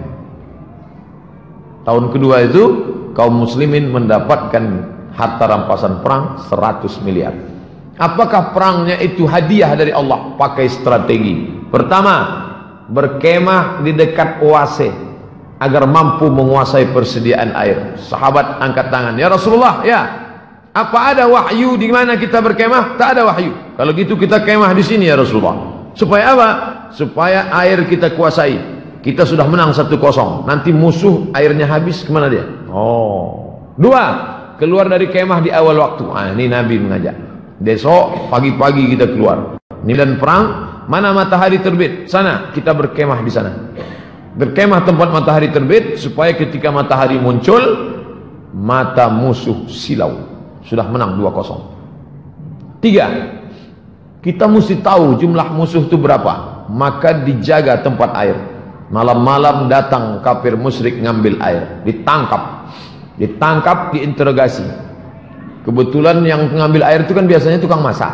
Tahun kedua itu kaum muslimin mendapatkan harta rampasan perang seratus miliar. Apakah perangnya itu hadiah dari Allah? Pakai strategi. Pertama, berkemah di dekat oase agar mampu menguasai persediaan air. Sahabat angkat tangan, ya Rasulullah, ya, apa ada wahyu di mana kita berkemah? Tak ada wahyu. Kalau gitu kita kemah di sini ya Rasulullah. Supaya apa? Supaya air kita kuasai. Kita sudah menang satu kosong. Nanti musuh airnya habis, kemana dia? Oh. Dua, keluar dari kemah di awal waktu. Ah, ini Nabi mengajak. Besok pagi-pagi kita keluar. Ini dan perang. Mana matahari terbit? Sana, kita berkemah di sana. Berkemah tempat matahari terbit supaya ketika matahari muncul, mata musuh silau. Sudah menang dua kosong. Tiga, kita mesti tahu jumlah musuh itu berapa. Maka dijaga tempat air. Malam-malam datang kafir musyrik ngambil air, ditangkap, ditangkap, diinterogasi. Kebetulan yang ngambil air itu kan biasanya tukang masak.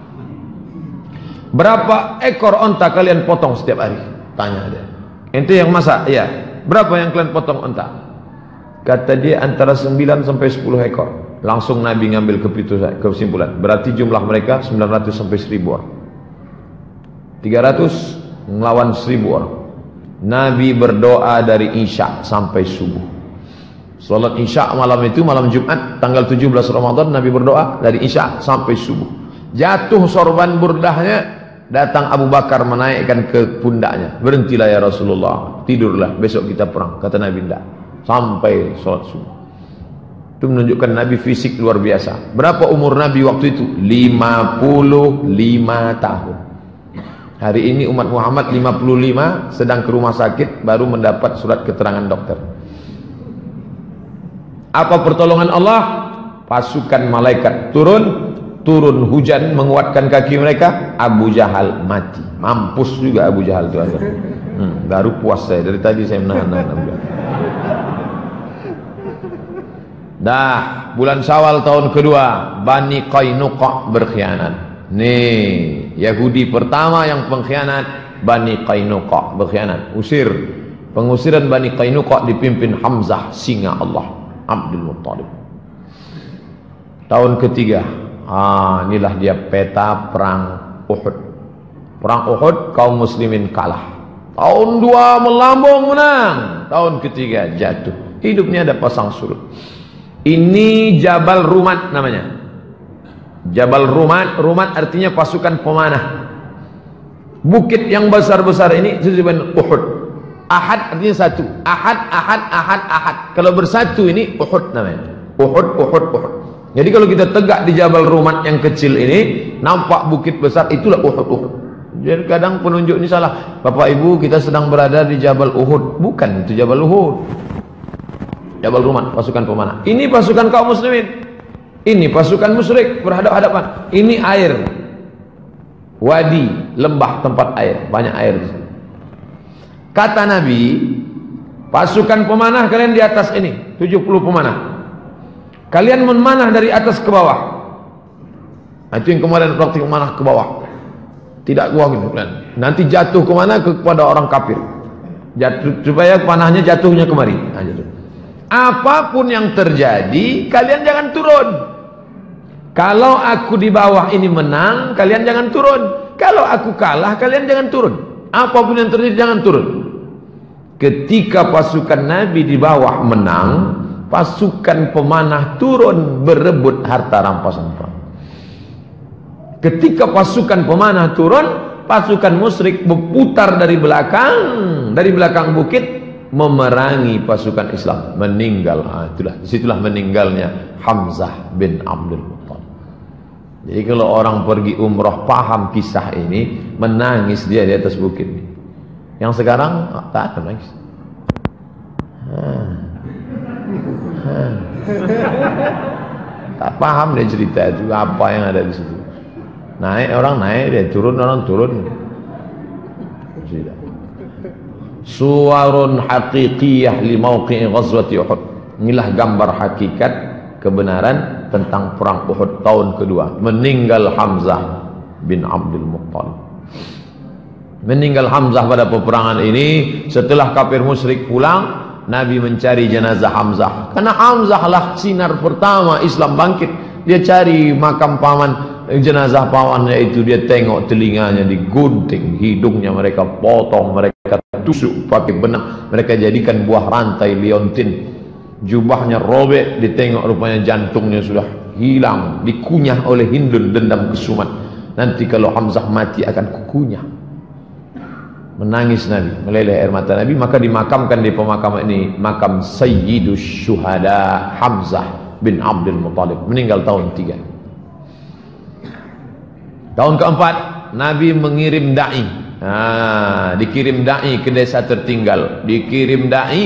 Berapa ekor onta kalian potong setiap hari? Tanya dia. Ente yang masak? Iya. Berapa yang kalian potong onta? Kata dia antara sembilan sampai sepuluh ekor. Langsung Nabi ngambil kesimpulan. Berarti jumlah mereka sembilan ratus sampai seribu orang. tiga ratus melawan seribu orang. Nabi berdoa dari Isya sampai subuh. Salat Isya malam itu, malam Jumat tanggal tujuh belas Ramadan, Nabi berdoa dari Isya sampai subuh. Jatuh sorban burdahnya, datang Abu Bakar menaikkan ke pundaknya. Berhentilah ya Rasulullah, tidurlah, besok kita perang. Kata Nabi, tidak, sampai salat subuh. Itu menunjukkan Nabi fisik luar biasa. Berapa umur Nabi waktu itu? lima puluh lima tahun. Hari ini umat Muhammad lima puluh lima, sedang ke rumah sakit, baru mendapat surat keterangan dokter. Apa pertolongan Allah? Pasukan malaikat turun, turun hujan menguatkan kaki mereka. Abu Jahal mati. Mampus juga Abu Jahal itu akhir. Hmm, baru puas saya, dari tadi saya menahan-nahan. Dah, bulan Syawal tahun kedua, Bani Qainuqa berkhianat. Nih, Yahudi pertama yang pengkhianat, Bani Qainuqa berkhianat. Usir. Pengusiran Bani Qainuqa dipimpin Hamzah, singa Allah, Abdul Muttalib. Tahun ketiga, ah, inilah dia peta perang Uhud. Perang Uhud kaum muslimin kalah. Tahun dua melambung menang. Tahun ketiga jatuh. Hidupnya ada pasang surut. Ini Jabal Rumat namanya. Jabal Rumat, Rumat artinya pasukan pemanah. Bukit yang besar-besar ini disebut Uhud. Ahad artinya satu. Ahad, Ahad, Ahad, Ahad. Kalau bersatu ini Uhud namanya. Uhud, Uhud, Uhud. Jadi kalau kita tegak di Jabal Rumat yang kecil ini, nampak bukit besar, itulah Uhud, Uhud. Jadi kadang penunjuk ini salah. Bapak Ibu, kita sedang berada di Jabal Uhud. Bukan, itu Jabal Uhud. Jabal Rumat, pasukan pemanah. Ini pasukan kaum muslimin. Ini pasukan musyrik berhadapan-hadapan. Ini air, wadi, lembah tempat air, banyak air. Kata Nabi, Pasukan pemanah kalian di atas ini, tujuh puluh pemanah. Kalian memanah dari atas ke bawah. Nah, itu yang kemarin praktik memanah ke bawah. Tidak gua gitu kan. Nanti jatuh kemana? Kepada orang kafir. Jatuh, supaya panahnya jatuhnya kemari. Nah, jatuh. Apapun yang terjadi, kalian jangan turun. Kalau aku di bawah ini menang, kalian jangan turun. Kalau aku kalah, kalian jangan turun. Apapun yang terjadi, jangan turun. Ketika pasukan Nabi di bawah menang, pasukan pemanah turun berebut harta rampasan perang. Ketika pasukan pemanah turun, pasukan musyrik berputar dari belakang, dari belakang bukit, memerangi pasukan Islam, meninggal. Ah, itulah, disitulah meninggalnya Hamzah bin Abdul Muttalib. Jadi kalau orang pergi umroh paham kisah ini, menangis dia di atas bukit. Yang sekarang oh, tak akan nangis. Ah. Ah. Tak paham dia cerita itu apa yang ada di situ. Naik orang naik, dia turun orang turun. Tidak. Suwarun haqiqiyah li mauqi'i ghazwati Uhud. Inilah gambar hakikat kebenaran tentang perang Uhud tahun kedua. Meninggal Hamzah bin Abdul Muttalib. Meninggal Hamzah pada peperangan ini. Setelah kafir musyrik pulang, Nabi mencari jenazah Hamzah. Karena Hamzah lah sinar pertama Islam bangkit. Dia cari makam paman, jenazah pamannya itu, dia tengok telinganya digunting, hidungnya mereka potong, mereka tusuk pakai benang, mereka jadikan buah rantai liontin, jubahnya robek, ditengok rupanya jantungnya sudah hilang, dikunyah oleh Hindun dendam kesumat. Nanti kalau Hamzah mati akan kukunyah. Menangis Nabi, meleleh air mata Nabi, maka dimakamkan di pemakaman ini, makam Sayyidus Syuhada Hamzah bin Abdul Muttalib, meninggal tahun tiga. Tahun keempat, Nabi mengirim da'i. Nah, dikirim da'i ke desa tertinggal, dikirim da'i,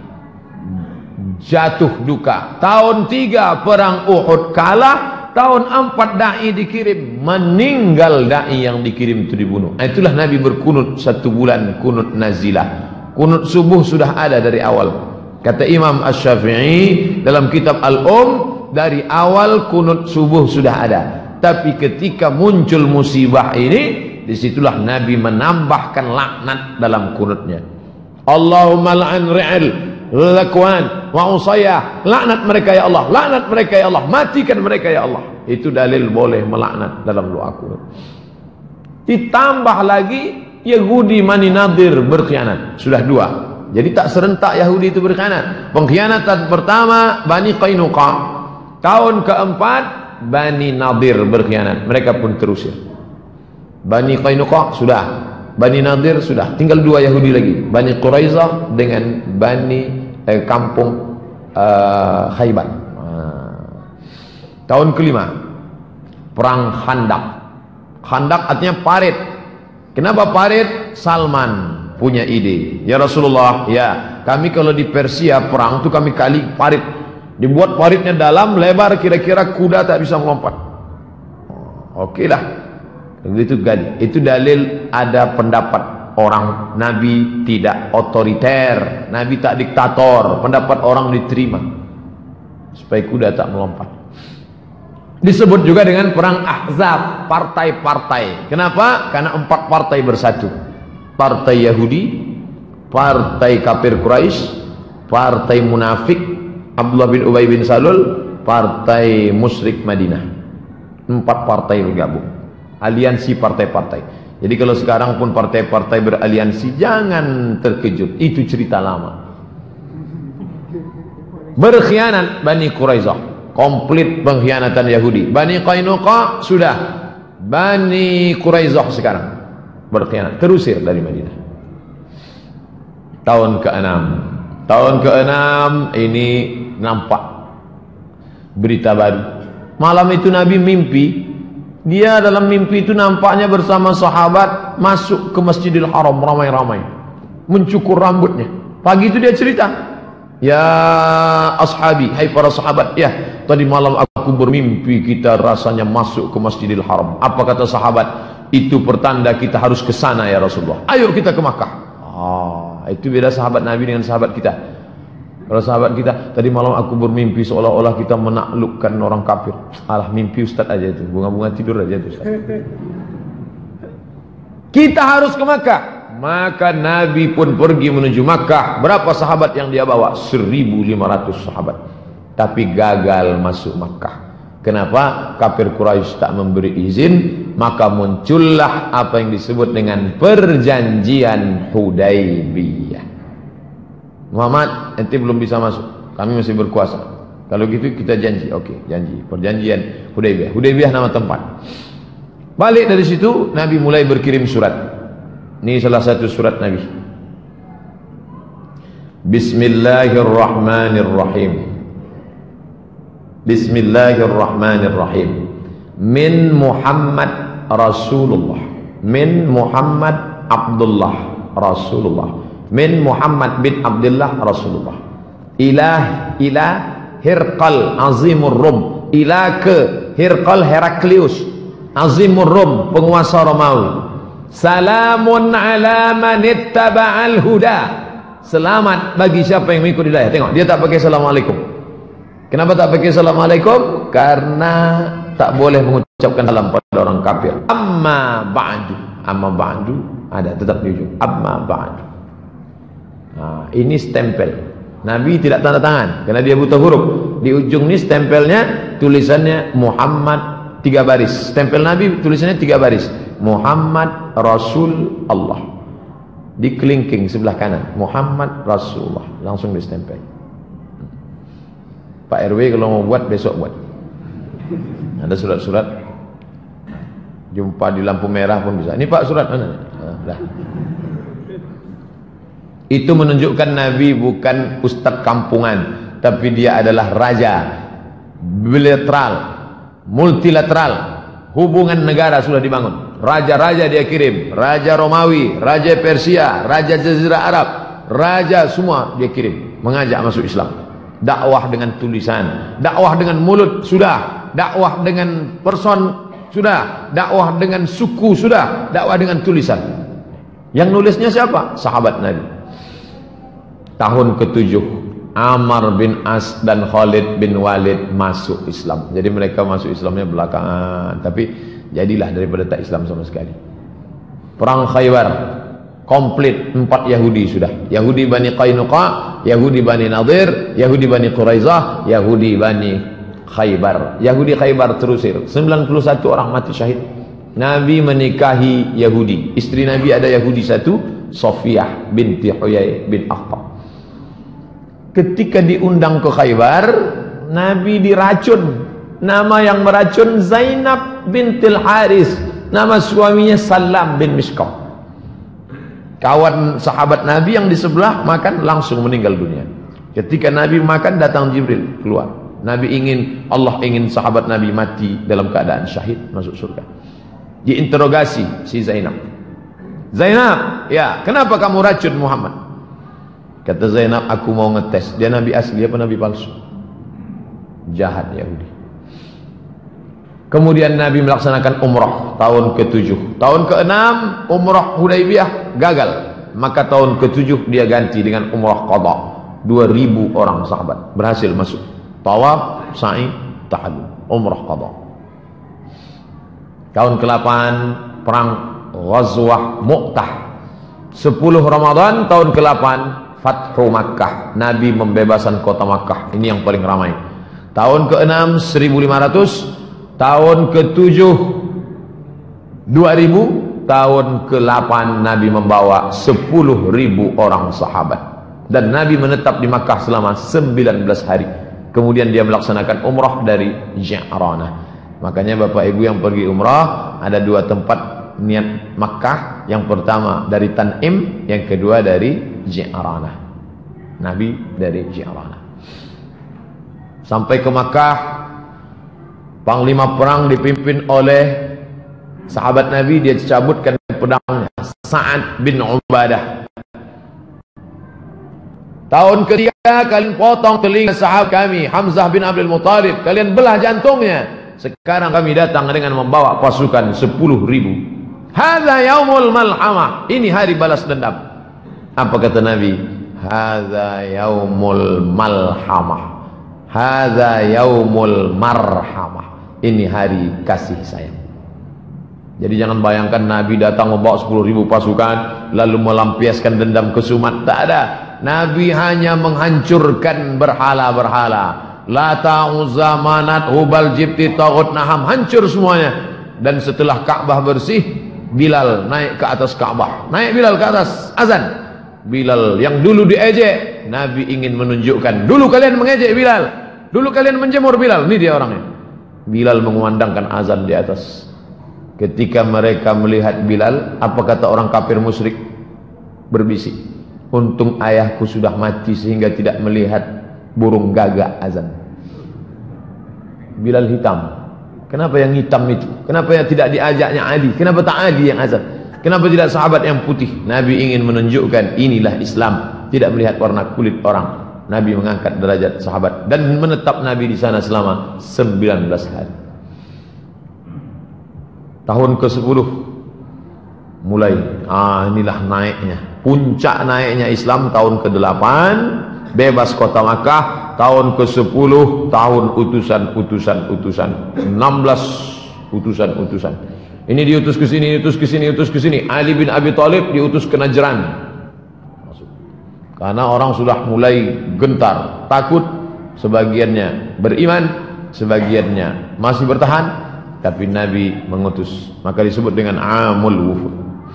jatuh duka. Tahun tiga perang Uhud kalah, tahun empat da'i dikirim, meninggal da'i yang dikirim itu dibunuh. Nah, itulah Nabi berkunut satu bulan, kunut nazilah. Kunut subuh sudah ada dari awal. Kata Imam Asy-Syafi'i dalam kitab Al-Um, dari awal kunut subuh sudah ada. Tapi ketika muncul musibah ini, disitulah Nabi menambahkan laknat dalam kunutnya. Allahumma la'an ri'al lakwan wa usayah, laknat mereka ya Allah, laknat mereka ya Allah, matikan mereka ya Allah. Itu dalil boleh melaknat dalam doa kunut. Ditambah lagi Yahudi Bani Nadir berkhianat, sudah dua. Jadi tak serentak Yahudi itu berkhianat. Pengkhianatan pertama Bani Qainuqa, tahun keempat Bani Nadir berkhianat, mereka pun terusir. Bani Qainuqa sudah, Bani Nadir sudah, tinggal dua Yahudi lagi, Bani Quraizah dengan Bani eh, kampung eh, Khaybar. Nah. Tahun kelima perang Khandaq. Khandaq artinya parit. Kenapa parit? Salman punya ide, ya Rasulullah, ya kami kalau di Persia perang itu kami kali parit, dibuat paritnya dalam, lebar, kira-kira kuda tak bisa melompat. Oke lah, itu gali. Itu dalil ada pendapat orang Nabi tidak otoriter, Nabi tak diktator, pendapat orang diterima supaya kuda tak melompat. Disebut juga dengan perang Ahzab, partai-partai. Kenapa? Karena empat partai bersatu. Partai Yahudi, partai kafir Quraisy, partai munafik Abdullah bin Ubay bin Salul, partai musyrik Madinah. Empat partai bergabung, aliansi partai-partai. Jadi kalau sekarang pun partai-partai beraliansi, jangan terkejut, itu cerita lama. Berkhianat Bani Quraizah, komplit pengkhianatan Yahudi. Bani Qainuqa sudah, Bani Quraizah sekarang berkhianat, terusir dari Madinah. Tahun keenam, tahun keenam ini nampak berita baru. Malam itu Nabi mimpi, dia dalam mimpi itu nampaknya bersama sahabat masuk ke Masjidil Haram ramai-ramai, mencukur rambutnya. Pagi itu dia cerita, ya ashabi, hai para sahabat, ya tadi malam aku bermimpi kita rasanya masuk ke Masjidil Haram. Apa kata sahabat? Itu pertanda kita harus ke sana ya Rasulullah. Ayo kita ke Makkah. Ah, Itu beda sahabat Nabi dengan sahabat kita. Kalau sahabat kita, tadi malam aku bermimpi seolah-olah kita menaklukkan orang kafir. Alah, mimpi Ustaz aja itu, bunga-bunga tidur aja itu Ustaz. Kita harus ke Makkah. Maka Nabi pun pergi menuju Makkah. Berapa sahabat yang dia bawa? seribu lima ratus sahabat. Tapi gagal masuk Makkah. Kenapa? Kafir Quraisy tak memberi izin. Maka muncullah apa yang disebut dengan perjanjian Hudaybiyah. Muhammad, ente belum bisa masuk, kami masih berkuasa. Kalau gitu kita janji, oke, janji. Perjanjian Hudaybiyah. Hudaybiyah nama tempat. Balik dari situ, Nabi mulai berkirim surat. Ini salah satu surat Nabi. Bismillahirrahmanirrahim. Bismillahirrahmanirrahim. Min Muhammad Rasulullah. Min Muhammad Abdullah Rasulullah. Min Muhammad bin Abdullah Rasulullah. Ilah ilah Hirqal Azimur Rum. Ilah ke Hirqal Heraklius Azimur Rum, penguasa Romawi. Salamun ala man ittaba'al huda. Selamat bagi siapa yang mengikuti hidayah. Tengok, dia tak pakai assalamualaikum. Kenapa tak pakai assalamualaikum? Karena tak boleh mengucapkan salam pada orang kafir. Amma ba'du. Amma ba'du ada tetap di ujung. Amma ba'du. Nah, ini stempel. Nabi tidak tanda tangan karena dia buta huruf. Di ujung ini stempelnya, tulisannya Muhammad tiga baris. Stempel Nabi tulisannya tiga baris. Muhammad Rasul Allah. Di kelingking sebelah kanan, Muhammad Rasulullah, langsung di stempel. Pak R W kalau mau buat besok buat. Ada surat-surat. Jumpa di lampu merah pun bisa. Ini Pak surat mana? Nah, dah. Itu menunjukkan Nabi bukan ustadz kampungan, tapi dia adalah raja bilateral, multilateral. Hubungan negara sudah dibangun. Raja-raja dia kirim, raja Romawi, raja Persia, raja Jazirah Arab, raja semua dia kirim, mengajak masuk Islam. Dakwah dengan tulisan, dakwah dengan mulut sudah, dakwah dengan person sudah, dakwah dengan suku sudah, dakwah dengan tulisan. Yang nulisnya siapa? Sahabat Nabi. Tahun ketujuh, Ammar bin As dan Khalid bin Walid masuk Islam. Jadi mereka masuk Islamnya belakangan, tapi jadilah daripada tak Islam sama sekali. Perang Khaybar komplit, empat Yahudi sudah. Yahudi Bani Qainuqa, Yahudi Bani Nadir, Yahudi Bani Quraizah, Yahudi Bani Khaybar. Yahudi Khaybar terusir, sembilan puluh satu orang mati syahid. Nabi menikahi Yahudi. Istri Nabi ada Yahudi satu, Sofiyah binti Huyai bin Akhtab. Ketika diundang ke Khaybar, Nabi diracun. Nama yang meracun Zainab bintil Haris. Nama suaminya Salam bin Mishkam. Kawan sahabat Nabi yang di sebelah makan langsung meninggal dunia. Ketika Nabi makan datang Jibril keluar. Nabi ingin, Allah ingin sahabat Nabi mati dalam keadaan syahid masuk surga. Diinterogasi si Zainab. Zainab, ya, kenapa kamu racun Muhammad? Kata Zainab, aku mau ngetes. Dia Nabi asli apa Nabi palsu? Jahat Yahudi. Kemudian Nabi melaksanakan umrah tahun ketujuh. Tahun keenam umrah Hudaybiyah gagal. Maka tahun ketujuh dia ganti dengan umrah qadha. Dua ribu orang sahabat berhasil masuk. Tawaf, sa'i, tahallul, umrah qadha. Tahun ke-delapan perang Ghazwah Mu'tah. sepuluh Ramadan tahun ke-delapan Fathu Makkah. Nabi membebaskan kota Makkah. Ini yang paling ramai. Tahun ke-enam seribu lima ratus. Tahun ketujuh dua ribu. Tahun ke-delapan Nabi membawa sepuluh ribu orang sahabat. Dan Nabi menetap di Makkah selama sembilan belas hari. Kemudian dia melaksanakan umrah dari Ji'ranah. Makanya Bapak Ibu yang pergi umrah, ada dua tempat niat Makkah. Yang pertama dari Tan'im, yang kedua dari Ji'ranah. Nabi dari Ji'ranah. Sampai ke Makkah, panglima perang dipimpin oleh sahabat Nabi, dia cabutkan pedangnya, Sa'ad bin Ubadah. Tahun ketiga kalian potong telinga sahabat kami, Hamzah bin Abdul Muttalib, kalian belah jantungnya. Sekarang kami datang dengan membawa pasukan sepuluh ribu. Hadza yaumul malhamah. Ini hari balas dendam. Apa kata Nabi? Hadza yaumul malhamah. Hadza yaumul marhamah. Ini hari kasih sayang. Jadi jangan bayangkan Nabi datang membawa sepuluh ribu pasukan lalu melampiaskan dendam kesumat. Tak ada. Nabi hanya menghancurkan berhala-berhala. Lata, Uzza, Manat, Hubal, Jibti, Taghut, Naham, hancur semuanya. Dan setelah Ka'bah bersih, Bilal naik ke atas Ka'bah. Naik Bilal ke atas, azan. Bilal yang dulu diejek, Nabi ingin menunjukkan, dulu kalian mengejek Bilal, dulu kalian menjemur Bilal. Ini dia orangnya. Bilal mengumandangkan azan di atas. Ketika mereka melihat Bilal, apa kata orang kafir musyrik? Berbisik, untung ayahku sudah mati sehingga tidak melihat burung gagak azan. Bilal hitam. Kenapa yang hitam itu? Kenapa yang tidak diajaknya Ali? Kenapa tak Ali yang azan? Kenapa tidak sahabat yang putih? Nabi ingin menunjukkan inilah Islam, tidak melihat warna kulit orang. Nabi mengangkat derajat sahabat dan menetap Nabi di sana selama sembilan belas hari. Tahun ke sepuluh mulai, ah inilah naiknya. Puncak naiknya Islam tahun ke delapan, bebas kota Makkah. Tahun ke sepuluh, tahun utusan-utusan utusan. enam belas utusan-utusan. Ini diutus ke sini, diutus ke sini, diutus ke sini. Ali bin Abi Thalib diutus ke Najran. Karena orang sudah mulai gentar, takut. Sebagiannya beriman, sebagiannya masih bertahan. Tapi Nabi mengutus. Maka disebut dengan Amul Wufud.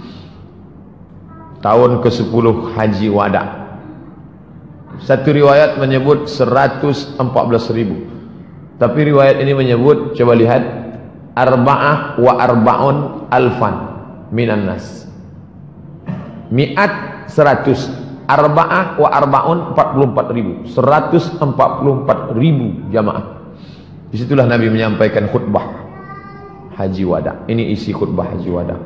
Tahun ke sepuluh Haji Wada. Satu riwayat menyebut seratus empat belas ribu. Tapi riwayat ini menyebut, coba lihat, arba'ah wa arba'un alfan minan nas. Mi'at seratus, arba'ah wa arba'un empat puluh empat ribu. Seratus empat puluh empat ribu jamaah. Disitulah Nabi menyampaikan khutbah Haji Wada. Ini isi khutbah Haji Wada.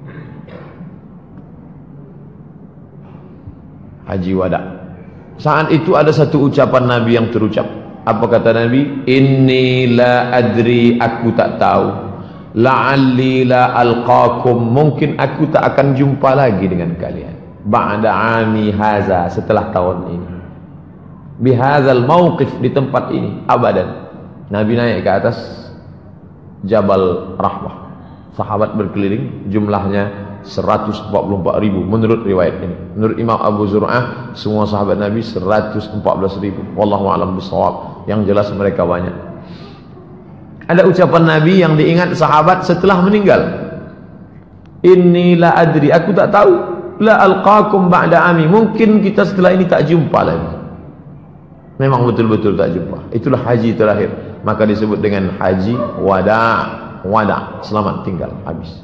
Haji Wada. Saat itu ada satu ucapan Nabi yang terucap. Apa kata Nabi? Inni la adri, aku tak tahu. La'alli la alqakum, mungkin aku tak akan jumpa lagi dengan kalian. Ba'da ami haza, setelah tahun ini. Bihazal mauqif, di tempat ini, abadan. Nabi naik ke atas Jabal Rahmah. Sahabat berkeliling, jumlahnya seratus empat puluh empat ribu menurut riwayat ini. Menurut Imam Abu Zur'ah, semua sahabat Nabi seratus empat belas ribu. Wallahu a'lam bishawab. Yang jelas mereka banyak. Ada ucapan Nabi yang diingat sahabat setelah meninggal. Inni la adri, aku tak tahu. La alqakum ba'da ami, mungkin kita setelah ini tak jumpa lagi. Memang betul-betul tak jumpa. Itulah haji terakhir. Maka disebut dengan haji wada'. Wada', selamat tinggal, habis.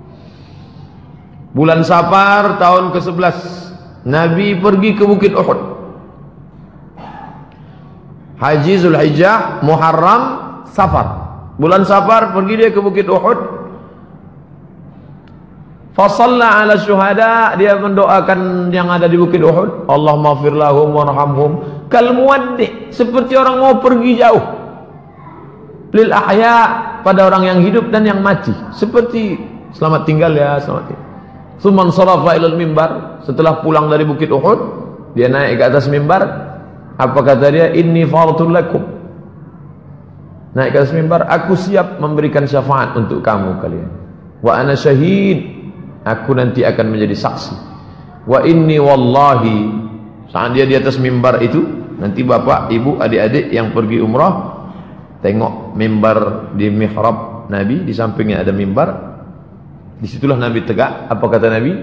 Bulan Safar tahun ke sebelas, Nabi pergi ke Bukit Uhud. Haji Zulhijjah, Muharram, Safar. Bulan Safar pergi dia ke Bukit Uhud. Fasalla ala syuhada, dia mendoakan yang ada di Bukit Uhud. Allahumma ighfir lahum warhamhum. Kal muwaddi, seperti orang mau pergi jauh. Lil ahya, pada orang yang hidup dan yang mati. Seperti selamat tinggal ya, selamat tinggal. Tsumman sarafa ilal mimbar, setelah pulang dari Bukit Uhud, dia naik ke atas mimbar. Apa kata dia? Inni faratul lakum. Naik ke atas mimbar, aku siap memberikan syafaat untuk kamu kalian. Wa ana syahid, aku nanti akan menjadi saksi. Wa inni wallahi, saat dia di atas mimbar itu, nanti bapak, ibu, adik-adik yang pergi umrah tengok mimbar di mihrab Nabi, di sampingnya ada mimbar. Disitulah Nabi tegak. Apa kata Nabi?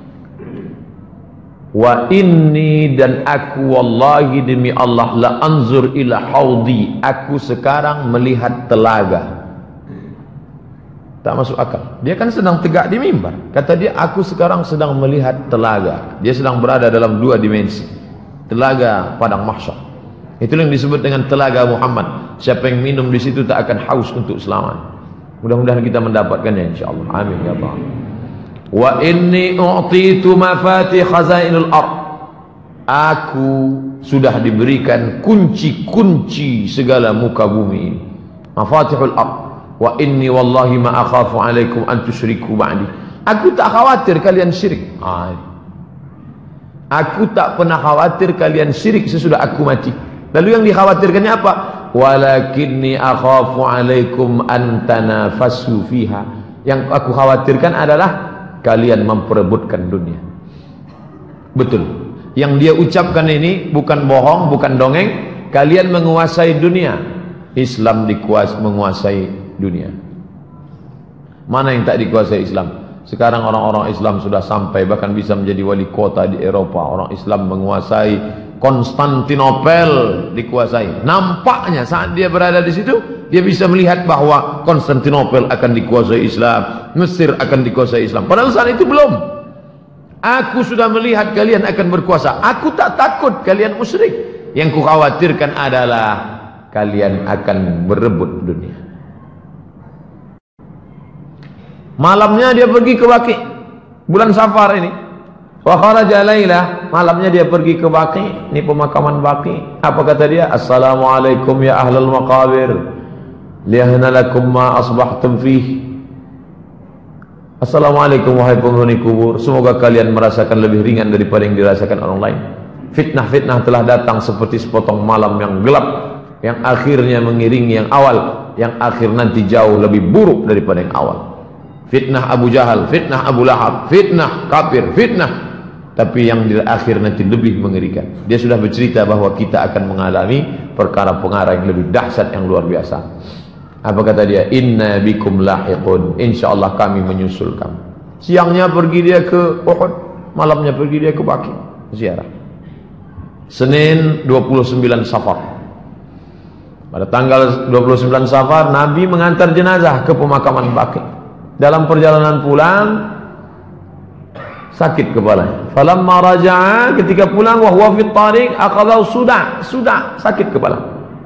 Wa inni, dan aku wallahi demi Allah, la anzur ila haudi, aku sekarang melihat telaga. Tak masuk akal. Dia kan sedang tegak di mimbar. Kata dia, aku sekarang sedang melihat telaga. Dia sedang berada dalam dua dimensi. Telaga padang mahsyar. Itulah yang disebut dengan telaga Muhammad. Siapa yang minum di situ tak akan haus untuk selamanya. Mudah-mudahan kita mendapatkannya insyaallah. Amin ya Allah. Wa inni u'titu mafatih khazainul ard. Aku sudah diberikan kunci-kunci segala muka bumi ini. Mafatihul ard. Wa inni wallahi ma akhafu alaikum an tusyriku ba'di. Aku tak khawatir kalian syirik. Ah. Aku tak pernah khawatir kalian syirik sesudah aku mati. Lalu yang dikhawatirkannya apa? Walakinni akhafu alaikum an tanafasu fiha. Yang aku khawatirkan adalah kalian memperebutkan dunia. Betul. Yang dia ucapkan ini bukan bohong, bukan dongeng. Kalian menguasai dunia. Islam dikuas menguasai dunia. Mana yang tak dikuasai Islam? Sekarang orang-orang Islam sudah sampai bahkan bisa menjadi wali kota di Eropa. Orang Islam menguasai Konstantinopel, dikuasai. Nampaknya saat dia berada di situ, dia bisa melihat bahwa Konstantinopel akan dikuasai Islam, Mesir akan dikuasai Islam. Padahal saat itu belum. Aku sudah melihat kalian akan berkuasa. Aku tak takut kalian musyrik. Yang kukhawatirkan adalah kalian akan berebut dunia. Malamnya dia pergi ke Baqi, bulan Safar ini. Wa kharaja lailah, malamnya dia pergi ke Baqi, ini pemakaman Baqi. Apa kata dia? Assalamualaikum ya ahlal maqabir, liyahna lakum ma asbahtum fih. Assalamualaikum wahai penghuni kubur, semoga kalian merasakan lebih ringan daripada yang dirasakan orang lain. Fitnah-fitnah telah datang seperti sepotong malam yang gelap, yang akhirnya mengiringi yang awal, yang akhir nanti jauh lebih buruk daripada yang awal. Fitnah Abu Jahal, fitnah Abu Lahab, fitnah kafir, fitnah. Tapi yang di akhir nanti lebih mengerikan. Dia sudah bercerita bahwa kita akan mengalami perkara-perkara yang lebih dahsyat, yang luar biasa. Apa kata dia? Inna bikum lahiqun, insyaallah kami menyusul kamu. Siangnya pergi dia ke Uhud, malamnya pergi dia ke Baqi ziarah. Senin dua puluh sembilan Safar. Pada tanggal dua puluh sembilan Safar Nabi mengantar jenazah ke pemakaman Baqi. Dalam perjalanan pulang sakit kepalanya. Falamma raja'a, ketika pulang wa huwa fit tariq aqadahu sudah, sudah sakit kepala.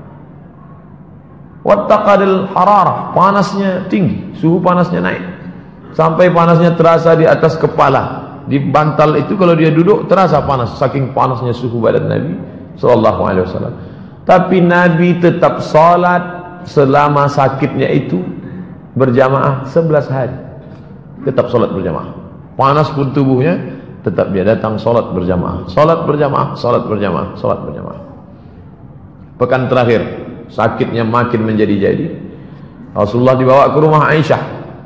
Wattaqadil hararah, panasnya tinggi, suhu panasnya naik. Sampai panasnya terasa di atas kepala. Di bantal itu kalau dia duduk terasa panas, saking panasnya suhu badan Nabi sallallahu alaihi wasallam. Tapi Nabi tetap salat selama sakitnya itu berjamaah sebelas hari. Tetap salat berjamaah. Panas pun tubuhnya, tetap dia datang salat berjamaah. Salat berjamaah, salat berjamaah, salat berjamaah. Pekan terakhir, sakitnya makin menjadi-jadi. Rasulullah dibawa ke rumah Aisyah.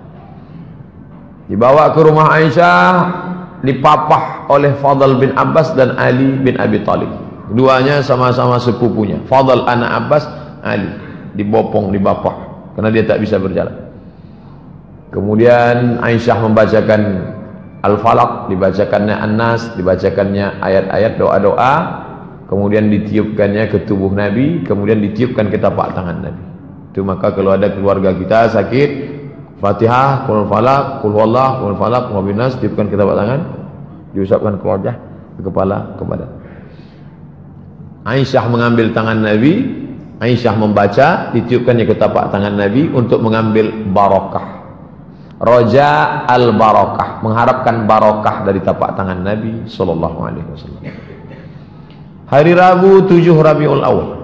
Dibawa ke rumah Aisyah, dipapah oleh Fadl bin Abbas dan Ali bin Abi Thalib. Duanya sama-sama sepupunya. Fadl anak Abbas, Ali dibopong, dibapah karena dia tak bisa berjalan. Kemudian Aisyah membacakan Al-Falaq, dibacakannya An-Nas, dibacakannya ayat-ayat doa-doa, kemudian ditiupkannya ke tubuh Nabi, kemudian ditiupkan ke tapak tangan Nabi. Itu maka kalau ada keluarga kita sakit, Fatihah, Qul Falaq, Qul Wallah, Qul Falaq, Qul Nas, tiupkan ke tapak tangan, diusapkan ke wajah, ke kepala, ke badan. Aisyah mengambil tangan Nabi, Aisyah membaca, ditiupkannya ke tapak tangan Nabi untuk mengambil barakah. Roja al-barakah, mengharapkan barakah dari tapak tangan Nabi sallallahu alaihi wasallam. Hari Rabu tujuh Rabiul Awal,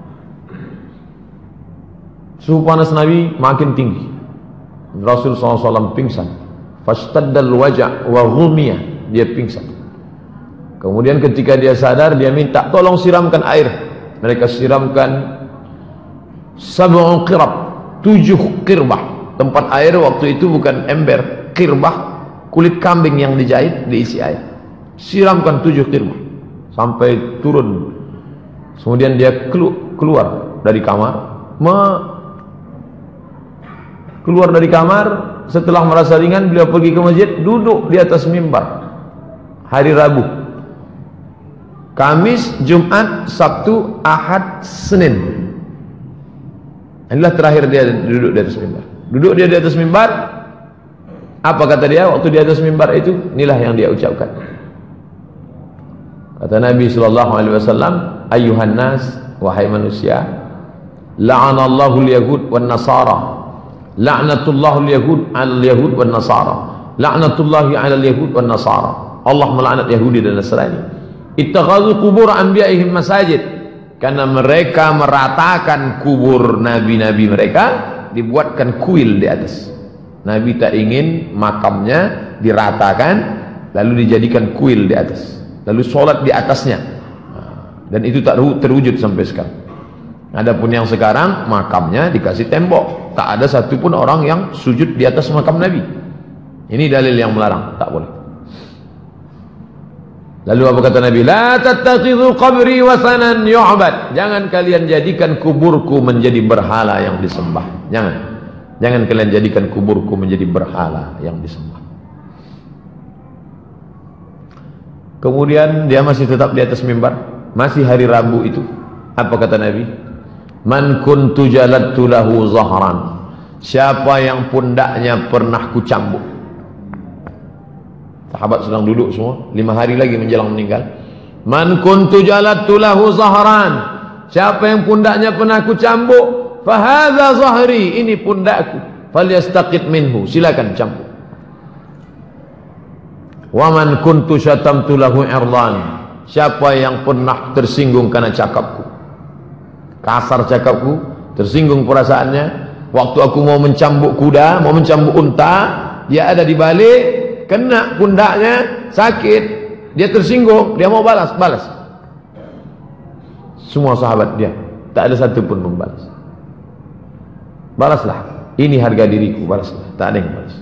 suhu panas Nabi makin tinggi. Rasul sallallahu alaihi wasallam pingsan. Fastaddal waja' wa ghumiyah, dia pingsan. Kemudian ketika dia sadar, dia minta tolong siramkan air. Mereka siramkan sab'u qirab, tujuh qirbah. Tempat air waktu itu bukan ember, qirbah, kulit kambing yang dijahit diisi air. Siramkan tujuh qirbah sampai turun. Kemudian dia keluar dari kamar, me keluar dari kamar. Setelah merasa ringan, beliau pergi ke masjid, duduk di atas mimbar. Hari Rabu, Kamis, Jumat, Sabtu, Ahad, Senin. Inilah terakhir dia duduk di atas mimbar. Duduk dia di atas mimbar. Apa kata dia waktu di atas mimbar itu? Inilah yang dia ucapkan. Kata Nabi sallallahu alaihi wasallam, "Ayyuhan nas, wahai manusia, la'anallahu al-yahud wan nasara. La'natullahu al-yahud 'alal yahud wan nasara. La'natullahi 'alal yahud wan nasara." Allah melaknat Yahudi dan Nasrani. Ittakhadhu qubur anbiya'ihim masajid. Karena mereka meratakan kubur nabi-nabi mereka, dibuatkan kuil di atas. Nabi tak ingin makamnya diratakan lalu dijadikan kuil di atas. lalu sholat di atasnya, dan itu tak terwujud sampai sekarang. Adapun yang sekarang makamnya dikasih tembok, tak ada satupun orang yang sujud di atas makam Nabi. Ini dalil yang melarang, tak boleh. Lalu apa kata Nabi? La tattakhidhu qabri wasanan yu'bad. Jangan kalian jadikan kuburku menjadi berhala yang disembah. Jangan. Jangan kalian jadikan kuburku menjadi berhala yang disembah. Kemudian dia masih tetap di atas mimbar, masih hari Rabu itu. Apa kata Nabi? Man kuntu jaladtu lahu zahran. Siapa yang pundaknya pernah kucambuk. Sahabat sedang duduk semua, lima hari lagi menjelang meninggal. Man kuntu jaladtu lahu zahran. Siapa yang pundaknya pernah kucambuk, fa hadza zahri, ini pundakku. Falyastaqit minhu, silakan cambuk. Wa man kuntu syatamtu lahu irdan. Siapa yang pernah tersinggung karena cakapku, kasar cakapku, tersinggung perasaannya, waktu aku mau mencambuk kuda, mau mencambuk unta, dia ada di balik, kena pundaknya, sakit, dia tersinggung, dia mau balas, balas. Semua sahabat dia, tak ada satu pun membalas. Balaslah, ini harga diriku, balaslah, tak ada yang balas.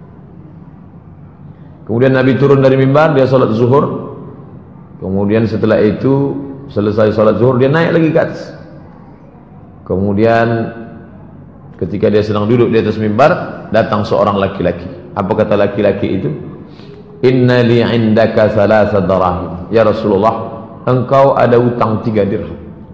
Kemudian Nabi turun dari mimbar, dia sholat zuhur. Kemudian setelah itu selesai sholat zuhur, dia naik lagi ke atas. Kemudian ketika dia sedang duduk di atas mimbar, datang seorang laki-laki. Apa kata laki-laki itu? Inna li indaka thalatha darahim. Ya Rasulullah, engkau ada utang tiga dirham.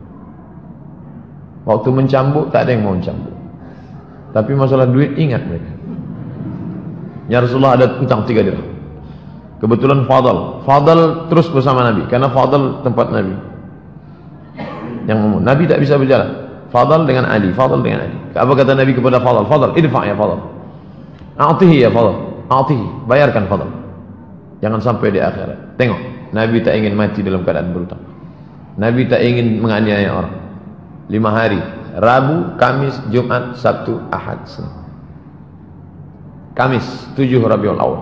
Waktu mencambuk tak ada yang mau mencambuk, tapi masalah duit ingat mereka. Ya Rasulullah, ada utang tiga dirham. Kebetulan Fadl, Fadl terus bersama Nabi, karena Fadl tempat Nabi. Yang Nabi tak bisa berjalan. Fadl dengan Ali, Fadl dengan Ali. Apa kata Nabi kepada Fadl? Fadl, idfa' ya Fadl. A'tihi ya Fadl, a'tihi, bayarkan Fadl. Jangan sampai di akhirat. Tengok, Nabi tak ingin mati dalam keadaan berutang. Nabi tak ingin menganiaya orang. Lima hari, Rabu, Kamis, Jumat, Sabtu, Ahad, Senin. Kamis, tujuh Rabiul Awal.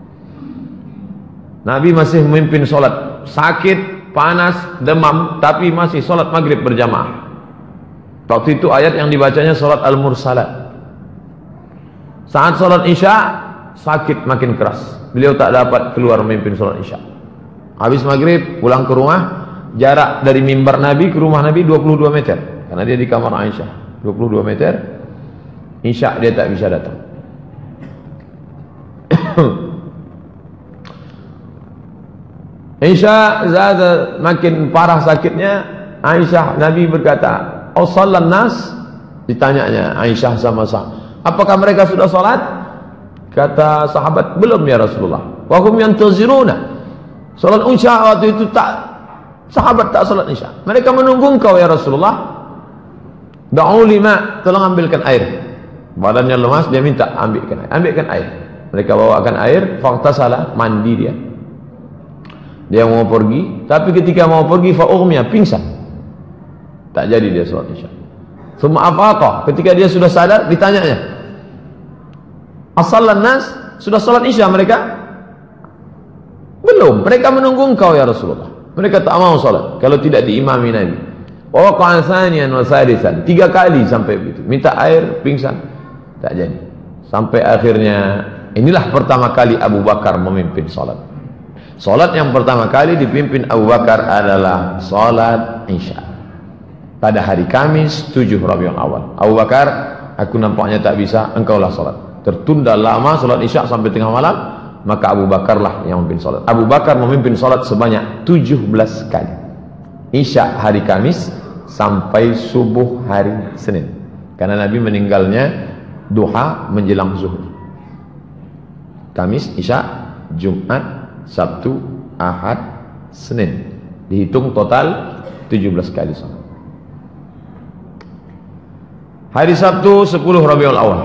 Nabi masih memimpin solat, sakit, panas, demam, tapi masih solat maghrib berjamaah. Waktu itu ayat yang dibacanya solat Al-Mursalat. Saat solat Isya, sakit makin keras. Beliau tak dapat keluar memimpin solat Isya. Habis maghrib, pulang ke rumah. Jarak dari mimbar Nabi ke rumah Nabi dua puluh dua meter. Karena dia di kamar Aisyah, dua puluh dua meter. Isya dia tak bisa datang. Isya zada, makin parah sakitnya. Aisyah, Nabi berkata, "Oh salat nas?" Ditanyanya Aisyah sama sah, "Apakah mereka sudah salat?" Kata sahabat, "Belum ya Rasulullah." Wa hum yantaziruna. Salat Isya waktu itu tak, sahabat tak salat Isya. Mereka menunggu engkau ya Rasulullah. Da'u lima, tolong ambilkan air. Badannya lemas, dia minta ambilkan air. Ambilkan air. Mereka bawakan air, faghtasala, mandi dia. Dia mau pergi, tapi ketika mau pergi fa'ughmiya, pingsan. Tak jadi dia salat Isya. Summa afaqa, ketika dia sudah sadar, ditanyanya, "Asallan nas?" Sudah salat Isya mereka? Belum, mereka menunggu engkau ya Rasulullah. Mereka tak mau salat kalau tidak diimami Nabi. Wa waqa'a thaniyan wa thalithan, tiga kali sampai begitu. Minta air, pingsan. Tak jadi. Sampai akhirnya, inilah pertama kali Abu Bakar memimpin salat. Salat yang pertama kali dipimpin Abu Bakar adalah salat Isya pada hari Kamis tujuh Rabiul Awal. Abu Bakar, aku nampaknya tak bisa, engkaulah salat. Tertunda lama salat Isya sampai tengah malam, maka Abu Bakarlah yang memimpin salat. Abu Bakar memimpin salat sebanyak tujuh belas kali. Isya hari Kamis sampai subuh hari Senin. Karena Nabi meninggalnya duha menjelang zuhur. Kamis, Isya, Jumat, Sabtu, Ahad, Senin. Dihitung total tujuh belas kali salat. Hari Sabtu sepuluh Rabiul Awal,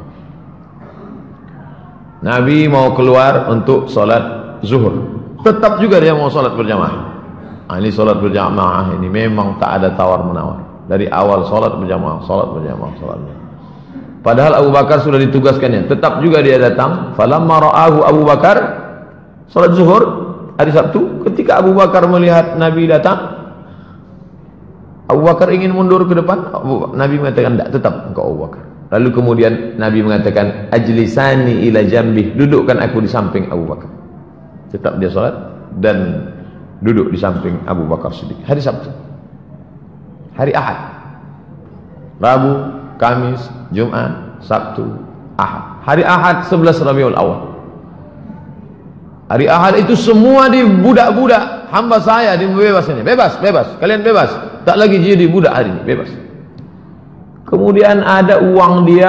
Nabi mau keluar untuk salat zuhur. Tetap juga dia mau salat berjamaah. Nah, ini salat berjamaah ini memang tak ada tawar menawar. Dari awal salat berjamaah, salat berjamaah, salat berjamaah. Padahal Abu Bakar sudah ditugaskannya, tetap juga dia datang. Falamma ra'ahu Abu Bakar salat zuhur, hari Sabtu ketika Abu Bakar melihat Nabi datang, Abu Bakar ingin mundur ke depan, Nabi mengatakan tidak, tetap engkau Abu Bakar. Lalu kemudian Nabi mengatakan ajlisani ila jambih, dudukkan aku di samping Abu Bakar. Tetap dia salat dan duduk di samping Abu Bakar Siddiq. Hari Sabtu, hari Ahad, Rabu, Kamis, Jumat, Sabtu, Ahad. Hari Ahad sebelas Rabiul Awal. Hari Ahad itu semua di budak-budak hamba saya dibebas ini, bebas, bebas, kalian bebas, tak lagi jadi budak hari ini, bebas. Kemudian ada uang dia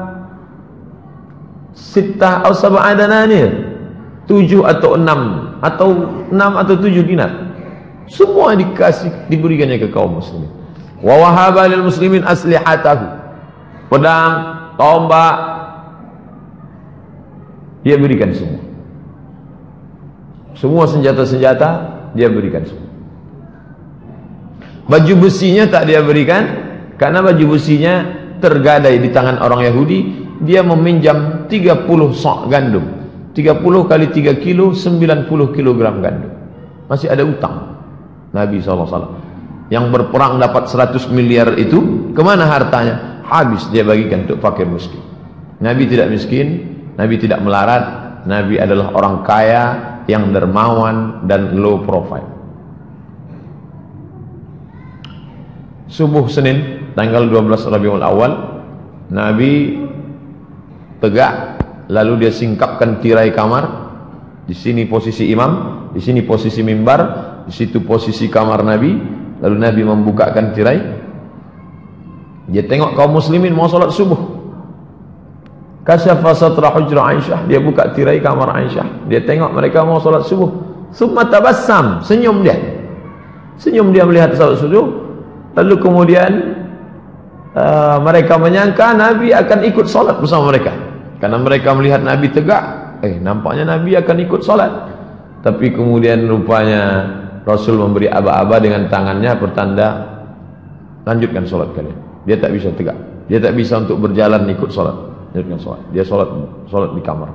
sittah atau sab'a dananir, tujuh atau enam atau enam atau tujuh dinar, semua dikasih, diberikannya ke kaum muslimin. Wa wahaba lil muslimin aslihatahu, pedang, tombak, dia berikan semua. Semua senjata-senjata dia berikan semua. Baju besinya tak dia berikan, karena baju besinya tergadai di tangan orang Yahudi. Dia meminjam tiga puluh sok gandum, tiga puluh kali tiga kilo, sembilan puluh kilogram gandum. Masih ada utang Nabi shallallahu alaihi wasallam. Yang berperang dapat seratus miliar itu, kemana hartanya? Habis dia bagikan untuk fakir miskin. Nabi tidak miskin, Nabi tidak melarat, Nabi adalah orang kaya yang dermawan dan low profile. Subuh Senin tanggal dua belas Rabiul Awal, Nabi tegak, lalu dia singkapkan tirai kamar. Di sini posisi imam, di sini posisi mimbar, di situ posisi kamar Nabi. Lalu Nabi membukakan tirai. Dia tengok kaum muslimin mau salat subuh. Kasyafa satra hujra Aisyah, dia buka tirai kamar Aisyah. Dia tengok mereka mau salat subuh. Summa tabassam, senyum dia. Senyum dia melihat salat subuh. Lalu kemudian uh, mereka menyangka Nabi akan ikut salat bersama mereka. Karena mereka melihat Nabi tegak, eh nampaknya Nabi akan ikut salat. Tapi kemudian rupanya Rasul memberi aba-aba dengan tangannya pertanda lanjutkan salat kalian. Dia tak bisa tegak, dia tak bisa untuk berjalan ikut salat. Dia sholat, sholat di kamar.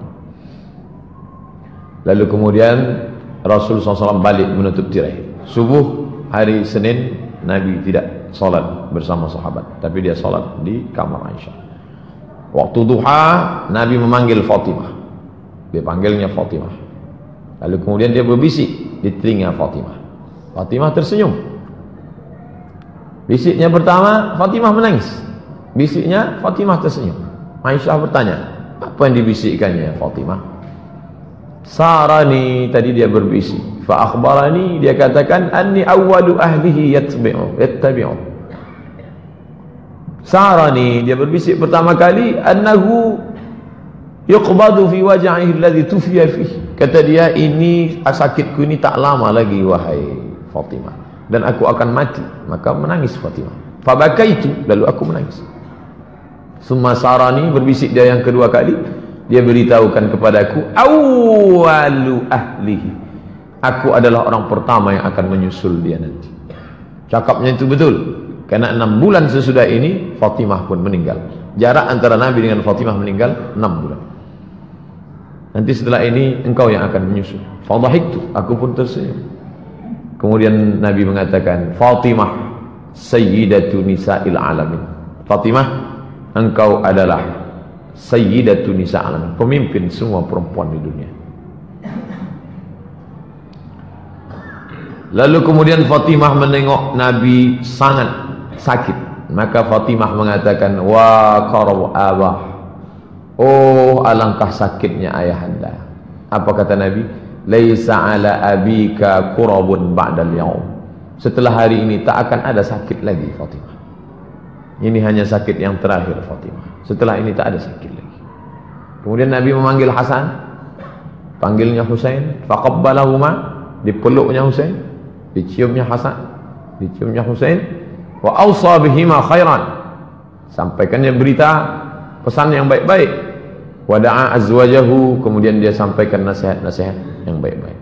Lalu kemudian Rasul shallallahu alaihi wasallam balik menutup tirai. Subuh hari Senin Nabi tidak sholat bersama sahabat, tapi dia sholat di kamar Aisyah. Waktu duha Nabi memanggil Fatimah, dia panggilnya Fatimah. Lalu kemudian dia berbisik di telinga Fatimah. Fatimah tersenyum. Bisiknya pertama Fatimah menangis, bisiknya Fatimah tersenyum. Aisyah bertanya, apa yang dibisikkannya Fatimah? Sarani, tadi dia berbisik. Fa akhbarani, dia katakan anni awwalu ahlihi yatbi'u yattabi'u. Sarani, dia berbisik pertama kali annahu yuqbadu fi waj'ihi alladhi tufiya fihi. Kata dia, ini sakitku ini tak lama lagi wahai Fatimah, dan aku akan mati. Maka menangis Fatimah. Fa bakaitu, lalu aku menangis. Summa sarani, berbisik dia yang kedua kali, dia beritahukan kepadaku awwalu ahlihi, aku adalah orang pertama yang akan menyusul dia nanti. Cakapnya itu betul, karena enam bulan sesudah ini Fatimah pun meninggal. Jarak antara Nabi dengan Fatimah meninggal enam bulan. Nanti setelah ini engkau yang akan menyusul. Fadhahiktu, aku pun tersenyum. Kemudian Nabi mengatakan, Fatimah sayyidatu nisa'il alamin. Fatimah, engkau adalah sayyidatu nisa' alamin, pemimpin semua perempuan di dunia. Lalu kemudian Fatimah menengok Nabi sangat sakit. Maka Fatimah mengatakan, wa qarab abah, oh alangkah sakitnya ayahanda. Apa kata Nabi? Laisa ala abika qurabun ba'dal yaum. Setelah hari ini tak akan ada sakit lagi Fatimah. Ini hanya sakit yang terakhir Fatimah. Setelah ini tak ada sakit lagi. Kemudian Nabi memanggil Hasan, panggilnya Husain, faqabbalahuma, dipeluknya Husain, diciumnya Hasan, diciumnya Husain, wa awsa bihima khairan, sampaikannya berita pesan yang baik-baik, wa da'a azwajahu, kemudian dia sampaikan nasihat-nasihat yang baik-baik.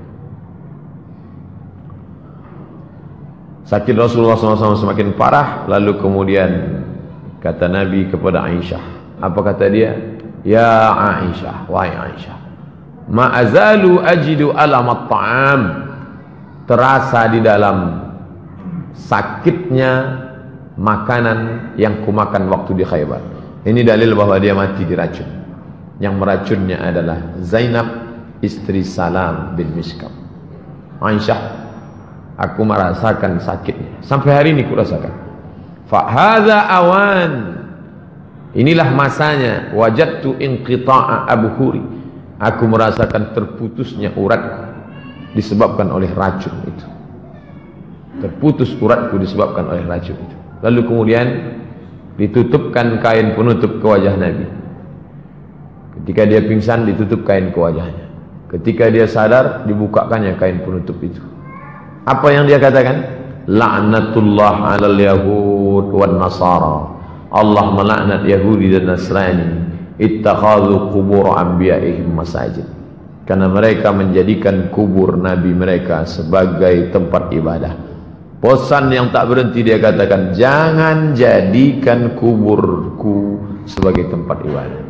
Sakit Rasulullah shallallahu alaihi wasallam semakin parah. Lalu kemudian kata Nabi kepada Aisyah, apa kata dia? Ya Aisyah, wahai Aisyah, ma'azalu ajidu alamat ta'am, terasa di dalam sakitnya makanan yang kumakan waktu di Khaybar. Ini dalil bahwa dia mati diracun. Yang meracunnya adalah Zainab, istri Salam bin Mishkam. Aisyah, aku merasakan sakitnya sampai hari ini kurasakan. Fa hadza awan, inilah masanya. Wajadtu inqita'a abhuri, aku merasakan terputusnya uratku disebabkan oleh racun itu. Terputus uratku disebabkan oleh racun itu. Lalu kemudian ditutupkan kain penutup ke wajah Nabi. Ketika dia pingsan, ditutup kain ke wajahnya. Ketika dia sadar, dibukakannya kain penutup itu. Apa yang dia katakan? La'natullah 'alal yahud wan nasara. Allah melaknat Yahudi dan Nasrani. Ittakhadhu qubur anbiya'ihim masajid. Karena mereka menjadikan kubur nabi mereka sebagai tempat ibadah. Bosan yang tak berhenti dia katakan, jangan jadikan kuburku sebagai tempat ibadah.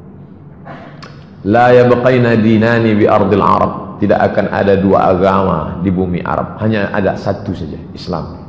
La yabqaina dinani bi ardil Arab, tidak akan ada dua agama di bumi Arab, hanya ada satu saja, Islam.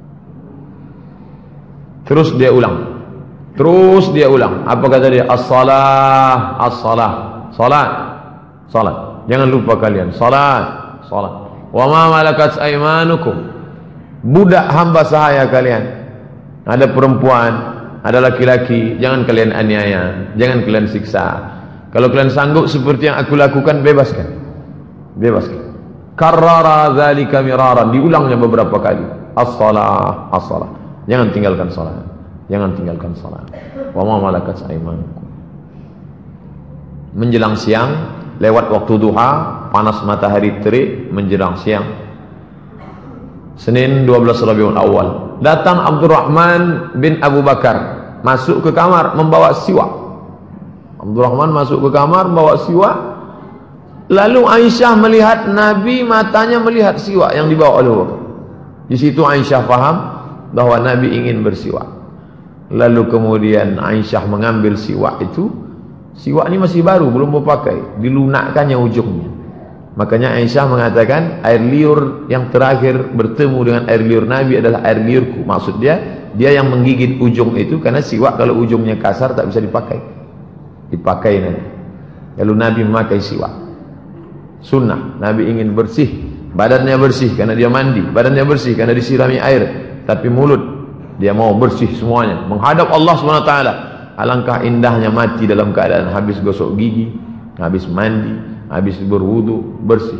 Terus dia ulang, terus dia ulang. Apa kata dia? As-salah, as-salah, salat, salat. Jangan lupa kalian, salat, salat. Wa ma malakat aymanukum, budak hamba sahaya kalian. Ada perempuan, ada laki-laki, jangan kalian aniaya, jangan kalian siksa. Kalau kalian sanggup seperti yang aku lakukan, bebaskan, bebaskan. Karrara dzalika miraran, diulangnya beberapa kali. As-salah, as-salah. Jangan tinggalkan salat, jangan tinggalkan salat. Wa ma malakat aymanukum. Menjelang siang, lewat waktu duha, panas matahari terik, menjelang siang, Senin dua belas Rabiul Awal, datang Abdurrahman bin Abu Bakar masuk ke kamar membawa siwak. Abdurrahman masuk ke kamar membawa siwak. Lalu Aisyah melihat Nabi, matanya melihat siwak yang dibawa oleh Abu Bakar. Di situ Aisyah faham bahwa Nabi ingin bersiwak. Lalu kemudian Aisyah mengambil siwak itu. Siwak ini masih baru, belum berpakai, dilunakkannya ujungnya. Makanya Aisyah mengatakan air liur yang terakhir bertemu dengan air liur Nabi adalah air liurku. Maksud dia, dia yang menggigit ujung itu, karena siwak kalau ujungnya kasar tak bisa dipakai. Dipakai nanti. Lalu Nabi memakai siwak. Sunnah, Nabi ingin bersih, badannya bersih karena dia mandi, badannya bersih karena disirami air, tapi mulut dia mau bersih semuanya, menghadap Allah subhanahu wa taala. Alangkah indahnya mati dalam keadaan habis gosok gigi, habis mandi, habis berwudu, bersih.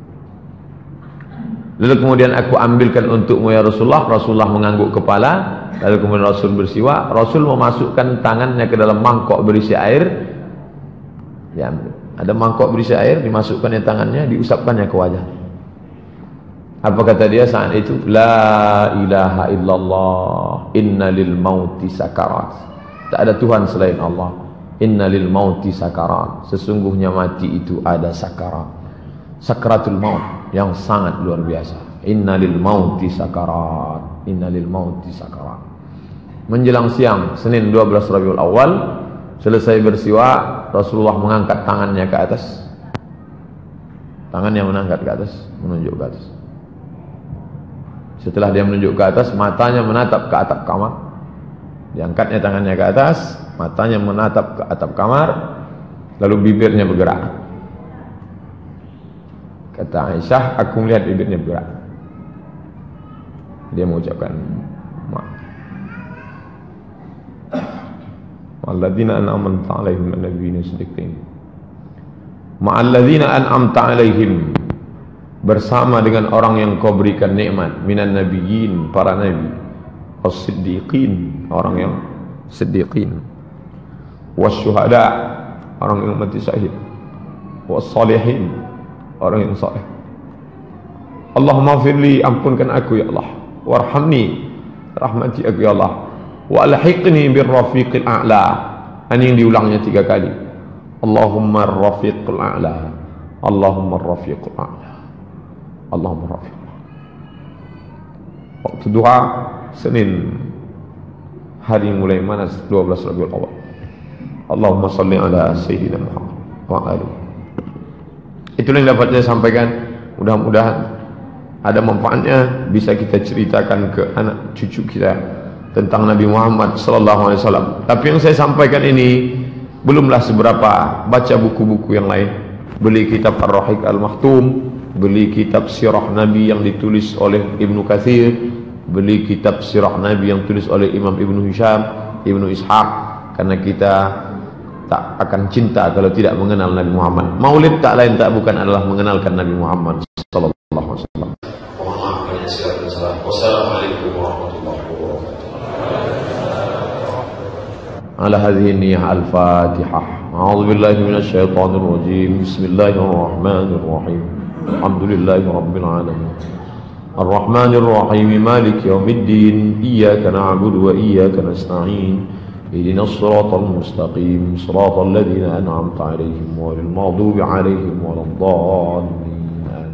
Lalu kemudian aku ambilkan untukmu ya Rasulullah. Rasulullah mengangguk kepala. Lalu kemudian Rasul bersiwak. Rasul memasukkan tangannya ke dalam mangkok berisi air. Ya, ada mangkok berisi air, dimasukkannya tangannya, diusapkannya ke wajah. Apa kata dia saat itu? La ilaha illallah, inna lil mauti sakarat. Tak ada Tuhan selain Allah. Inna lil mauti sakarat, sesungguhnya mati itu ada sakarat. Sakaratul maut yang sangat luar biasa. Inna lil mauti sakarat, inna lil mauti sakarat. Menjelang siang Senin dua belas Rabiul Awal, selesai bersiwak, Rasulullah mengangkat tangannya ke atas. Tangannya menangkat ke atas, menunjuk ke atas. Setelah dia menunjuk ke atas, matanya menatap ke atap kamar. Diangkatnya tangannya ke atas, matanya menatap ke atap kamar, lalu bibirnya bergerak. Kata Aisyah, aku melihat bibirnya bergerak. Dia mengucapkan, ma Alladzina an'amta 'alaihim an-nabiyyin siddiqin. Ma'alladzina an'amta 'alaihim, bersama dengan orang yang kau berikan nikmat, minan nabiyyin, para nabi, as-siddiqin, orang yang siddiqin, wasyuhada, orang yang mati syahid, was-salihin, orang yang saleh. Allahumma firli, ampunkan aku ya Allah, warhamni, rahmati aku ya Allah, wa alhiqni bir rafiqil a'la. Ini yang diulangnya tiga kali. Allahumma rafiqul a'la, Allahumma rafiqul a'la, Allahumma rafiqul a'la. Waktu duha Senin, hari mulai manas dua belas Rabiul Awal. Allahumma salli ala Sayyidina Muhammad wa alihi Itulah yang dapat saya sampaikan. Mudah-mudahan ada manfaatnya, bisa kita ceritakan ke anak cucu kita tentang Nabi Muhammad sallallahu alaihi wasallam. Tapi yang saya sampaikan ini belumlah seberapa. Baca buku-buku yang lain, beli kitab Ar-Rahiq Al-Maktum, beli kitab Sirah Nabi yang ditulis oleh Ibnu Katsir, beli kitab Sirah Nabi yang ditulis oleh Imam Ibnu Hisham, Ibnu Ishaq, karena kita tak akan cinta kalau tidak mengenal Nabi Muhammad. Maulid tak lain tak bukan adalah mengenalkan Nabi Muhammad sallallahu alaihi wasallam. Mohon maaf banyak sekali kesalahan. Wassalamualaikum warahmatullahi wabarakatuh. Ala hadhihi niyyah al-Fatihah. A'udzu billahi minasy syaithanir rajim. Bismillahirrahmanirrahim. Alhamdulillahi rabbil alamin. Ar-Rahmanir Rahim. Maliki yaumiddin. Iyyaka na'budu wa iyyaka nasta'in. اهدنا الصراط المستقيم صراط الذين أنعمت عليهم غير المغضوب عليهم ولا الضالين.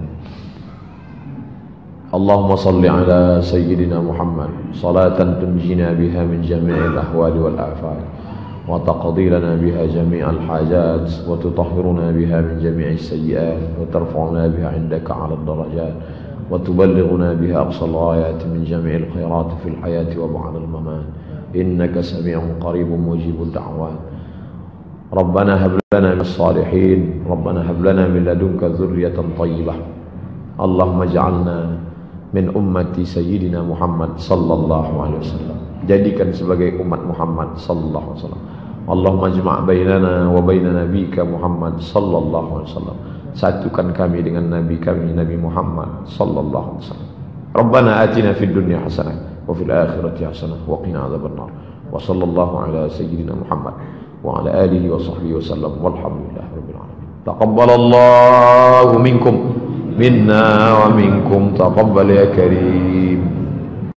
اللهم صل على سيدنا محمد صلاة تنجينا بها من جميع الأهوال والآفات وتقضي لنا بها جميع الحاجات وتطهرنا بها من جميع السيئات وترفعنا بها عندك على الدرجات وتبلغنا بها أقصى الغايات من جميع الخيرات في الحياة وبعد الممات. إنك سميع قريب مجيب الدعوات. ربنا هب لنا من الصالحين ربنا هب لنا من لدنك ذرية طيبة. اللهم اجعلنا من أمة سيدنا محمد صلى الله عليه وسلم. Jadikan sebagai umat Muhammad sallallahu alaihi wasallam. Allahumma ijma' bainana wa bain nabiyika Muhammad sallallahu alaihi wasallam. Satukan kami dengan nabi kami Nabi Muhammad sallallahu alaihi wasallam. Rabbana atina fid dunya hasanah وفي الآخرة حسنة وقنا عذاب النار وصلى الله على سيدنا محمد وعلى آله وصحبه وسلم والحمد لله رب العالمين. تقبل الله منكم منا ومنكم تقبل يا كريم.